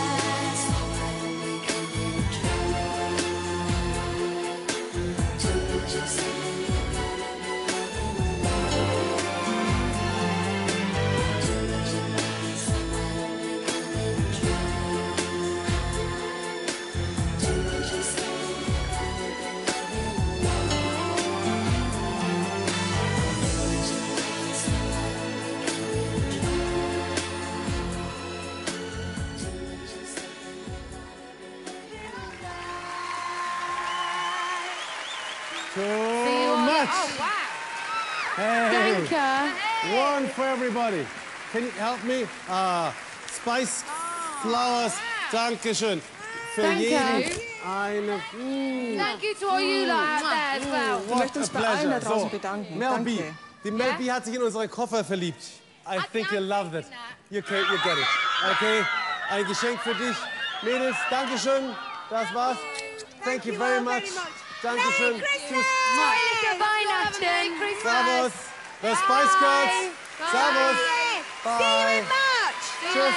Too much. Oh, wow. Hey. Danke. One for everybody. Can you help me? Spice Flowers. Dankeschön. Für Danke. jeden eine. Thank you to all you lot out there as well. Wir möchten uns bei allen da draußen bedanken. Mel B. Danke. Die Mel B hat sich in unseren Koffer verliebt. I think you'll love that. You get it. Okay? Ein Geschenk für dich. Mädels, Dankeschön. Das war's. Thank you very much. Dankeschön. Tschüss. Weihnachten. Servus. The Spice Girls. Servus. Bye. Tschüss.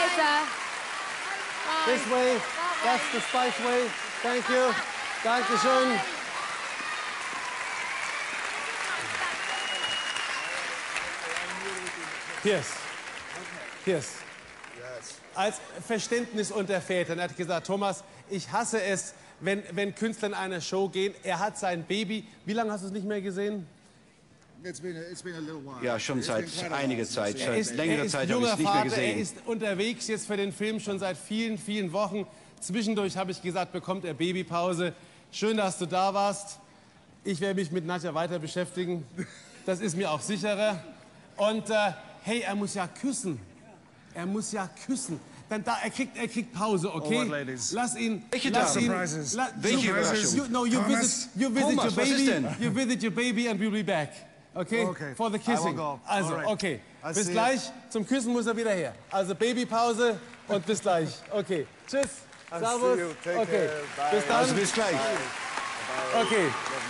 This way. That's the Spice way. Thank you. Dankeschön. Piers. Als Verständnis unter Vätern hat gesagt, Thomas, ich hasse es, wenn Künstler in eine Show gehen. Er hat sein Baby. Wie lange hast du es nicht mehr gesehen? Ja, schon seit einiger Zeit. Seit Er längerer ist Zeit habe ich junger es nicht mehr Vater, er gesehen. ist unterwegs jetzt für den Film schon seit vielen, vielen Wochen. Zwischendurch habe ich gesagt, bekommt er Babypause. Schön, dass du da warst. Ich werde mich mit Nadja weiter beschäftigen. Das ist mir auch sicherer. Und hey, er muss ja küssen. Er muss ja küssen. Dann er kriegt Pause, okay? All right, ladies. Lass ihn. Welche lass ihn. Surprises. Welche Überraschung? You visit Thomas, your was ist baby. denn? You visit your baby and we'll be back. Okay? Okay. For the I will kissing. go. Also, All right. okay. I Bis see gleich. Zum Küssen muss er wieder her. Also Babypause und bis gleich. Okay. Tschüss. I'll Servus. see you. Take Okay. care. Bye. Bis dann. Also bis gleich. Okay.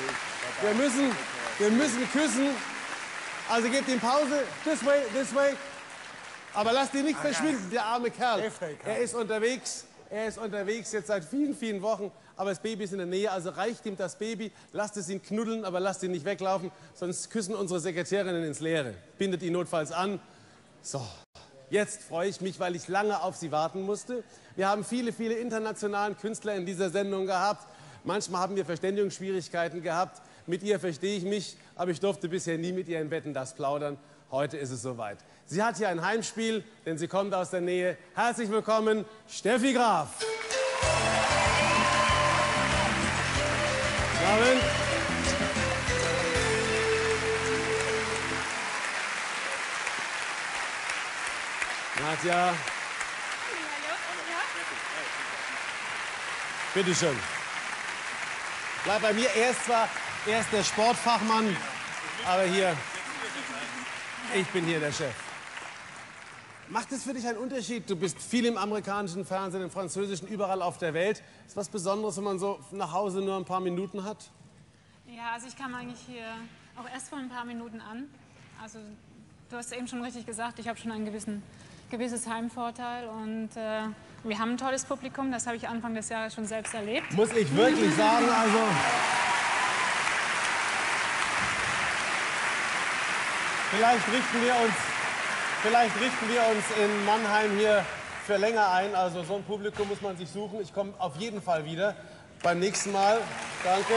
Wir müssen küssen. Also gebt ihm Pause. This way. Aber lasst ihn nicht verschwinden, der arme Kerl. Er ist unterwegs. Er ist unterwegs jetzt seit vielen, vielen Wochen. Aber das Baby ist in der Nähe, also reicht ihm das Baby. Lasst es ihn knuddeln, aber lasst ihn nicht weglaufen. Sonst küssen unsere Sekretärinnen ins Leere. Bindet ihn notfalls an. So, jetzt freue ich mich, weil ich lange auf Sie warten musste. Wir haben viele, viele internationale Künstler in dieser Sendung gehabt. Manchmal haben wir Verständigungsschwierigkeiten gehabt. Mit ihr verstehe ich mich, aber ich durfte bisher nie mit ihr in Wetten, das plaudern. Heute ist es soweit. Sie hat hier ein Heimspiel, denn sie kommt aus der Nähe. Herzlich willkommen, Steffi Graf. Guten Abend. Nadja. Bitte schön. Bleib bei mir. Er ist der Sportfachmann, aber hier, ich bin hier der Chef. Macht es für dich einen Unterschied? Du bist viel im amerikanischen Fernsehen, im französischen, überall auf der Welt. Ist was Besonderes, wenn man so nach Hause nur ein paar Minuten hat? Ja, also ich kam eigentlich hier auch erst vor ein paar Minuten an. Also du hast eben schon richtig gesagt, ich habe schon ein gewisses Heimvorteil und wir haben ein tolles Publikum, das habe ich Anfang des Jahres schon selbst erlebt. Muss ich wirklich sagen, also... Vielleicht richten wir uns in Mannheim hier für länger ein. Also so ein Publikum muss man sich suchen. Ich komme auf jeden Fall wieder. Beim nächsten Mal. Danke.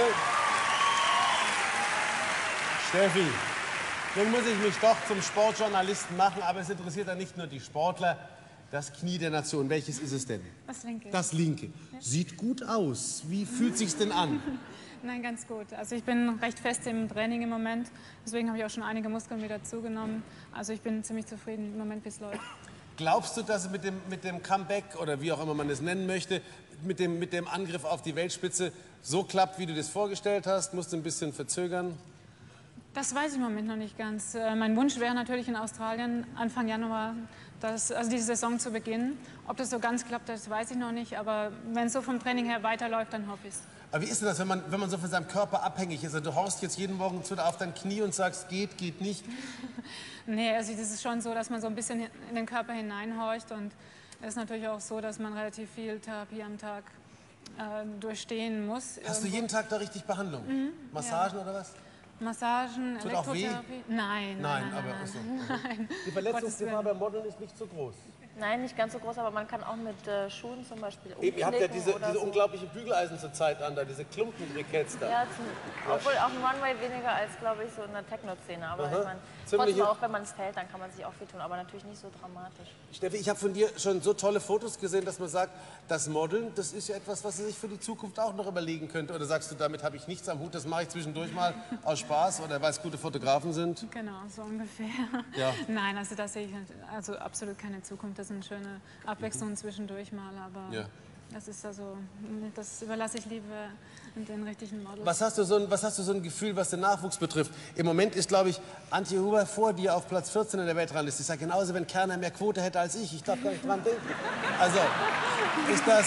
Steffi, nun muss ich mich doch zum Sportjournalisten machen, aber es interessiert ja nicht nur die Sportler. Das Knie der Nation, welches ist es denn? Das linke. Das linke. Sieht gut aus. Wie fühlt sich's denn an? Nein, ganz gut. Also ich bin recht fest im Training im Moment. Deswegen habe ich auch schon einige Muskeln wieder zugenommen. Also ich bin ziemlich zufrieden im Moment, wie es läuft. Glaubst du, dass es mit dem Comeback oder wie auch immer man es nennen möchte, mit dem Angriff auf die Weltspitze so klappt, wie du das vorgestellt hast? Musst du ein bisschen verzögern? Das weiß ich im Moment noch nicht ganz. Mein Wunsch wäre natürlich in Australien Anfang Januar, also diese Saison zu beginnen. Ob das so ganz klappt, das weiß ich noch nicht. Aber wenn es so vom Training her weiterläuft, dann hoffe ich es. Aber wie ist denn das, wenn man so von seinem Körper abhängig ist? Also du haust jetzt jeden Morgen auf dein Knie und sagst, geht nicht? Nee, also das ist schon so, dass man so ein bisschen in den Körper hineinhorcht. Und es ist natürlich auch so, dass man relativ viel Therapie am Tag durchstehen muss. Hast du jeden Tag da richtig Behandlung? Massagen oder was? Massagen, Tut auch weh? Elektrotherapie? Nein. Die Verletzungsgefahr beim Modeln ist nicht so groß. Nein, nicht ganz so groß, aber man kann auch mit Schuhen zum Beispiel umknicken. Ihr habt ja diese so. unglaubliche Bügeleisen zur Zeit an, da diese Klumpenbriketts da. Ja, obwohl auch ein One-Way weniger als, glaube ich, so in der Techno-Szene. Aber ich meine, trotzdem auch, wenn man es fällt, dann kann man sich auch viel tun, aber natürlich nicht so dramatisch. Steffi, ich habe von dir schon so tolle Fotos gesehen, dass man sagt, das Modeln, das ist ja etwas, was sie sich für die Zukunft auch noch überlegen könnte. Oder sagst du, damit habe ich nichts am Hut, das mache ich zwischendurch mal aus Spaß oder weil es gute Fotografen sind? Genau, so ungefähr. Ja. Nein, also da sehe ich also absolut keine Zukunft. Das ist eine schöne Abwechslung zwischendurch mal, aber das ist also, das überlasse ich lieber den richtigen Models. Was hast du so ein Gefühl, was den Nachwuchs betrifft? Im Moment ist, glaube ich, Antje Huber vor dir auf Platz 14 in der Weltrangliste. Ich sage genauso, wenn Kerner mehr Quote hätte als ich. Ich darf gar nicht dran denken. Also, ist das...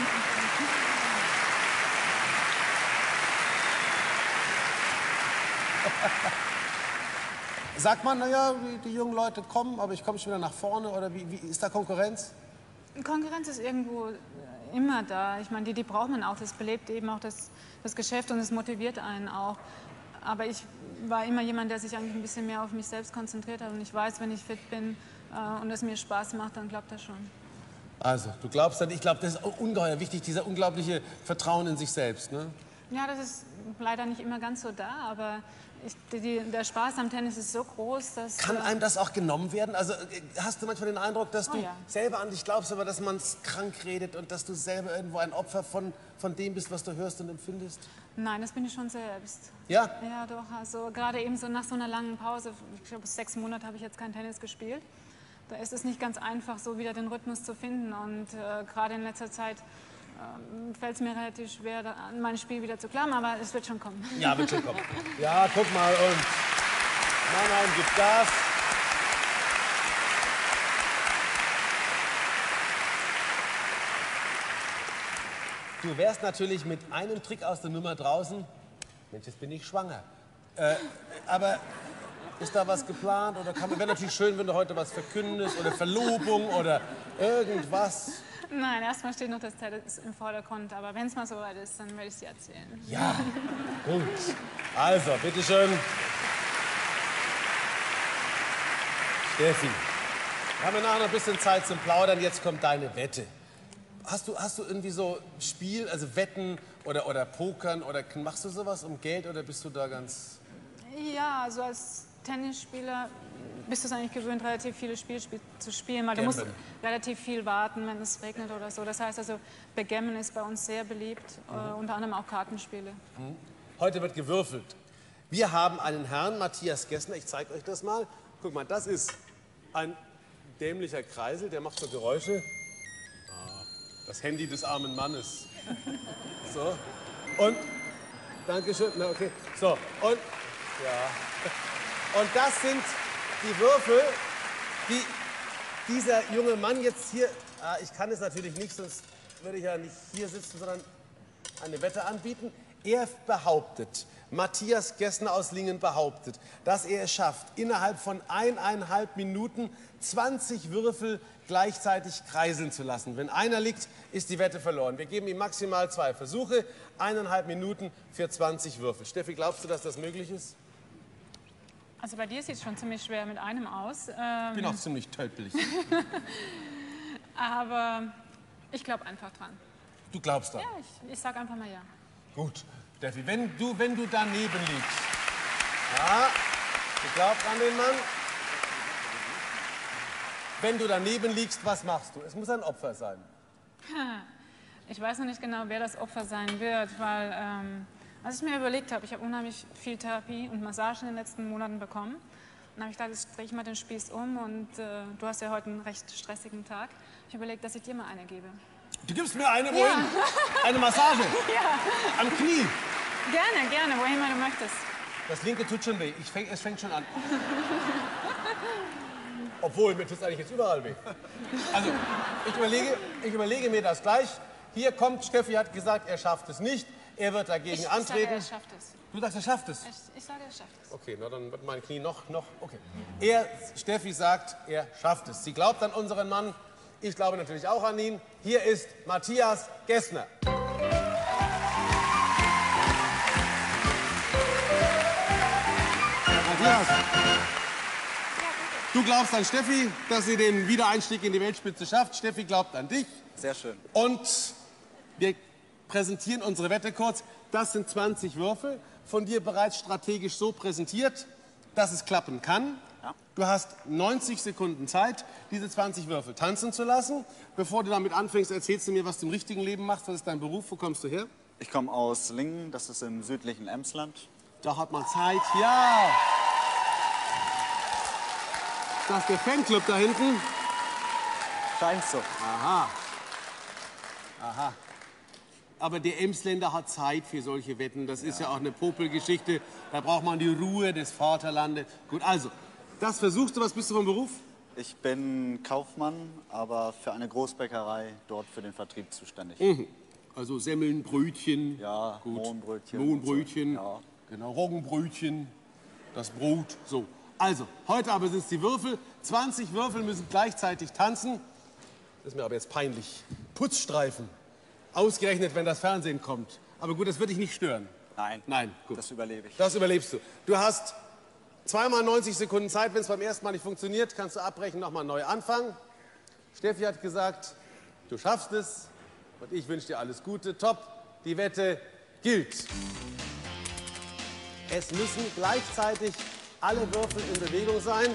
Sagt man, naja, die jungen Leute kommen, aber ich komme schon wieder nach vorne? Oder wie ist da Konkurrenz? Konkurrenz ist irgendwo immer da. Ich meine, die braucht man auch. Das belebt eben auch das Geschäft und es motiviert einen auch. Aber ich war immer jemand, der sich eigentlich ein bisschen mehr auf mich selbst konzentriert hat. Und ich weiß, wenn ich fit bin und es mir Spaß macht, dann klappt das schon. Also, du glaubst dann, ich glaube, das ist ungeheuer wichtig, dieser unglaubliche Vertrauen in sich selbst, ne? Ja, das ist leider nicht immer ganz so da, aber der Spaß am Tennis ist so groß, dass... Kann einem das auch genommen werden? Also hast du manchmal den Eindruck, dass du selber an dich glaubst, aber dass man es krank redet und dass du selber irgendwo ein Opfer von dem bist, was du hörst und empfindest? Nein, das bin ich schon selbst. Ja? Ja, doch. Also gerade eben so nach so einer langen Pause, ich glaube 6 Monate habe ich jetzt kein Tennis gespielt. Da ist es nicht ganz einfach, so wieder den Rhythmus zu finden und gerade in letzter Zeit fällt es mir relativ schwer, an mein Spiel wieder zu klammern, aber es wird schon kommen. Ja, wird schon kommen. Ja, guck mal und Mannheim gibt Gas. Du wärst natürlich mit einem Trick aus der Nummer draußen. Mensch, jetzt bin ich schwanger. Aber ist da was geplant? Oder wäre natürlich schön, wenn du heute was verkündest oder Verlobung oder irgendwas. Nein, erstmal steht noch das Tennis im Vordergrund, aber wenn es mal soweit ist, dann werde ich es dir erzählen. Ja, gut. Also, bitteschön. Steffi, wir haben nachher noch ein bisschen Zeit zum Plaudern. Jetzt kommt deine Wette. Hast du irgendwie so Spiel, also Wetten oder Pokern oder machst du sowas um Geld oder bist du da ganz... Ja, also als Tennisspieler bist du es eigentlich gewöhnt, relativ viele Spiele zu spielen, weil du musst relativ viel warten, wenn es regnet oder so. Das heißt also, Backgammon ist bei uns sehr beliebt, unter anderem auch Kartenspiele. Heute wird gewürfelt. Wir haben einen Herrn, Matthias Gessner, ich zeige euch das mal. Guck mal, das ist ein dämlicher Kreisel, der macht so Geräusche. Das Handy des armen Mannes. So, und, Dankeschön, na okay, so, und, ja. Und das sind die Würfel, die dieser junge Mann jetzt hier, ich kann es natürlich nicht, sonst würde ich ja nicht hier sitzen, sondern eine Wette anbieten. Er behauptet, Matthias Gessner aus Lingen behauptet, dass er es schafft, innerhalb von 1,5 Minuten 20 Würfel gleichzeitig kreiseln zu lassen. Wenn einer liegt, ist die Wette verloren. Wir geben ihm maximal 2 Versuche, 1,5 Minuten für 20 Würfel. Steffi, glaubst du, dass das möglich ist? Also bei dir sieht es schon ziemlich schwer mit einem aus. Ich bin auch ziemlich tölpelig. Aber ich glaube einfach dran. Du glaubst dran? Ja, ich sag einfach mal ja. Gut, Steffi, wenn du daneben liegst. Ja, du glaubst an den Mann. Wenn du daneben liegst, was machst du? Es muss ein Opfer sein. Ich weiß noch nicht genau, wer das Opfer sein wird, weil als ich mir überlegt habe, ich habe unheimlich viel Therapie und Massagen in den letzten Monaten bekommen. Dann habe ich gedacht, jetzt drehe ich mal den Spieß um und du hast ja heute einen recht stressigen Tag. Ich habe überlegt, dass ich dir mal eine gebe. Du gibst mir eine, wohin? Ja. Eine Massage? Ja. Am Knie? Gerne, gerne, wohin du möchtest. Das linke tut schon weh. Es fängt schon an. Obwohl, mir tut es eigentlich jetzt überall weh. Also, ich überlege mir das gleich. Hier kommt, Steffi hat gesagt, er schafft es nicht. Er wird dagegen antreten. Ich sage, er schafft es. Du sagst, er schafft es? Ich sage, er schafft es. Okay, na dann wird mein Knie noch, okay. Steffi sagt, er schafft es. Sie glaubt an unseren Mann. Ich glaube natürlich auch an ihn. Hier ist Matthias Gessner. Matthias, du glaubst an Steffi, dass sie den Wiedereinstieg in die Weltspitze schafft. Steffi glaubt an dich. Sehr schön. Und wir präsentieren unsere Wette kurz. Das sind 20 Würfel, von dir bereits strategisch so präsentiert, dass es klappen kann. Ja. Du hast 90 Sekunden Zeit, diese 20 Würfel tanzen zu lassen. Bevor du damit anfängst, erzählst du mir, was du im richtigen Leben machst. Was ist dein Beruf? Wo kommst du her? Ich komme aus Lingen, das ist im südlichen Emsland. Da hat man Zeit, ja. Ist das der Fanclub da hinten? Scheint so. Aha. Aha. Aber der Emsländer hat Zeit für solche Wetten. Das ist ja auch eine Popelgeschichte. Da braucht man die Ruhe des Vaterlandes. Gut, also, das versuchst du. Was bist du vom Beruf? Ich bin Kaufmann, aber für eine Großbäckerei dort für den Vertrieb zuständig. Mhm. Also Semmeln, Brötchen. Ja, gut. Mohnbrötchen. Mohnbrötchen. So. Ja. Genau, Roggenbrötchen. Das Brot. So. Also, heute aber sind es die Würfel. 20 Würfel müssen gleichzeitig tanzen. Das ist mir aber jetzt peinlich. Putzstreifen. Ausgerechnet, wenn das Fernsehen kommt. Aber gut, das wird dich nicht stören. Nein. Nein, gut. Das überlebe ich. Das überlebst du. Du hast zweimal 90 Sekunden Zeit. Wenn es beim ersten Mal nicht funktioniert, kannst du abbrechen, nochmal neu anfangen. Steffi hat gesagt, du schaffst es. Und ich wünsche dir alles Gute. Top. Die Wette gilt. Es müssen gleichzeitig alle Würfel in Bewegung sein.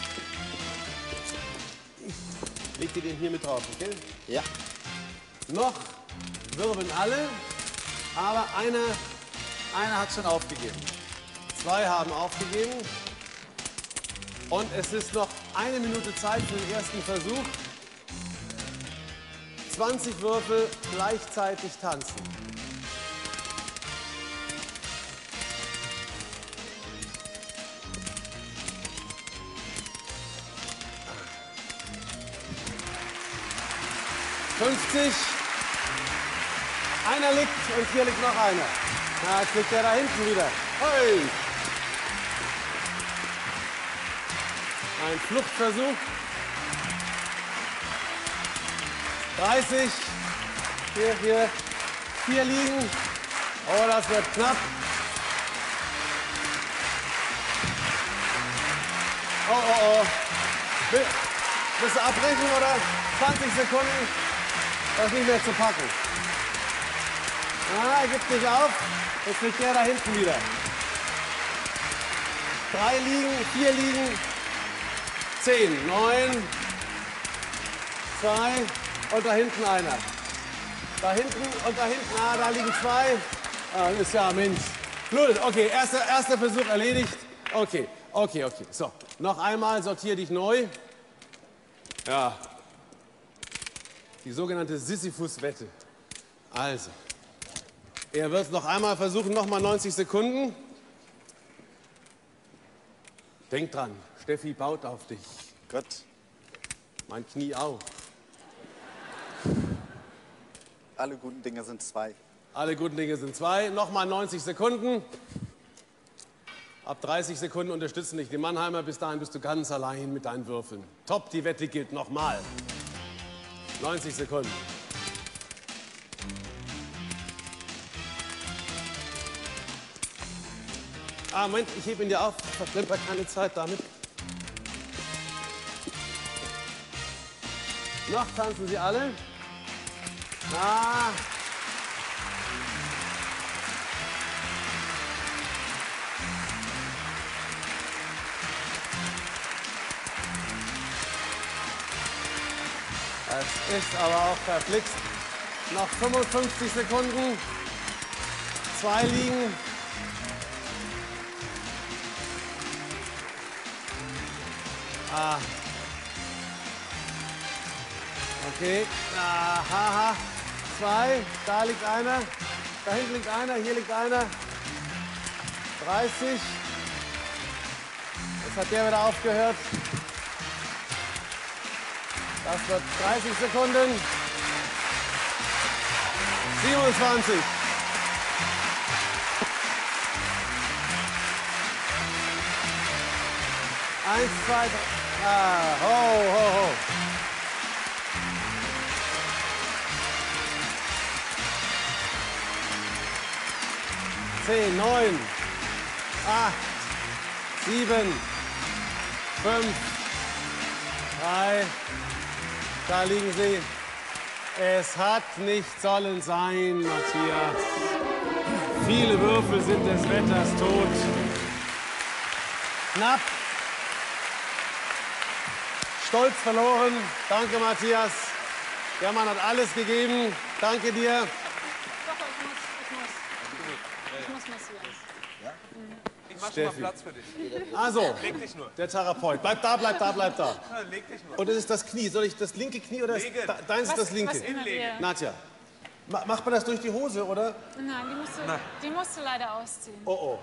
Ich leg dir den hier mit drauf, okay? Ja. Noch wirbeln alle, aber einer hat schon aufgegeben. 2 haben aufgegeben. Und es ist noch 1 Minute Zeit für den ersten Versuch. 20 Würfel gleichzeitig tanzen. »50. Einer liegt und hier liegt noch einer. Na, jetzt liegt der da hinten wieder. Hey! Ein Fluchtversuch. 30. Hier. 4 liegen. Oh, das wird knapp. Oh. Willst du abbrechen oder 20 Sekunden? Das ist nicht mehr zu packen. Ah, er gibt nicht auf. Jetzt liegt der da hinten wieder. 3 liegen, 4 liegen, 10, 9, 2 und da hinten einer. Da hinten und da hinten, da liegen 2. Ah, das ist ja Mensch. Gut, okay, erster Versuch erledigt. Okay. So, noch einmal, sortier dich neu. Ja. Die sogenannte Sisyphus-Wette. Also, er wird es noch einmal versuchen, noch mal 90 Sekunden. Denk dran, Steffi baut auf dich. Gott. Mein Knie auch. Alle guten Dinge sind 2. Alle guten Dinge sind 2. Noch mal 90 Sekunden. Ab 30 Sekunden unterstützen dich die Mannheimer. Bis dahin bist du ganz allein mit deinen Würfeln. Top, die Wette gilt nochmal. 90 Sekunden. Moment, ich hebe ihn dir auf. Verplemper keine Zeit damit. Noch tanzen sie alle. Das ist aber auch verflixt. Noch 55 Sekunden. 2 liegen. Okay. 2. Da liegt einer. Da hinten liegt einer. Hier liegt einer. 30. hat der wieder aufgehört. Das wird 30 Sekunden. 27. 1, 2, 3. Ah, ho, ho, ho. 10, 9, 8, 7, 5, 3. Da liegen sie. Es hat nicht sollen sein, Matthias. Viele Würfel sind des Wetters tot. Knapp. Stolz verloren. Danke, Matthias. Der Mann hat alles gegeben. Danke dir. Ich muss massieren. Ich mach schon mal Platz für dich. Also, Leg dich nur. der Therapeut. Bleib da, bleib da, bleib da. Ja, leg dich nur. Und das ist das Knie. Soll ich das linke Knie oder deins ist das linke? Was immer wir- Nadja, macht man das durch die Hose, oder? Nein, die musst du leider ausziehen. Oh, oh.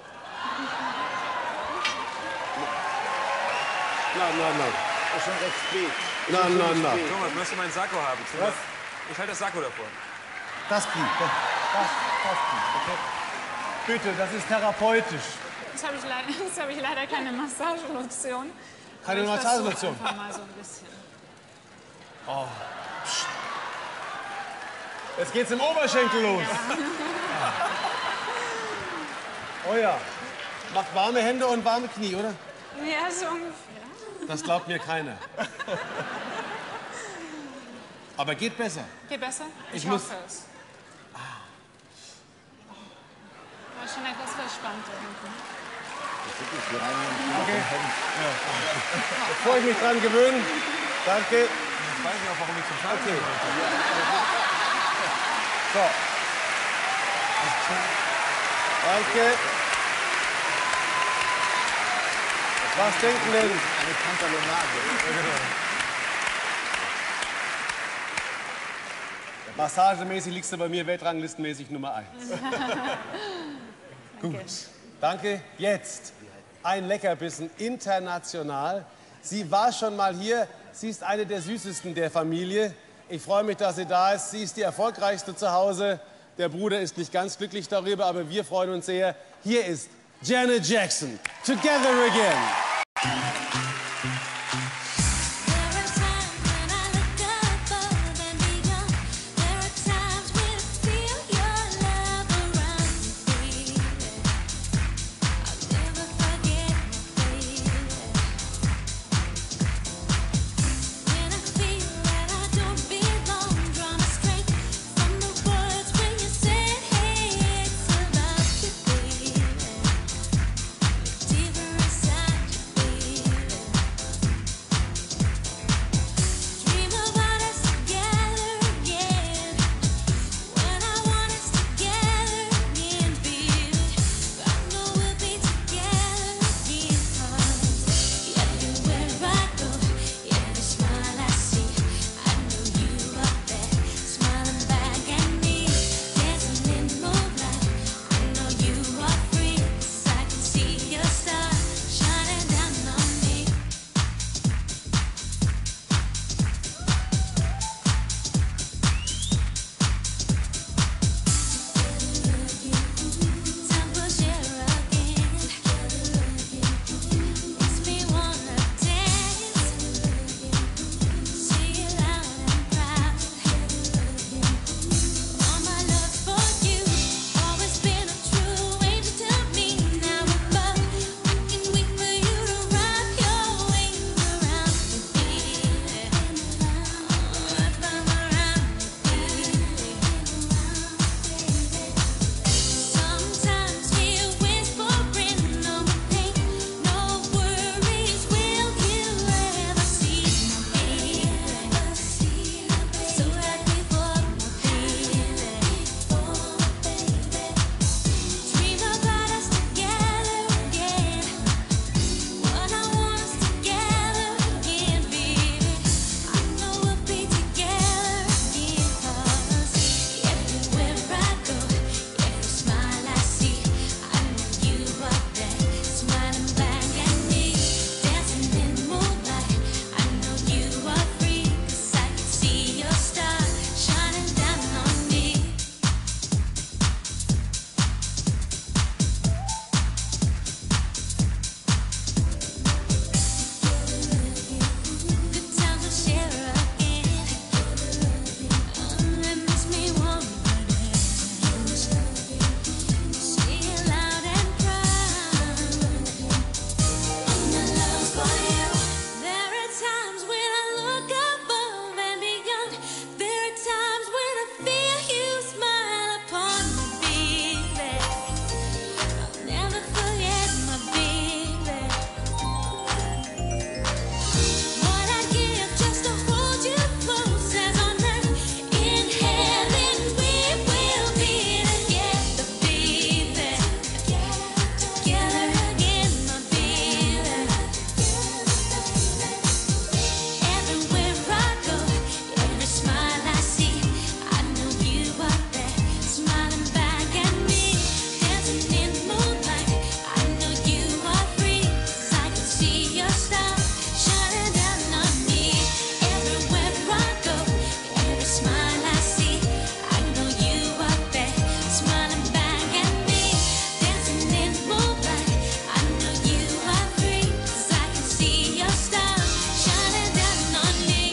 Nein, nein, nein. Das ist schon recht spät. Nein, nein, nein. Thomas, möchtest du meinen Sakko haben? Was? Ich halte das Sakko davor. Das Knie. Das Knie. Okay. Bitte, das ist therapeutisch. Jetzt habe ich leider keine Massagelotion. Keine Aber ich Massagelotion? versuche einfach mal so ein bisschen. Oh. Psst. Jetzt geht's im Oberschenkel los. Oh ja. Macht warme Hände und warme Knie, oder? Ja, so ungefähr. Das glaubt mir keiner. Aber geht besser. Geht besser? Ich hoffe es. War schon etwas verspannt irgendwie. Okay. Ja. Bevor ich mich dran gewöhne. Danke. Jetzt weiß ich auch, warum ich zum Schalten Okay. wollte. So. Danke. Was denken denn? Eine Pantalonade. Massagemäßig liegst du bei mir weltranglistenmäßig Nummer 1. Gut. Danke. Jetzt ein Leckerbissen international. Sie war schon mal hier. Sie ist eine der süßesten der Familie. Ich freue mich, dass sie da ist. Sie ist die erfolgreichste zu Hause. Der Bruder ist nicht ganz glücklich darüber, aber wir freuen uns sehr. Hier ist Janet Jackson. Together Again. Deeper inside you, baby. see your star shining down on me.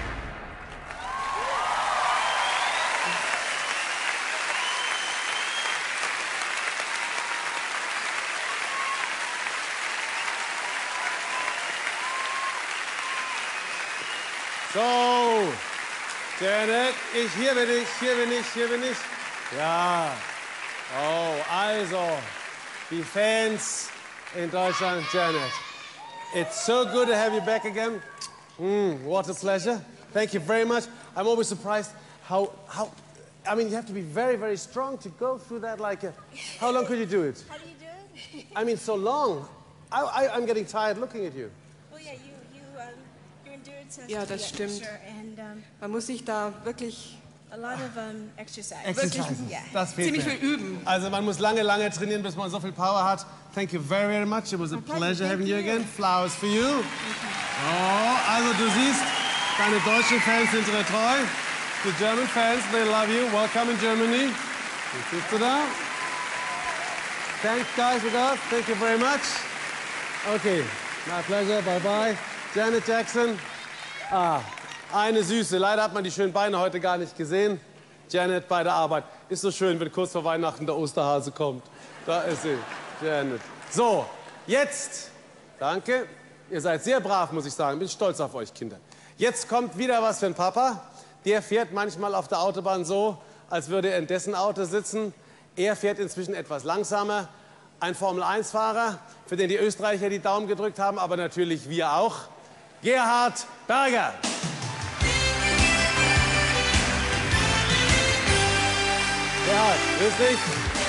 So, Janet, hier bin ich. Ja. Oh, also, die Fans in Deutschland, Janet. It's so good to have you back again. What a pleasure. Thank you very much. I'm always surprised how, I mean, you have to be very, very strong to go through that how long could you do it? How do you do it? I mean, so long. I'm getting tired looking at you. Well, yeah, your endurance has Ja, to be das up for stimmt. sure. And Man muss sich da wirklich a lot of exercise. Exercises. Yeah. Das fehlt ziemlich mir. viel üben. Also man muss lange, lange trainieren, bis man so viel Power hat. Thank you very, very much. It was a pleasure having you again. Flowers for you. Oh, also du siehst, deine deutschen Fans sind dir treu. The German fans, they love you. Welcome in Germany. Siehst du da? Thanks, guys, regards. Thank you very much. Okay, my pleasure. Bye-bye. Janet Jackson. Eine Süße. Leider hat man die schönen Beine heute gar nicht gesehen. Janet bei der Arbeit. Ist so schön, wenn kurz vor Weihnachten der Osterhase kommt. Da ist sie, Janet. So, jetzt, danke. Ihr seid sehr brav, muss ich sagen. Bin stolz auf euch, Kinder. Jetzt kommt wieder was für den Papa. Der fährt manchmal auf der Autobahn so, als würde er in dessen Auto sitzen. Er fährt inzwischen etwas langsamer. Ein Formel-1-Fahrer, für den die Österreicher die Daumen gedrückt haben, aber natürlich wir auch. Gerhard Berger. Gerhard, grüß dich.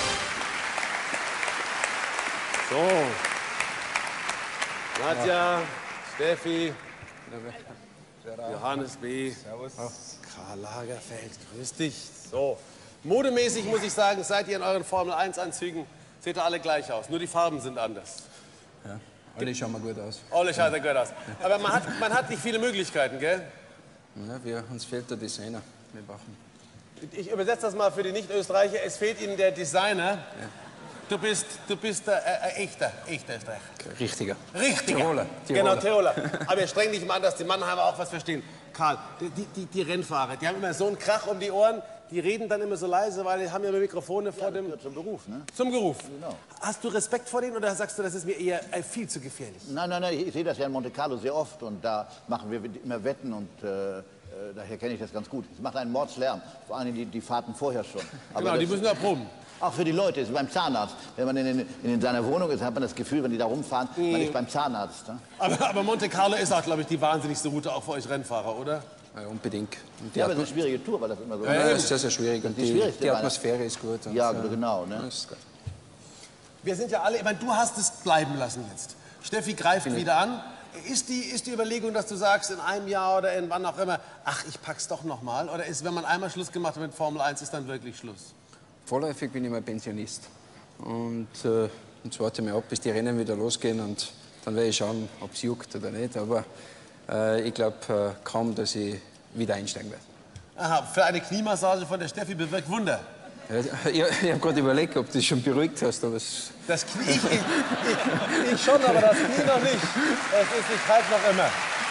So. Nadja, Steffi, Johannes B. Servus. Karl Lagerfeld, grüß dich. So. Modemäßig muss ich sagen, seid ihr in euren Formel-1-Anzügen, seht ihr alle gleich aus. Nur die Farben sind anders. Ja, alle schauen mal gut aus. Alle schauen ja gut aus. Aber man hat nicht viele Möglichkeiten, gell? Ja, uns fehlt der Designer. Wir brauchen. Ich übersetze das mal für die Nicht-Österreicher. Es fehlt ihnen der Designer. Ja. Du bist echter Österreicher. Richtiger. Tiroler. Genau, Tiroler. Aber wir strengen dich mal an, dass die Mannheimer auch was verstehen. Karl, die Rennfahrer, die haben immer so einen Krach um die Ohren. Die reden dann immer so leise, weil die haben ja Mikrofone vor dem... Zum Beruf, ne? Zum Beruf. Genau. Hast du Respekt vor denen oder sagst du, das ist mir eher viel zu gefährlich? Nein, ich sehe das ja in Monte Carlo sehr oft und da machen wir immer Wetten und daher kenne ich das ganz gut. Es macht einen Mordslärm, vor allem die Fahrten vorher schon. Aber genau, die müssen ja proben. Auch für die Leute, ist beim Zahnarzt. Wenn man in seiner Wohnung ist, hat man das Gefühl, wenn die da rumfahren, man ist beim Zahnarzt. Ne? Aber Monte Carlo ist auch, glaube ich, die wahnsinnigste Route auch für euch Rennfahrer, oder? Ja, unbedingt. Ja, aber es ist eine schwierige Tour, weil das immer so... Ja, das ist sehr, sehr schwierig. Und die Atmosphäre ist gut. Ja, genau. Ne? Das ist gut. Wir sind ja alle... Ich meine, du hast es bleiben lassen jetzt. Steffi greift wieder an. Ist die Überlegung, dass du sagst, in einem Jahr oder in wann auch immer, ach, ich pack's doch noch mal? Oder ist, wenn man einmal Schluss gemacht hat mit Formel 1, ist dann wirklich Schluss? Vorläufig bin ich mal Pensionist. Und jetzt warte ich mal ab, bis die Rennen wieder losgehen. Und dann werde ich schauen, ob es juckt oder nicht. Aber ich glaube kaum, dass ich wieder einsteigen werde. Aha, für eine Kniemassage von der Steffi bewirkt Wunder. Ja, ich habe gerade überlegt, ob du dich schon beruhigt hast. Aber das Knie, ich schon, aber das Knie noch nicht. Es ist nicht kalt noch immer.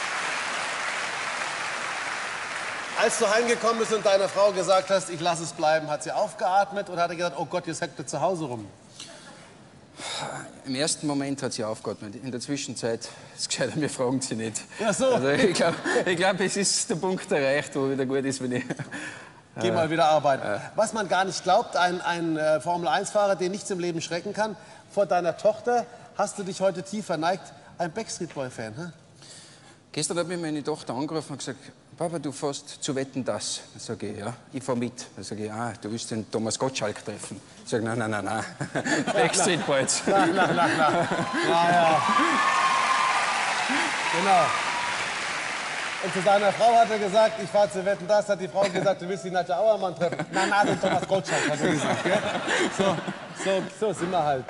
Als du heimgekommen bist und deiner Frau gesagt hast, ich lasse es bleiben, hat sie aufgeatmet oder hat sie gesagt, oh Gott, jetzt hängt er zu Hause rum? Im ersten Moment hat sie aufgeatmet. In der Zwischenzeit ist es gescheiter, wir fragen sie nicht. Ja, so. Also ich glaub, es ist der Punkt erreicht, wo wieder gut ist, wenn ich... Geh mal wieder arbeiten. Was man gar nicht glaubt, ein Formel-1-Fahrer, den nichts im Leben schrecken kann. Vor deiner Tochter hast du dich heute tief verneigt. Ein Backstreet Boy-Fan, hä? Gestern hat mich meine Tochter angerufen und gesagt, Papa, du fährst zu Wetten, das. Dann sage ich, ja, ich fahr mit. Dann sage ich, du willst den Thomas Gottschalk treffen. Ich sage, nein. Backstreet Boys. Na. Ja. Genau. Und zu seiner Frau hat er gesagt, ich fahre zu Wetten, das. Hat die Frau gesagt, du willst die Nadja Auermann treffen. Na, den Thomas Gottschalk, hat er gesagt. Gell? So sind wir halt.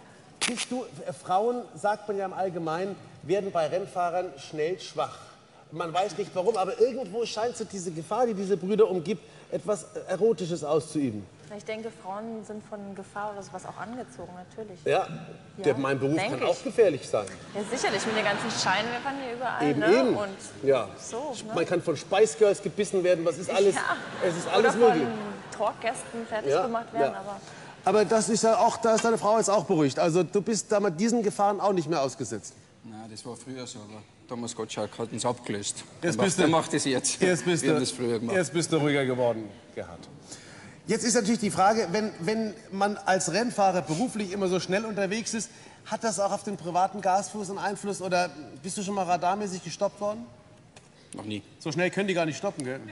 Siehst du, Frauen, sagt man ja im Allgemeinen, werden bei Rennfahrern schnell schwach. Man weiß nicht warum, aber irgendwo scheint so diese Gefahr, die diese Brüder umgibt, etwas Erotisches auszuüben. Ich denke, Frauen sind von Gefahr oder sowas auch angezogen, natürlich. Ja, mein Beruf kann auch gefährlich sein. Ja, sicherlich, mit den ganzen Scheinwerfern hier überall. Eben, ne? eben. Und ja. so, ne? Man kann von Spice Girls gebissen werden, was ist alles, es ist alles oder möglich. von Talkgästen fertig gemacht werden, aber das ist ja auch, da ist deine Frau jetzt auch beruhigt. Also du bist damit diesen Gefahren auch nicht mehr ausgesetzt. Nein, das war früher so, aber Thomas Gottschalk hat uns abgelöst. Der macht es jetzt. Jetzt bist du ruhiger geworden, Gerhard. Jetzt ist natürlich die Frage, wenn man als Rennfahrer beruflich immer so schnell unterwegs ist, hat das auch auf den privaten Gasfuß einen Einfluss oder bist du schon mal radarmäßig gestoppt worden? Noch nie. So schnell können die gar nicht stoppen, gell?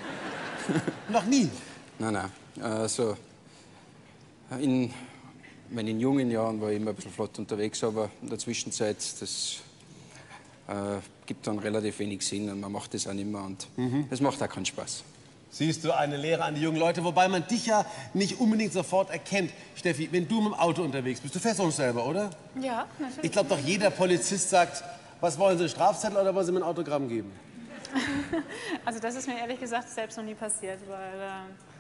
Noch nie? Nein. Also, in jungen Jahren war ich immer ein bisschen flott unterwegs, aber in der Zwischenzeit, das gibt dann relativ wenig Sinn und man macht das auch nicht mehr und das macht auch keinen Spaß. Siehst du, eine Lehre an die jungen Leute, wobei man dich ja nicht unbedingt sofort erkennt. Steffi, wenn du mit dem Auto unterwegs bist, du fährst auch selber, oder? Ja, natürlich. Ich glaube doch, jeder Polizist sagt, was wollen Sie, Strafzettel oder wollen Sie mir ein Autogramm geben? Also das ist mir ehrlich gesagt selbst noch nie passiert, weil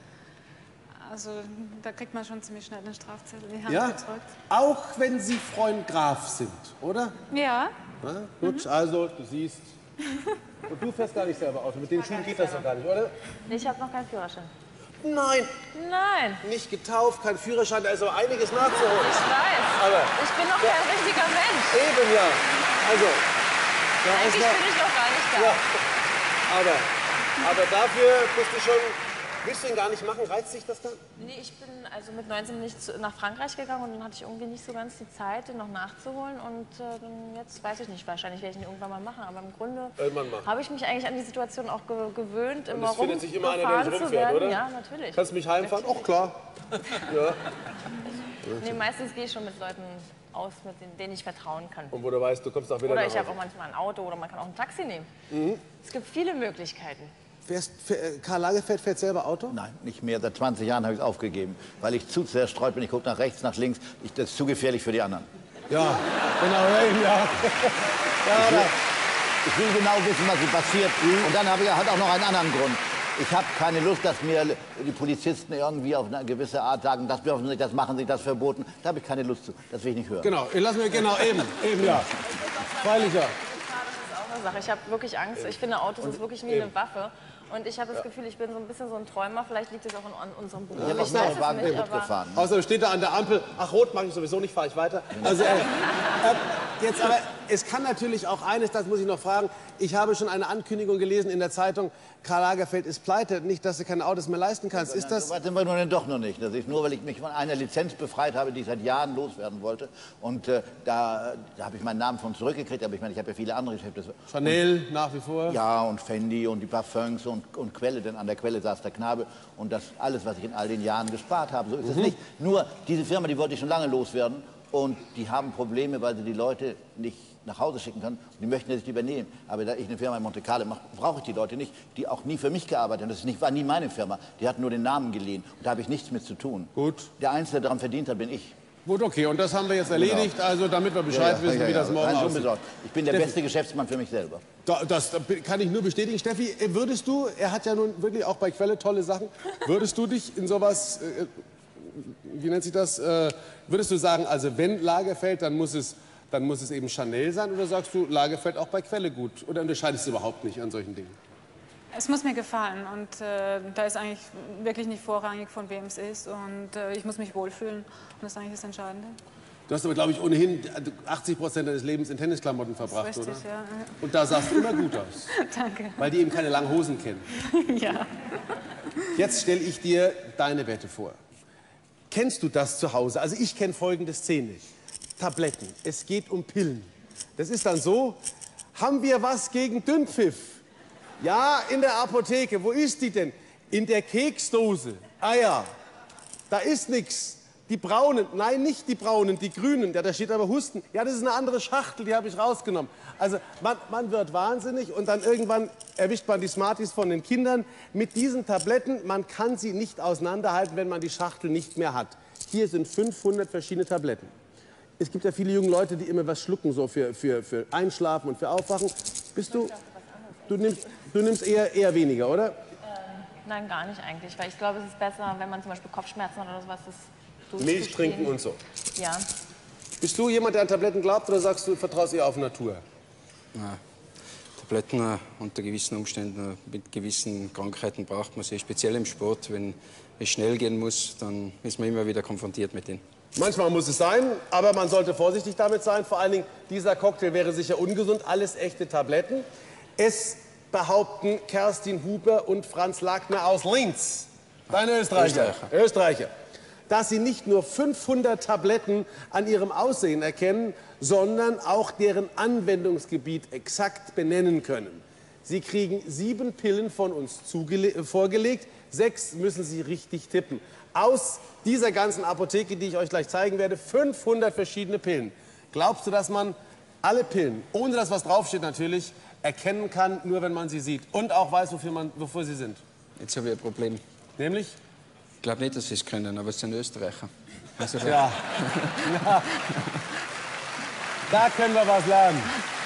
also da kriegt man schon ziemlich schnell einen Strafzettel in die Hand gedrückt. Auch wenn Sie Freund Graf sind, oder? Ja. Na, gut, also du siehst... Und du fährst gar nicht selber Auto. Mit den Schuhen geht das doch gar nicht, oder? Ich habe noch keinen Führerschein. Nein. Nein. Nicht getauft, kein Führerschein, da ist aber einiges nachzuholen. Ich weiß. Aber ich bin noch kein richtiger Mensch. Eben, ja. Also, da eigentlich bin ich noch gar nicht da. Ja. Aber dafür bist du schon... Willst du ihn gar nicht machen? Reizt dich das dann? Nee, ich bin also mit 19 nicht nach Frankreich gegangen und dann hatte ich irgendwie nicht so ganz die Zeit, den noch nachzuholen. Und jetzt weiß ich nicht, wahrscheinlich werde ich ihn irgendwann mal machen. Aber im Grunde habe ich mich eigentlich an die Situation auch gewöhnt, immer findet sich immer einer, der sich rumfährt, oder? Ja, natürlich. Kannst du mich heimfahren? Auch klar. Ja. Nee, meistens gehe ich schon mit Leuten aus, mit denen ich vertrauen kann. Und wo du weißt, du kommst auch wieder Oder nach ich Hause. habe auch manchmal ein Auto oder man kann auch ein Taxi nehmen. Es gibt viele Möglichkeiten. Karl Lagerfeld fährt selber Auto? Nein, nicht mehr. Seit 20 Jahren habe ich es aufgegeben, weil ich zu zerstreut bin. Ich gucke nach rechts, nach links. Das ist zu gefährlich für die anderen. Ja, genau. Ja. Ich will genau wissen, was passiert. Und dann habe ich auch noch einen anderen Grund. Ich habe keine Lust, dass mir die Polizisten irgendwie auf eine gewisse Art sagen, das dürfen Sie nicht, das machen Sie, das verboten. Da habe ich keine Lust zu. Das will ich nicht hören. Genau, lassen wir eben, ja. Freilich, ja. Sache. Ich habe wirklich Angst. Ich finde, Autos sind wirklich wie eine Waffe. Und ich habe das Gefühl, ich bin so ein bisschen so ein Träumer. Vielleicht liegt es auch an unserem Beruf. Ich habe auch mehrere Wagen mitgefahren. Außerdem steht da an der Ampel, ach, rot mache ich sowieso nicht, fahre ich weiter. Also, jetzt aber, es kann natürlich auch eines, das muss ich noch fragen, ich habe schon eine Ankündigung gelesen in der Zeitung, Karl Lagerfeld ist pleite, nicht, dass du keine Autos mehr leisten kannst. Ist das... So weit sind wir nun doch noch nicht. Das ist nur, weil ich mich von einer Lizenz befreit habe, die ich seit Jahren loswerden wollte. Und da habe ich meinen Namen von zurückgekriegt, aber ich meine, ich habe ja viele andere Geschäfte. Chanel nach wie vor? Ja, und Fendi und die Parfums und Quelle, denn an der Quelle saß der Knabe. Und das alles, was ich in all den Jahren gespart habe. So ist es nicht. Nur, diese Firma, die wollte ich schon lange loswerden. Und die haben Probleme, weil sie die Leute nicht nach Hause schicken können. Und die möchten sich übernehmen. Aber da ich eine Firma in Monte Carlo mache, brauche ich die Leute nicht, die auch nie für mich gearbeitet haben. Das war nie meine Firma. Die hatten nur den Namen geliehen. Und da habe ich nichts mit zu tun. Gut. Der Einzige, der daran verdient hat, bin ich. Gut, okay. Und das haben wir jetzt erledigt. Genau. Also damit wir Bescheid wissen, wie das morgen aussieht. Ich bin der beste Geschäftsmann für mich selber. Das kann ich nur bestätigen. Steffi, würdest du, er hat ja nun wirklich auch bei Quelle tolle Sachen, würdest du dich in sowas, wie nennt sich das, würdest du sagen, also wenn Lagerfeld, dann muss es eben Chanel sein, oder sagst du, Lagerfeld auch bei Quelle gut? Oder unterscheidest du überhaupt nicht an solchen Dingen? Es muss mir gefallen und da ist eigentlich wirklich nicht vorrangig, von wem es ist. Und ich muss mich wohlfühlen und das ist eigentlich das Entscheidende. Du hast aber, glaube ich, ohnehin 80% deines Lebens in Tennisklamotten verbracht, das ist richtig, oder? Ja. Und da sahst du immer gut aus. Danke. Weil die eben keine langen Hosen kennen. Ja. Jetzt stelle ich dir deine Wette vor. Kennst du das zu Hause? Also ich kenne folgende Szene. Tabletten, es geht um Pillen. Das ist dann so, haben wir was gegen Dünnpfiff? Ja, in der Apotheke. Wo ist die denn? In der Keksdose. Ah ja, da ist nichts. Die braunen, nein, nicht die braunen, die grünen. Ja, da steht aber Husten. Ja, das ist eine andere Schachtel, die habe ich rausgenommen. Also man wird wahnsinnig und dann irgendwann erwischt man die Smarties von den Kindern mit diesen Tabletten. Man kann sie nicht auseinanderhalten, wenn man die Schachtel nicht mehr hat. Hier sind 500 verschiedene Tabletten. Es gibt ja viele junge Leute, die immer was schlucken, so für Einschlafen und für Aufwachen. Bist du... Du nimmst eher weniger, oder? Nein, gar nicht eigentlich, weil ich glaube, es ist besser, wenn man zum Beispiel Kopfschmerzen hat oder sowas, das Milch trinken und so. Ja. Bist du jemand, der an Tabletten glaubt, oder sagst du, vertraust eher auf Natur? Ja. Tabletten unter gewissen Umständen, mit gewissen Krankheiten braucht man sie, speziell im Sport. Wenn es schnell gehen muss, dann ist man immer wieder konfrontiert mit denen. Manchmal muss es sein, aber man sollte vorsichtig damit sein. Vor allen Dingen, dieser Cocktail wäre sicher ungesund. Alles echte Tabletten. Es behaupten Kerstin Huber und Franz Lagner aus Linz, deine Österreicher, dass sie nicht nur 500 Tabletten an ihrem Aussehen erkennen, sondern auch deren Anwendungsgebiet exakt benennen können. Sie kriegen 7 Pillen von uns vorgelegt, 6 müssen sie richtig tippen. Aus dieser ganzen Apotheke, die ich euch gleich zeigen werde, 500 verschiedene Pillen. Glaubst du, dass man alle Pillen, ohne dass was draufsteht natürlich, erkennen kann, nur wenn man sie sieht und auch weiß, wofür sie sind? Jetzt habe ich ein Problem. Nämlich? Ich glaube nicht, dass sie es können, aber es sind Österreicher. Also ja. Ja. Da können wir was lernen.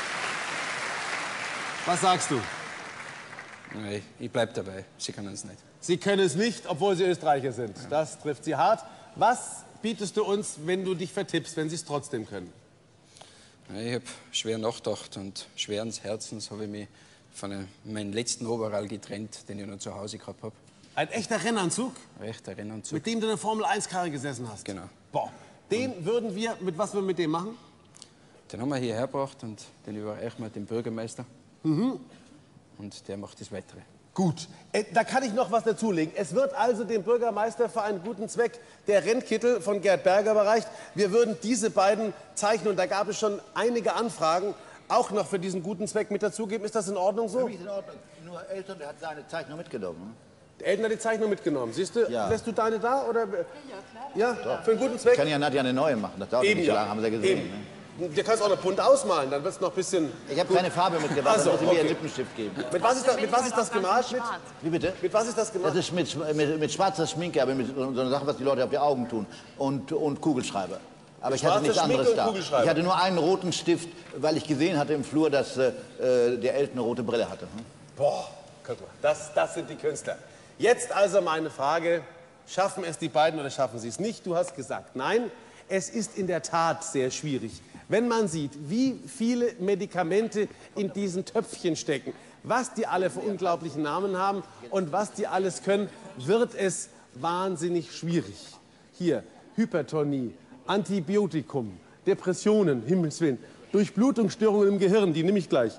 Was sagst du? Nein, ich bleibe dabei. Sie können es nicht. Sie können es nicht, obwohl Sie Österreicher sind. Ja. Das trifft Sie hart. Was bietest du uns, wenn du dich vertippst, wenn Sie es trotzdem können? Ich habe schwer nachgedacht und schweren Herzens habe ich mich von meinem letzten Overall getrennt, den ich noch zu Hause gehabt habe. Ein echter Rennanzug? Ein echter Rennanzug. Mit dem du in der Formel-1-Karre gesessen hast? Genau. Boah, den würden wir, was würden wir mit dem machen? Den haben wir hierher gebracht und den überreichen wir dem Bürgermeister. Mhm. Und der macht das Weitere. Gut, da kann ich noch was dazulegen. Es wird also dem Bürgermeister für einen guten Zweck der Rennkittel von Gerd Berger überreicht. Wir würden diese beiden Zeichen, und da gab es schon einige Anfragen, auch noch für diesen guten Zweck mit dazugeben. Ist das in Ordnung so? Für mich ist in Ordnung. Nur Elton, der hat seine Zeichnung mitgenommen. Der Elton hat die Zeichnung mitgenommen. Siehst du, ja. Lässt du deine da? Oder? Ja, klar. Ja, doch. Für einen guten Zweck? Ich kann ja Nadja eine neue machen. Das dauert nicht so lange, haben Sie ja gesehen. Ne? Du kannst auch noch bunt ausmalen, dann wird es noch ein bisschen... Ich habe keine Farbe mitgebracht, also, dann muss ich mir einen Lippenstift geben. Mit was ist das gemalt? Wie bitte? Mit was ist das gemalt? Das ist mit schwarzer Schminke, aber mit so einer Sache, was die Leute auf die Augen tun. Und Kugelschreiber. Aber ich hatte nichts anderes da. Ich hatte nur einen roten Stift, weil ich gesehen hatte im Flur, dass der Elton eine rote Brille hatte. Boah, guck mal, das sind die Künstler. Jetzt also meine Frage, schaffen es die beiden oder schaffen sie es nicht? Du hast gesagt, nein, es ist in der Tat sehr schwierig. Wenn man sieht, wie viele Medikamente in diesen Töpfchen stecken, was die alle für unglaubliche Namen haben und was die alles können, wird es wahnsinnig schwierig. Hier, Hypertonie, Antibiotikum, Depressionen, Himmelswillen, Durchblutungsstörungen im Gehirn, die nehme ich gleich.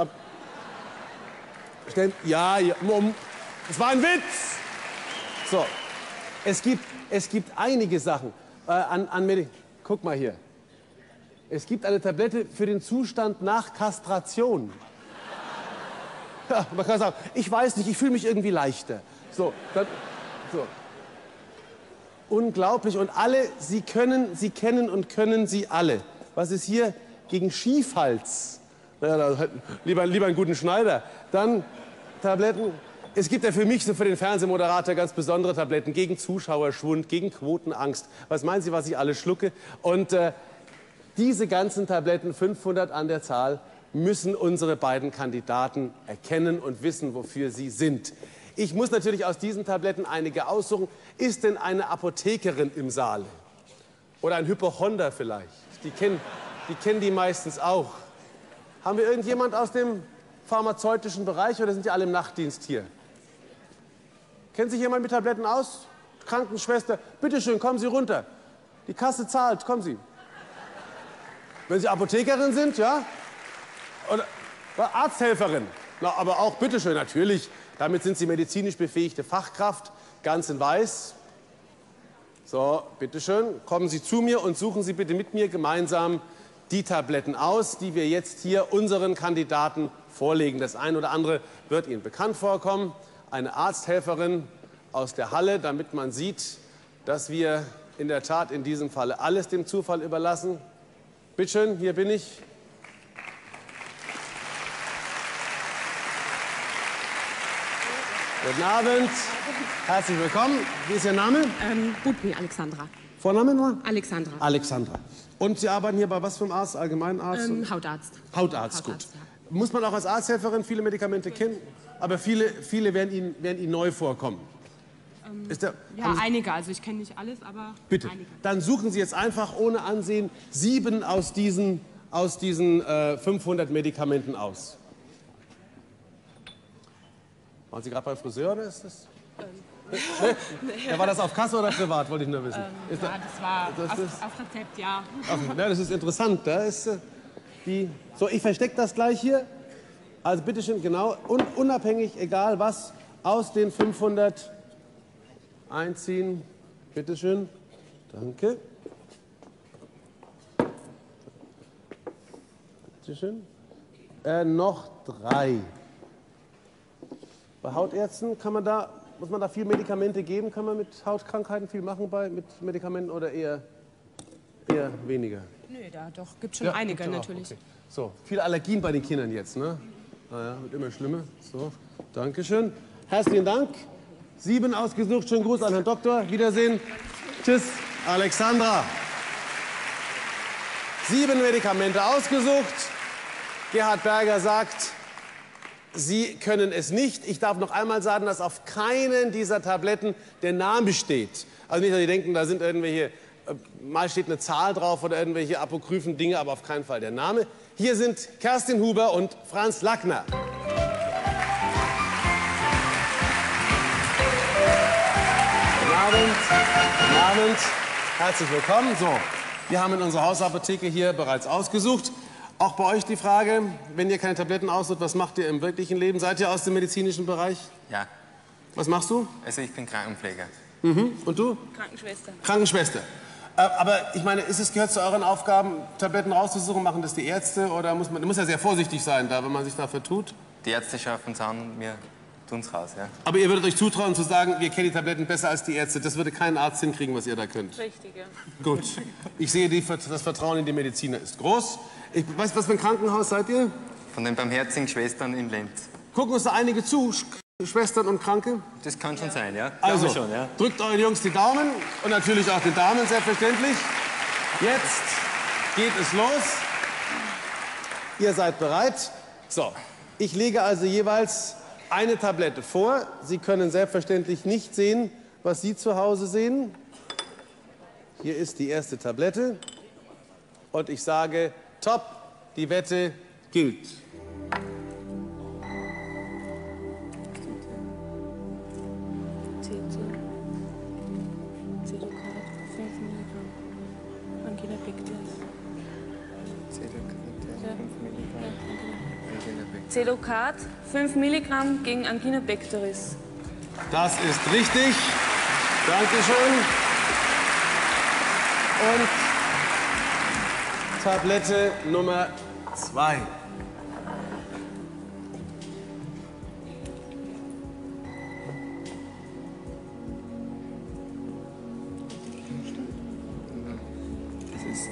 Ja, es war ein Witz! So, es gibt einige Sachen an Medikamente. Guck mal hier. Es gibt eine Tablette für den Zustand nach Kastration. Ja, man kann sagen, ich weiß nicht, ich fühle mich irgendwie leichter. So. Unglaublich. Und alle, Sie kennen und können sie alle. Was ist hier gegen Schiefhals? Naja, lieber einen guten Schneider. Dann Tabletten. Es gibt ja für mich, so für den Fernsehmoderator, ganz besondere Tabletten gegen Zuschauerschwund, gegen Quotenangst. Was meinen Sie, was ich alles schlucke? Und diese ganzen Tabletten, 500 an der Zahl, müssen unsere beiden Kandidaten erkennen und wissen, wofür sie sind. Ich muss natürlich aus diesen Tabletten einige aussuchen. Ist denn eine Apothekerin im Saal? Oder ein Hypochonder vielleicht? Die kennen die meistens auch. Haben wir irgendjemand aus dem pharmazeutischen Bereich oder sind die alle im Nachtdienst hier? Kennt sich jemand mit Tabletten aus? Krankenschwester, bitteschön, kommen Sie runter. Die Kasse zahlt, kommen Sie. Wenn Sie Apothekerin sind, ja? Oder Arzthelferin. Na, aber auch, bitteschön, natürlich. Damit sind Sie medizinisch befähigte Fachkraft, ganz in weiß. So, bitteschön, kommen Sie zu mir und suchen Sie bitte mit mir gemeinsam die Tabletten aus, die wir jetzt hier unseren Kandidaten vorlegen. Das eine oder andere wird Ihnen bekannt vorkommen. Eine Arzthelferin aus der Halle, damit man sieht, dass wir in der Tat in diesem Falle alles dem Zufall überlassen. Bitte schön, hier bin ich. Guten Abend, herzlich willkommen. Wie ist Ihr Name? Budny, Alexandra. Vorname nur? Alexandra. Alexandra. Und Sie arbeiten hier bei was für einem Arzt? Allgemeinarzt? Hautarzt. Hautarzt, gut. Ja. muss man auch als Arzthelferin viele Medikamente kennen, aber viele werden Ihnen neu vorkommen. Ja, einige. Also ich kenne nicht alles, aber bitte. Einige. Dann suchen Sie jetzt einfach ohne Ansehen 7 aus diesen 500 Medikamenten aus. Waren Sie gerade beim Friseur oder ist das? Nee? Ja, war das auf Kasse oder privat, wollte ich nur wissen. Ja, das war auf Rezept, ja. Ja, das ist interessant. Da ist die. So, ich verstecke das gleich hier. Also bitteschön, genau, unabhängig, egal was, aus den 500 einziehen. Bitteschön. Danke. Bitteschön. Noch 3. Bei Hautärzten muss man da viel Medikamente geben? Kann man mit Hautkrankheiten viel machen mit Medikamenten oder eher weniger? Nö, da doch, gibt schon einige natürlich. Okay. So, viele Allergien bei den Kindern jetzt, ne? Naja, wird immer schlimmer. So, Dankeschön. Herzlichen Dank. 7 ausgesucht. Schönen Gruß an Herrn Doktor. Wiedersehen. Tschüss, Alexandra. 7 Medikamente ausgesucht. Gerhard Berger sagt, Sie können es nicht. Ich darf noch einmal sagen, dass auf keinen dieser Tabletten der Name steht. Also nicht, dass Sie denken, da sind irgendwelche, mal steht eine Zahl drauf oder irgendwelche apokryphen Dinge, aber auf keinen Fall der Name. Hier sind Kerstin Huber und Franz Lackner. Guten Abend. Guten Abend. Herzlich willkommen. So, wir haben in unserer Hausapotheke hier bereits ausgesucht. Auch bei euch die Frage, wenn ihr keine Tabletten aussucht, was macht ihr im wirklichen Leben? Seid ihr aus dem medizinischen Bereich? Ja. Was machst du? Also ich bin Krankenpfleger. Mhm. Und du? Krankenschwester. Krankenschwester. Aber ich meine, gehört zu euren Aufgaben, Tabletten rauszusuchen? Machen das die Ärzte? Oder muss ja sehr vorsichtig sein, wenn man sich da vertut? Die Ärzte schaffen es an und wir tun es raus, ja. Aber ihr würdet euch zutrauen zu sagen, wir kennen die Tabletten besser als die Ärzte. Das würde kein Arzt hinkriegen, was ihr da könnt. Richtig, ja. Gut. Ich sehe, das Vertrauen in die Mediziner ist groß. Was für ein Krankenhaus seid ihr? Von den Barmherzigen Schwestern in Lenz. Gucken uns da einige zu, Schwestern und Kranke? Das kann schon sein, ja. Also, schon, ja. Drückt euren Jungs die Daumen und natürlich auch den Damen, selbstverständlich. Jetzt geht es los. Ihr seid bereit. So, ich lege also jeweils eine Tablette vor. Sie können selbstverständlich nicht sehen, was Sie zu Hause sehen. Hier ist die erste Tablette. Und ich sage, top, die Wette gilt. Cedocat, 5 Milligramm gegen Angina pectoris. Das ist richtig. Dankeschön. Und Tablette Nummer 2. Das ist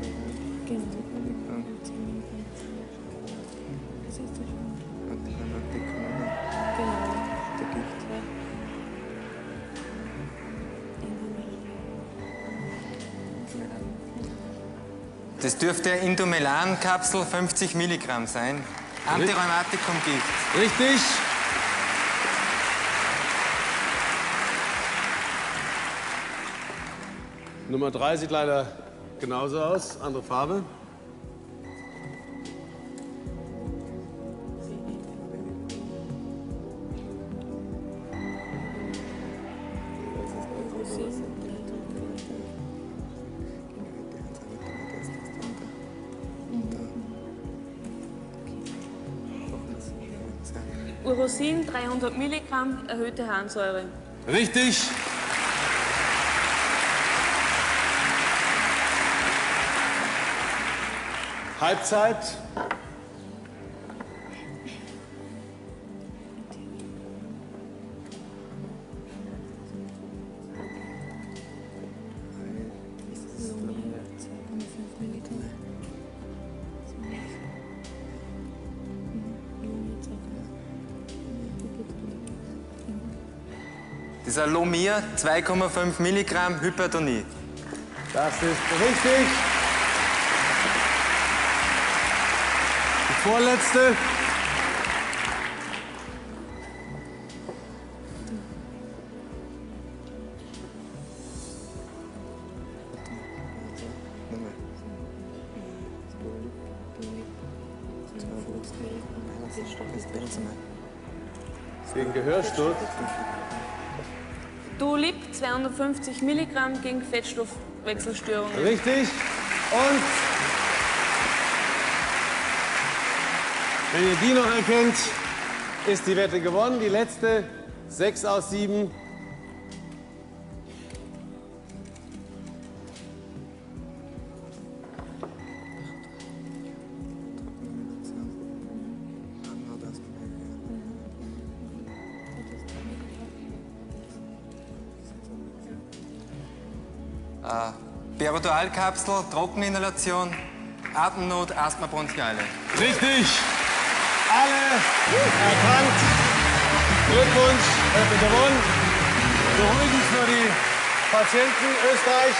Das dürfte Indomelan-Kapsel 50 Milligramm sein. Antirheumatikum-Gift. Richtig. Nummer 3 sieht leider genauso aus, andere Farbe. Urosin, 300 Milligramm, erhöhte Harnsäure. Richtig. Halbzeit. Dieser Lomir, 2,5 Milligramm Hypertonie. Das ist richtig. Die vorletzte. Gegen Gehörsturz. Dolip, 250 Milligramm gegen Fettstoffwechselstörungen. Richtig. Und wenn ihr die noch erkennt, ist die Wette gewonnen. Die letzte, 6 aus 7. Berberdualkapsel, Trockeninhalation, Atemnot, Asthma, Bronchiale. Richtig! Alle erkannt. Glückwunsch, Wette gewonnen. Beruhigend für die Patienten Österreich.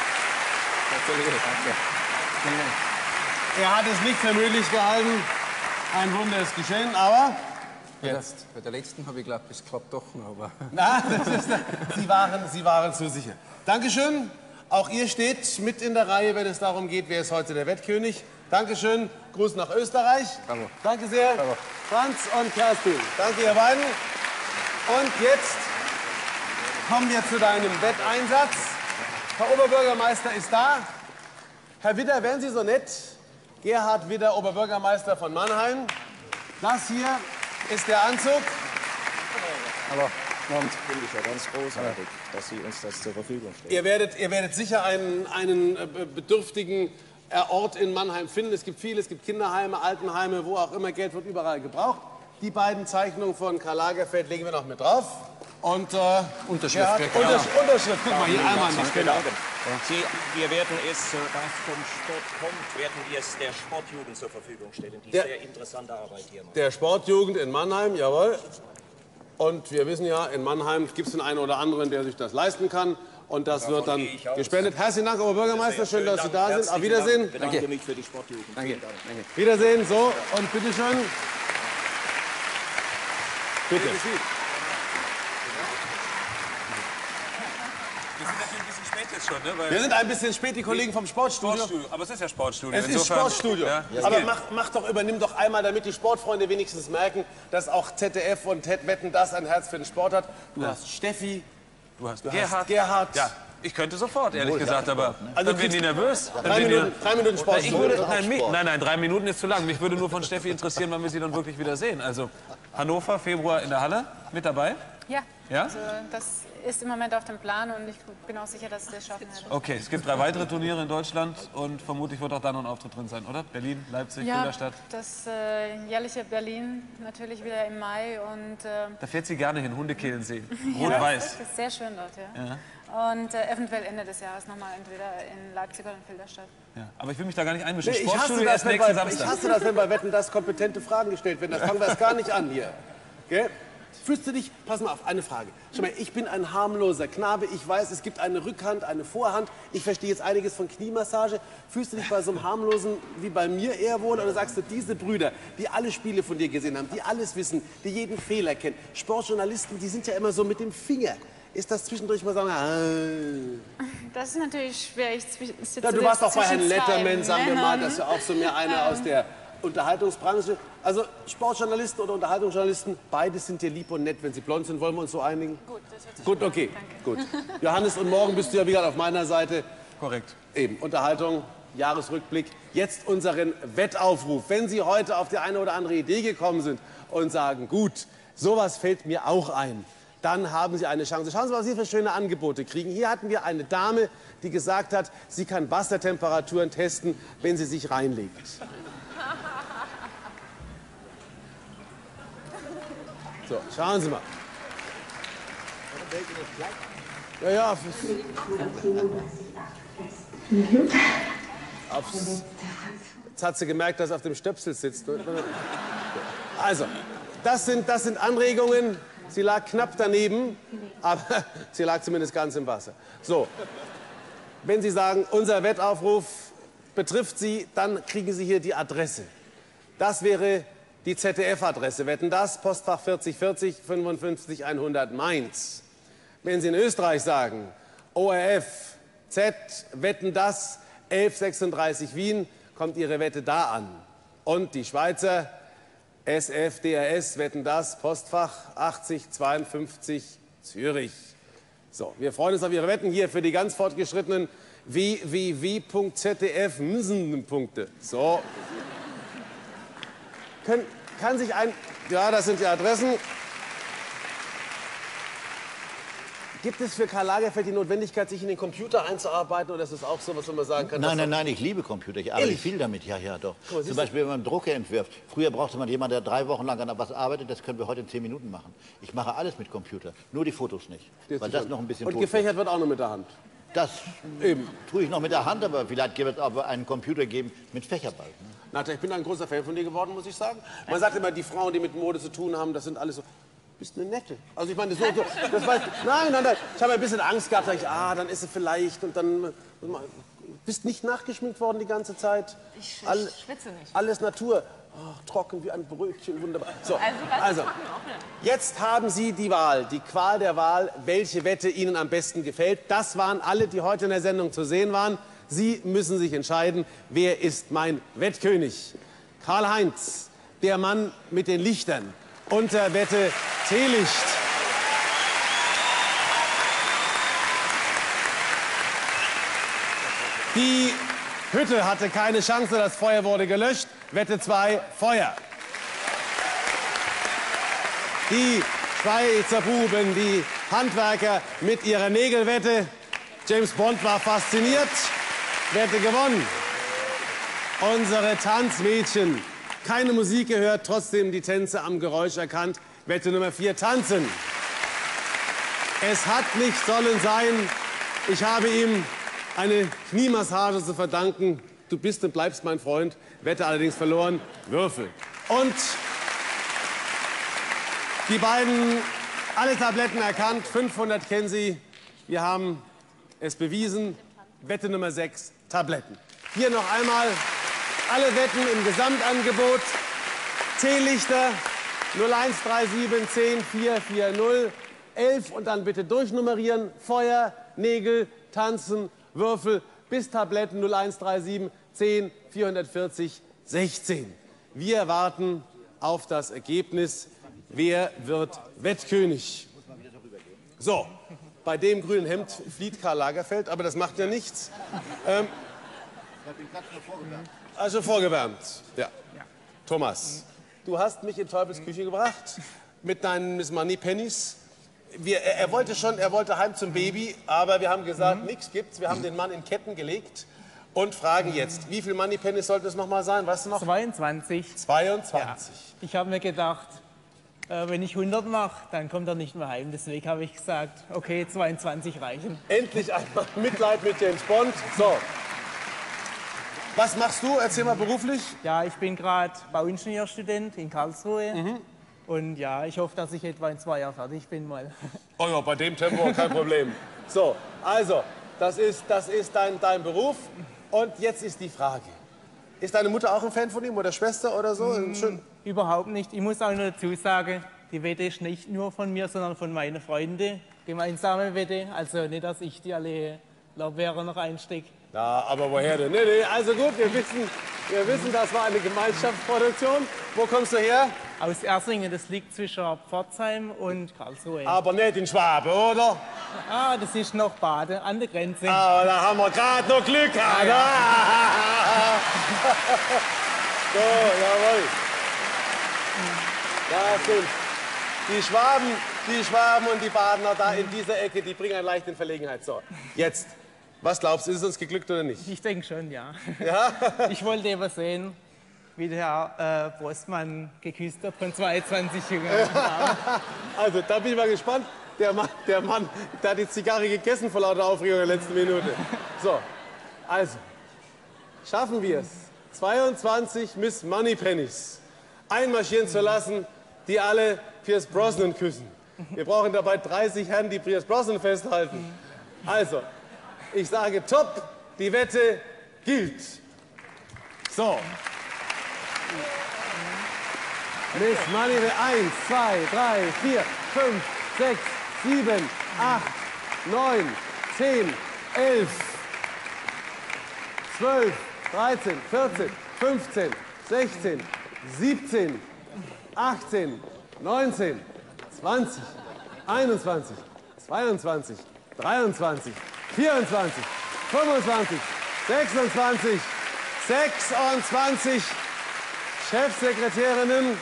Er hat es nicht für möglich gehalten. Ein Wunder ist geschehen, aber jetzt. Bei der letzten habe ich geglaubt, es klappt doch noch. Aber Na, Sie waren zu sicher. Dankeschön. Auch ihr steht mit in der Reihe, wenn es darum geht, wer ist heute der Wettkönig. Dankeschön. Gruß nach Österreich. Bravo. Danke sehr. Bravo. Franz und Kerstin. Danke, ihr beiden. Und jetzt kommen wir zu deinem Wetteinsatz. Herr Oberbürgermeister ist da. Herr Widder, wären Sie so nett? Gerhard Widder, Oberbürgermeister von Mannheim. Das hier ist der Anzug. Aber finde ich ja ganz großartig, dass Sie uns das zur Verfügung stellen. Ihr werdet sicher einen bedürftigen Ort in Mannheim finden. Es gibt viele, es gibt Kinderheime, Altenheime, wo auch immer. Geld wird überall gebraucht. Die beiden Zeichnungen von Karl Lagerfeld legen wir noch mit drauf. Und Unterschrift. Ja, Unterschrift. Guck mal, hier einmal noch. Genau. Wir werden es, da es vom Sport kommt, werden wir es der Sportjugend zur Verfügung stellen, die sehr interessante Arbeit hier macht. Der Sportjugend in Mannheim, jawohl. Und wir wissen ja, in Mannheim gibt es den einen oder anderen, der sich das leisten kann. Und das wird dann gespendet. Herzlichen Dank, Oberbürgermeister. Schön, dass Sie da sind. Auf Wiedersehen. Ich bedanke mich für die Sportjugend. Danke. Wiedersehen. So, und bitteschön. Bitte. Wir sind natürlich ein bisschen spät jetzt schon, ne? Weil Wir sind ein bisschen spät, die Kollegen vom Sportstudio. Aber es ist ja Sportstudio. Es ist Sportstudio. Ja, aber übernimm doch einmal, damit die Sportfreunde wenigstens merken, dass auch ZDF und Wetten, das ein Herz für den Sport hat. Du hast Steffi, du hast Gerhard. Ja, ich könnte sofort, ehrlich gesagt, aber Also dann werden die nervös. 3 Minuten Sportstudio. Nein, 3 Minuten ist zu lang. Mich würde nur von Steffi interessieren, wann wir sie dann wirklich wieder sehen. Also Hannover, Februar in der Halle, mit dabei? Ja, Ja? also das ist im Moment auf dem Plan und ich bin auch sicher, dass ich das schaffen werde. Okay, es gibt 3 weitere Turniere in Deutschland und vermutlich wird auch da noch ein Auftritt drin sein, oder? Berlin, Leipzig, Ja, Filderstadt. das jährliche Berlin natürlich wieder im Mai und Da fährt sie gerne hin, Hundekehlen sehen. ja, Rot-Weiß. das ist sehr schön dort, ja. Ja. Und eventuell Ende des Jahres nochmal entweder in Leipzig oder in Filderstadt. Ja. Aber ich will mich da gar nicht einmischen. Nee, ich Sportstudio erst nächsten hasse Samstag. das, wenn bei Wetten, das kompetente Fragen gestellt werden. Das fangen wir erst gar nicht an hier. Gell? Fühlst du dich, pass mal auf, eine Frage. Schau mal, ich bin ein harmloser Knabe. Ich weiß, es gibt eine Rückhand, eine Vorhand. Ich verstehe jetzt einiges von Kniemassage. Fühlst du dich bei so einem harmlosen wie bei mir eher wohl? Oder sagst du, diese Brüder, die alle Spiele von dir gesehen haben, die alles wissen, die jeden Fehler kennen. Sportjournalisten, die sind ja immer so mit dem Finger. Ist das zwischendurch mal sagen, Das ist natürlich schwierig. Ja, du warst auch bei Herrn Letterman, sagen wir mal, das ist ja auch so mehr einer aus der Unterhaltungsbranche. Also Sportjournalisten oder Unterhaltungsjournalisten, beide sind dir lieb und nett, wenn sie blond sind. Wollen wir uns so einigen? Gut, das hört sich Gut, okay. Danke. Gut. Johannes, und morgen bist du ja wieder auf meiner Seite. Korrekt. Eben, Unterhaltung, Jahresrückblick. Jetzt unseren Wettaufruf. Wenn Sie heute auf die eine oder andere Idee gekommen sind und sagen, gut, sowas fällt mir auch ein, dann haben Sie eine Chance. Schauen Sie mal, was Sie für schöne Angebote kriegen. Hier hatten wir eine Dame, die gesagt hat, sie kann Wassertemperaturen testen, wenn sie sich reinlegt. So, schauen Sie mal. Ja, ja. Jetzt hat sie gemerkt, dass sie auf dem Stöpsel sitzt. Also, das sind Anregungen. Sie lag knapp daneben, aber sie lag zumindest ganz im Wasser. So, wenn Sie sagen, unser Wettaufruf betrifft Sie, dann kriegen Sie hier die Adresse. Das wäre die ZDF-Adresse. Wetten das, Postfach 4040 55 100 Mainz. Wenn Sie in Österreich sagen, ORF, Z, Wetten das, 1136 Wien, kommt Ihre Wette da an. Und die Schweizer, SF, DRS, Wetten das, Postfach 8052 Zürich. So, wir freuen uns auf Ihre Wetten hier für die ganz fortgeschrittenen www.zdf-Punkte. So. Kann sich ein... Ja, das sind die Adressen. Gibt es für Karl Lagerfeld die Notwendigkeit, sich in den Computer einzuarbeiten, oder ist das auch so, was man sagen kann? Nein, ich liebe Computer. Ich arbeite viel damit. Ja, doch. Cool, zum Beispiel, wenn man einen Drucker entwirft. Früher brauchte man jemanden, der 3 Wochen lang an etwas arbeitet. Das können wir heute in 10 Minuten machen. Ich mache alles mit Computer, nur die Fotos nicht. Weil das noch ein bisschen Und gefächert wird auch nur mit der Hand? Das tue ich noch mit der Hand, aber vielleicht wird es aber einen Computer geben mit Fächerball. Nadja, ich bin ein großer Fan von dir geworden, muss ich sagen. Man sagt immer, die Frauen, die mit Mode zu tun haben, das sind alles so... Bist eine Nette. Also ich meine, das weiß, nein. Ich habe ein bisschen Angst gehabt, dann ist sie vielleicht und dann... Bist nicht nachgeschminkt worden die ganze Zeit? Ich schwitze nicht. Alles Natur. Oh, trocken wie ein Brötchen, wunderbar. So, also, jetzt haben Sie die Wahl, die Qual der Wahl, welche Wette Ihnen am besten gefällt. Das waren alle, die heute in der Sendung zu sehen waren. Sie müssen sich entscheiden, wer ist mein Wettkönig. Karl-Heinz, der Mann mit den Lichtern, unter Wette Teelicht. Die Hütte hatte keine Chance, das Feuer wurde gelöscht. Wette 2, Feuer. Die Schweizer Buben, die Handwerker mit ihrer Nägelwette. James Bond war fasziniert. Wette gewonnen. Unsere Tanzmädchen. Keine Musik gehört, trotzdem die Tänze am Geräusch erkannt. Wette Nummer 4, tanzen. Es hat nicht sollen sein. Ich habe ihm eine Kniemassage zu verdanken. Du bist und bleibst mein Freund. Wette allerdings verloren. Würfel. Und die beiden, alle Tabletten erkannt. 500 kennen Sie. Wir haben es bewiesen. Wette Nummer 6, Tabletten. Hier noch einmal alle Wetten im Gesamtangebot. Teelichter 0137 10 440 11 und dann bitte durchnummerieren. Feuer, Nägel, Tanzen, Würfel bis Tabletten 0137 10 440 16. Wir warten auf das Ergebnis. Wer wird Wettkönig? So, bei dem grünen Hemd flieht Karl Lagerfeld, aber das macht ja nichts. Also vorgewärmt. Ja. Thomas, du hast mich in Teufels Küche gebracht mit deinen Miss Moneypennies. Er wollte heim zum Baby, aber wir haben gesagt, nichts gibt's. Wir haben den Mann in Ketten gelegt und fragen jetzt, wie viel Moneypennies sollte es noch mal sein? Weißt du noch? 22. 22. Ja. Ich habe mir gedacht, wenn ich 100 mache, dann kommt er nicht mehr heim. Deswegen habe ich gesagt, okay, 22 reichen. Endlich einmal Mitleid mit James Bond. So. Was machst du? Erzähl mal beruflich. Ja, ich bin gerade Bauingenieurstudent in Karlsruhe. Und ja, ich hoffe, dass ich etwa in 2 Jahren fertig bin mal. Oh ja, bei dem Tempo kein Problem. So, also, das ist dein Beruf. Und jetzt ist die Frage. Ist deine Mutter auch ein Fan von ihm oder Schwester oder so? Überhaupt nicht. Ich muss auch nur dazu sagen, die Wette ist nicht nur von mir, sondern von meinen Freunden. Gemeinsame Wette. Also nicht, dass ich die alle Lorbeeren noch einstecke. Ja, aber woher denn? Nee, also gut, wir wissen, das war eine Gemeinschaftsproduktion. Wo kommst du her? Aus Ersingen, das liegt zwischen Pforzheim und Karlsruhe. Aber nicht in Schwaben, oder? Ah, das ist noch Baden, an der Grenze. Ah, da haben wir gerade noch Glück gehabt. Ja, ja. So, jawohl. Das sind die Schwaben und die Badener da in dieser Ecke, die bringen einen leicht in Verlegenheit. So, jetzt, was glaubst du, ist es uns geglückt oder nicht? Ich denke schon, ja. Ja? Ich wollte eben sehen, wie der Herr Postmann geküsst hat von 22 Jüngern. Also, da bin ich mal gespannt. Der Mann, der hat die Zigarre gegessen vor lauter Aufregung in der letzten Minute. So, also, schaffen wir es, 22 Miss Moneypennies einmarschieren zu lassen, die alle Pierce Brosnan küssen. Wir brauchen dabei 30 Herren, die Pierce Brosnan festhalten. Also, ich sage top, die Wette gilt. So. Miss Moneypenny. 1, 2, 3, 4, 5, 6, 7, 8, 9, 10, 11, 12, 13, 14, 15, 16, 17, 18, 19, 20, 21, 22, 23, 24, 25, 26, 26 Chefsekretärinnen.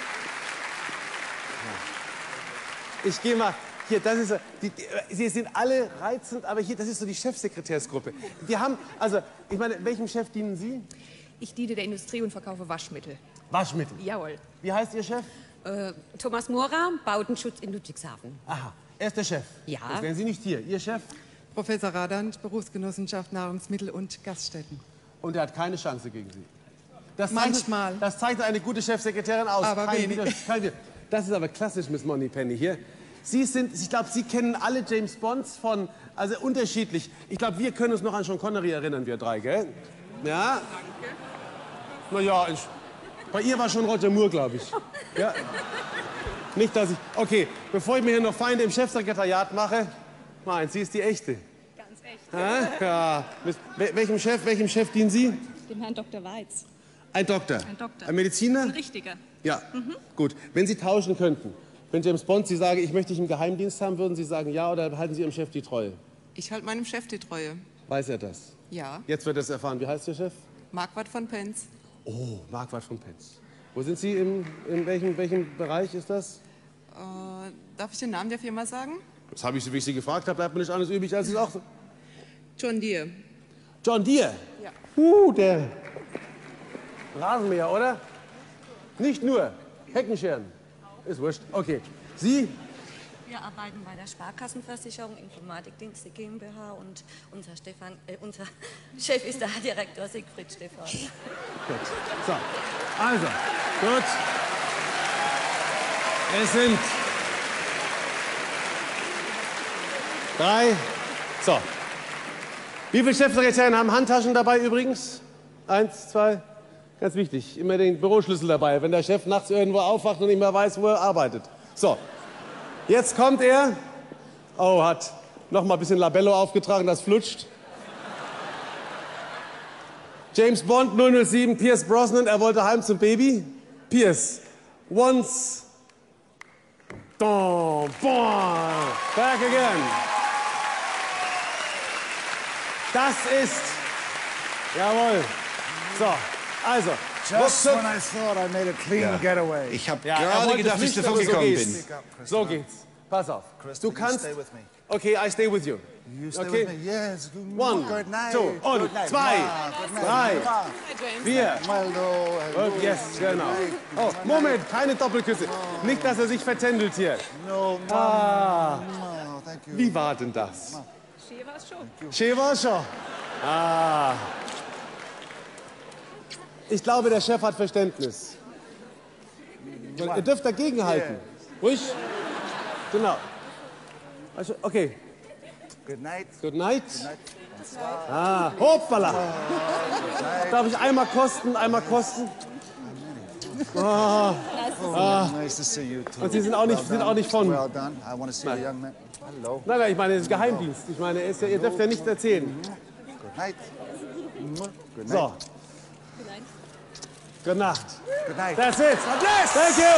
Ich gehe mal, hier, das ist, Sie sind alle reizend, aber hier, das ist so die Chefsekretärsgruppe. Die haben, also, ich meine, welchem Chef dienen Sie? Ich diene der Industrie und verkaufe Waschmittel. Waschmittel? Jawohl. Wie heißt Ihr Chef? Thomas Mora, Bautenschutz in Ludwigshafen. Aha, er ist der Chef. Ja. Jetzt wären Sie nicht hier. Ihr Chef? Professor Radand, Berufsgenossenschaft Nahrungsmittel und Gaststätten. Und er hat keine Chance gegen Sie. Manchmal. Das zeichnet eine gute Chefsekretärin aus. Aber wenig. Das ist aber klassisch, Miss Moneypenny hier. Sie sind, ich glaube, Sie kennen alle James Bonds von, also unterschiedlich. Ich glaube, wir können uns noch an Sean Connery erinnern, wir drei, gell? Ja? Naja, bei ihr war schon Roger Moore, glaube ich. Ja? Nicht, dass ich... Okay, bevor ich mir hier noch Feinde im Chefsekretariat mache, Sie ist die echte. Ganz echt. Ja. Welchem Chef dienen Sie? Dem Herrn Dr. Weiz. Ein Doktor. Ein Doktor. Ein Mediziner? Ein Richtiger. Ja, gut. Wenn Sie tauschen könnten, wenn James Bond Sie sagen, ich möchte dich im Geheimdienst haben, würden Sie sagen ja oder halten Sie Ihrem Chef die Treue? Ich halte meinem Chef die Treue. Weiß er das? Ja. Jetzt wird er es erfahren. Wie heißt Ihr Chef? Marquardt von Penz. Oh, Marquardt von Penz. Wo sind Sie? In welchem Bereich ist das? Darf ich den Namen der Firma sagen? Das habe ich, wie ich Sie gefragt habe, bleibt mir nicht anders übrig, als es auch so. John Deere. John Deere? Ja. Der Rasenmäher, oder? Nicht nur. Heckenscheren. Ist wurscht. Okay. Sie? Wir arbeiten bei der Sparkassenversicherung, Informatikdienste GmbH und unser Chef ist der Direktor Siegfried Stephan. Gut. So. Also, gut. Es sind 3. So. Wie viele Chefsekretärinnen haben Handtaschen dabei übrigens? 1, 2. Ganz wichtig, immer den Büroschlüssel dabei, wenn der Chef nachts irgendwo aufwacht und nicht mehr weiß, wo er arbeitet. So, jetzt kommt er. Oh, hat noch mal ein bisschen Labello aufgetragen, das flutscht. James Bond 007, Pierce Brosnan, er wollte heim zum Baby. Pierce, once, back again. Das ist, jawohl, so. Also, Just when I thought I made a clean getaway. Ich habe gerade gedacht, dass ich davon gekommen bin. So geht's. Pass auf. Du kannst. Stay with me. Okay, I stay with you. You stay Okay. with me? Yes. 1, Good night. 2 und Good night. 2, Good night. 3, Good 4. Maldo. Und yes, genau. Oh, Moment, keine Doppelküsse. Nicht, dass er sich vertändelt hier. No, Ah, no, thank you. wie war denn das? Schön war's schon. Schön war's schon. Ah. Ich glaube, der Chef hat Verständnis. Ihr dürft dagegenhalten. Ruhig. Genau. Also, okay. Good night. Good night. Ah, hoppala. Darf ich einmal kosten, Ah. Nice to see you too. Und Sie sind auch nicht von... Well done. I want to see the young man. Hello. Nein, ich meine, das ist Geheimdienst. Ich meine, ihr dürft ja nichts erzählen. Good night. Good night. So. Gute Nacht. Good night. That's it. Thank you.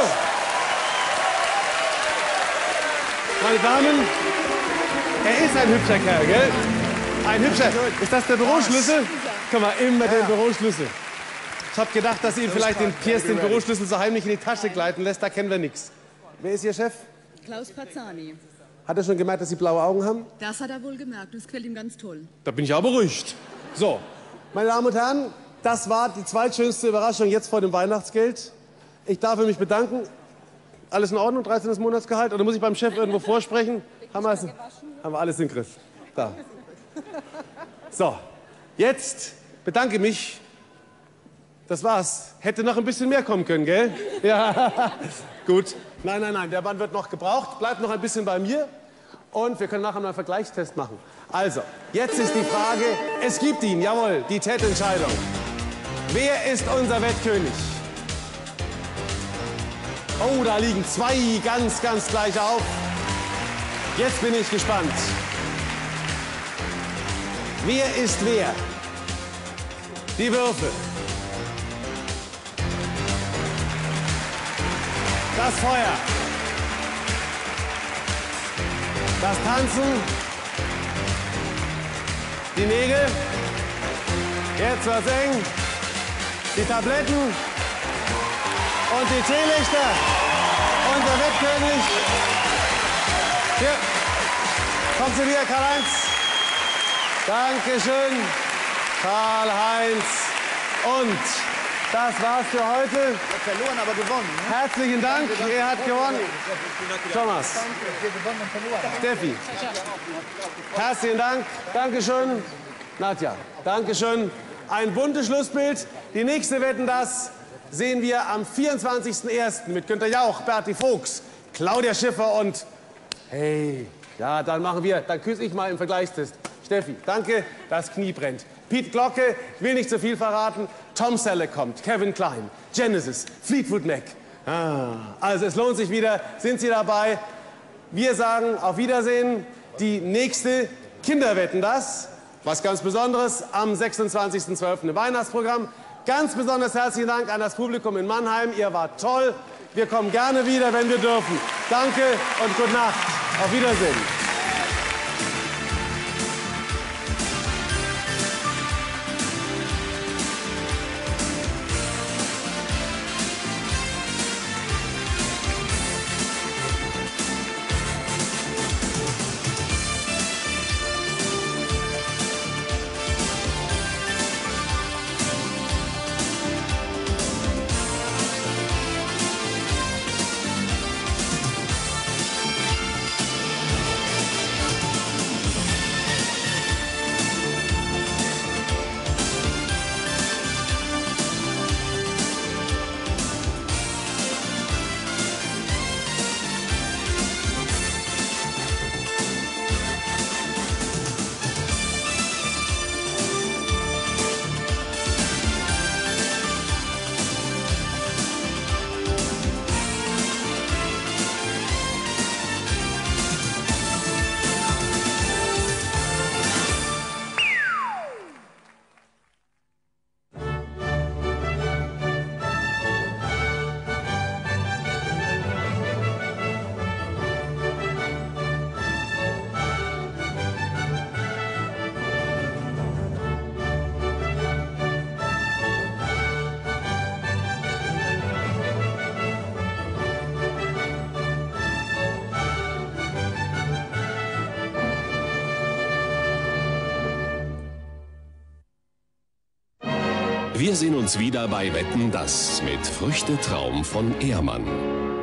Meine Damen, er ist ein hübscher Kerl, gell? Ein hübscher. Ist das der Büroschlüssel? Guck mal, immer den Büroschlüssel. Ich habe gedacht, dass Sie ihm vielleicht den Pierce den Büroschlüssel so heimlich in die Tasche gleiten lässt. Da kennen wir nichts. Wer ist Ihr Chef? Klaus Pazzani. Hat er schon gemerkt, dass Sie blaue Augen haben? Das hat er wohl gemerkt. Das gefällt ihm ganz toll. Da bin ich auch beruhigt. So, meine Damen und Herren, das war die zweitschönste Überraschung jetzt vor dem Weihnachtsgeld. Ich darf mich bedanken. Alles in Ordnung? 13. Monatsgehalt? Oder muss ich beim Chef irgendwo vorsprechen? Haben wir alles im Griff. Da. So, jetzt bedanke mich. Das war's. Hätte noch ein bisschen mehr kommen können, gell? Ja, gut. Nein, der Mann wird noch gebraucht. Bleibt noch ein bisschen bei mir. Und wir können nachher mal einen Vergleichstest machen. Also, jetzt ist die Frage, es gibt ihn, jawohl, die TED-Entscheidung. Wer ist unser Wettkönig? Oh, da liegen zwei ganz, ganz gleich auf. Jetzt bin ich gespannt. Wer ist wer? Die Würfel. Das Feuer. Das Tanzen. Die Nägel. Jetzt wird's eng. Die Tabletten. Und die Teelichter. Und der Wettkönig. Hier. Kommt sie wieder, Karl-Heinz. Dankeschön, Karl-Heinz. Und das war's für heute. Er hat verloren, aber gewonnen. Ne? Herzlichen Dank, er hat gewonnen. Thomas. Steffi. Herzlichen Dank. Dankeschön. Nadja. Dankeschön. Ein buntes Schlussbild. Die nächste Wetten, das sehen wir am 24.01. mit Günter Jauch, Berti Fuchs, Claudia Schiffer und... Hey, ja, dann küsse ich mal im Vergleichstest. Steffi, danke, das Knie brennt. Pete Glocke, ich will nicht zu viel verraten. Tom Selleck kommt, Kevin Kline, Genesis, Fleetwood Mac. Also es lohnt sich wieder, sind Sie dabei? Wir sagen auf Wiedersehen. Die nächste Kinderwetten, das, was ganz Besonderes, am 26.12. im Weihnachtsprogramm. Ganz besonders herzlichen Dank an das Publikum in Mannheim. Ihr wart toll. Wir kommen gerne wieder, wenn wir dürfen. Danke und gute Nacht. Auf Wiedersehen. Wir sehen uns wieder bei Wetten, das mit Früchtetraum von Ehrmann.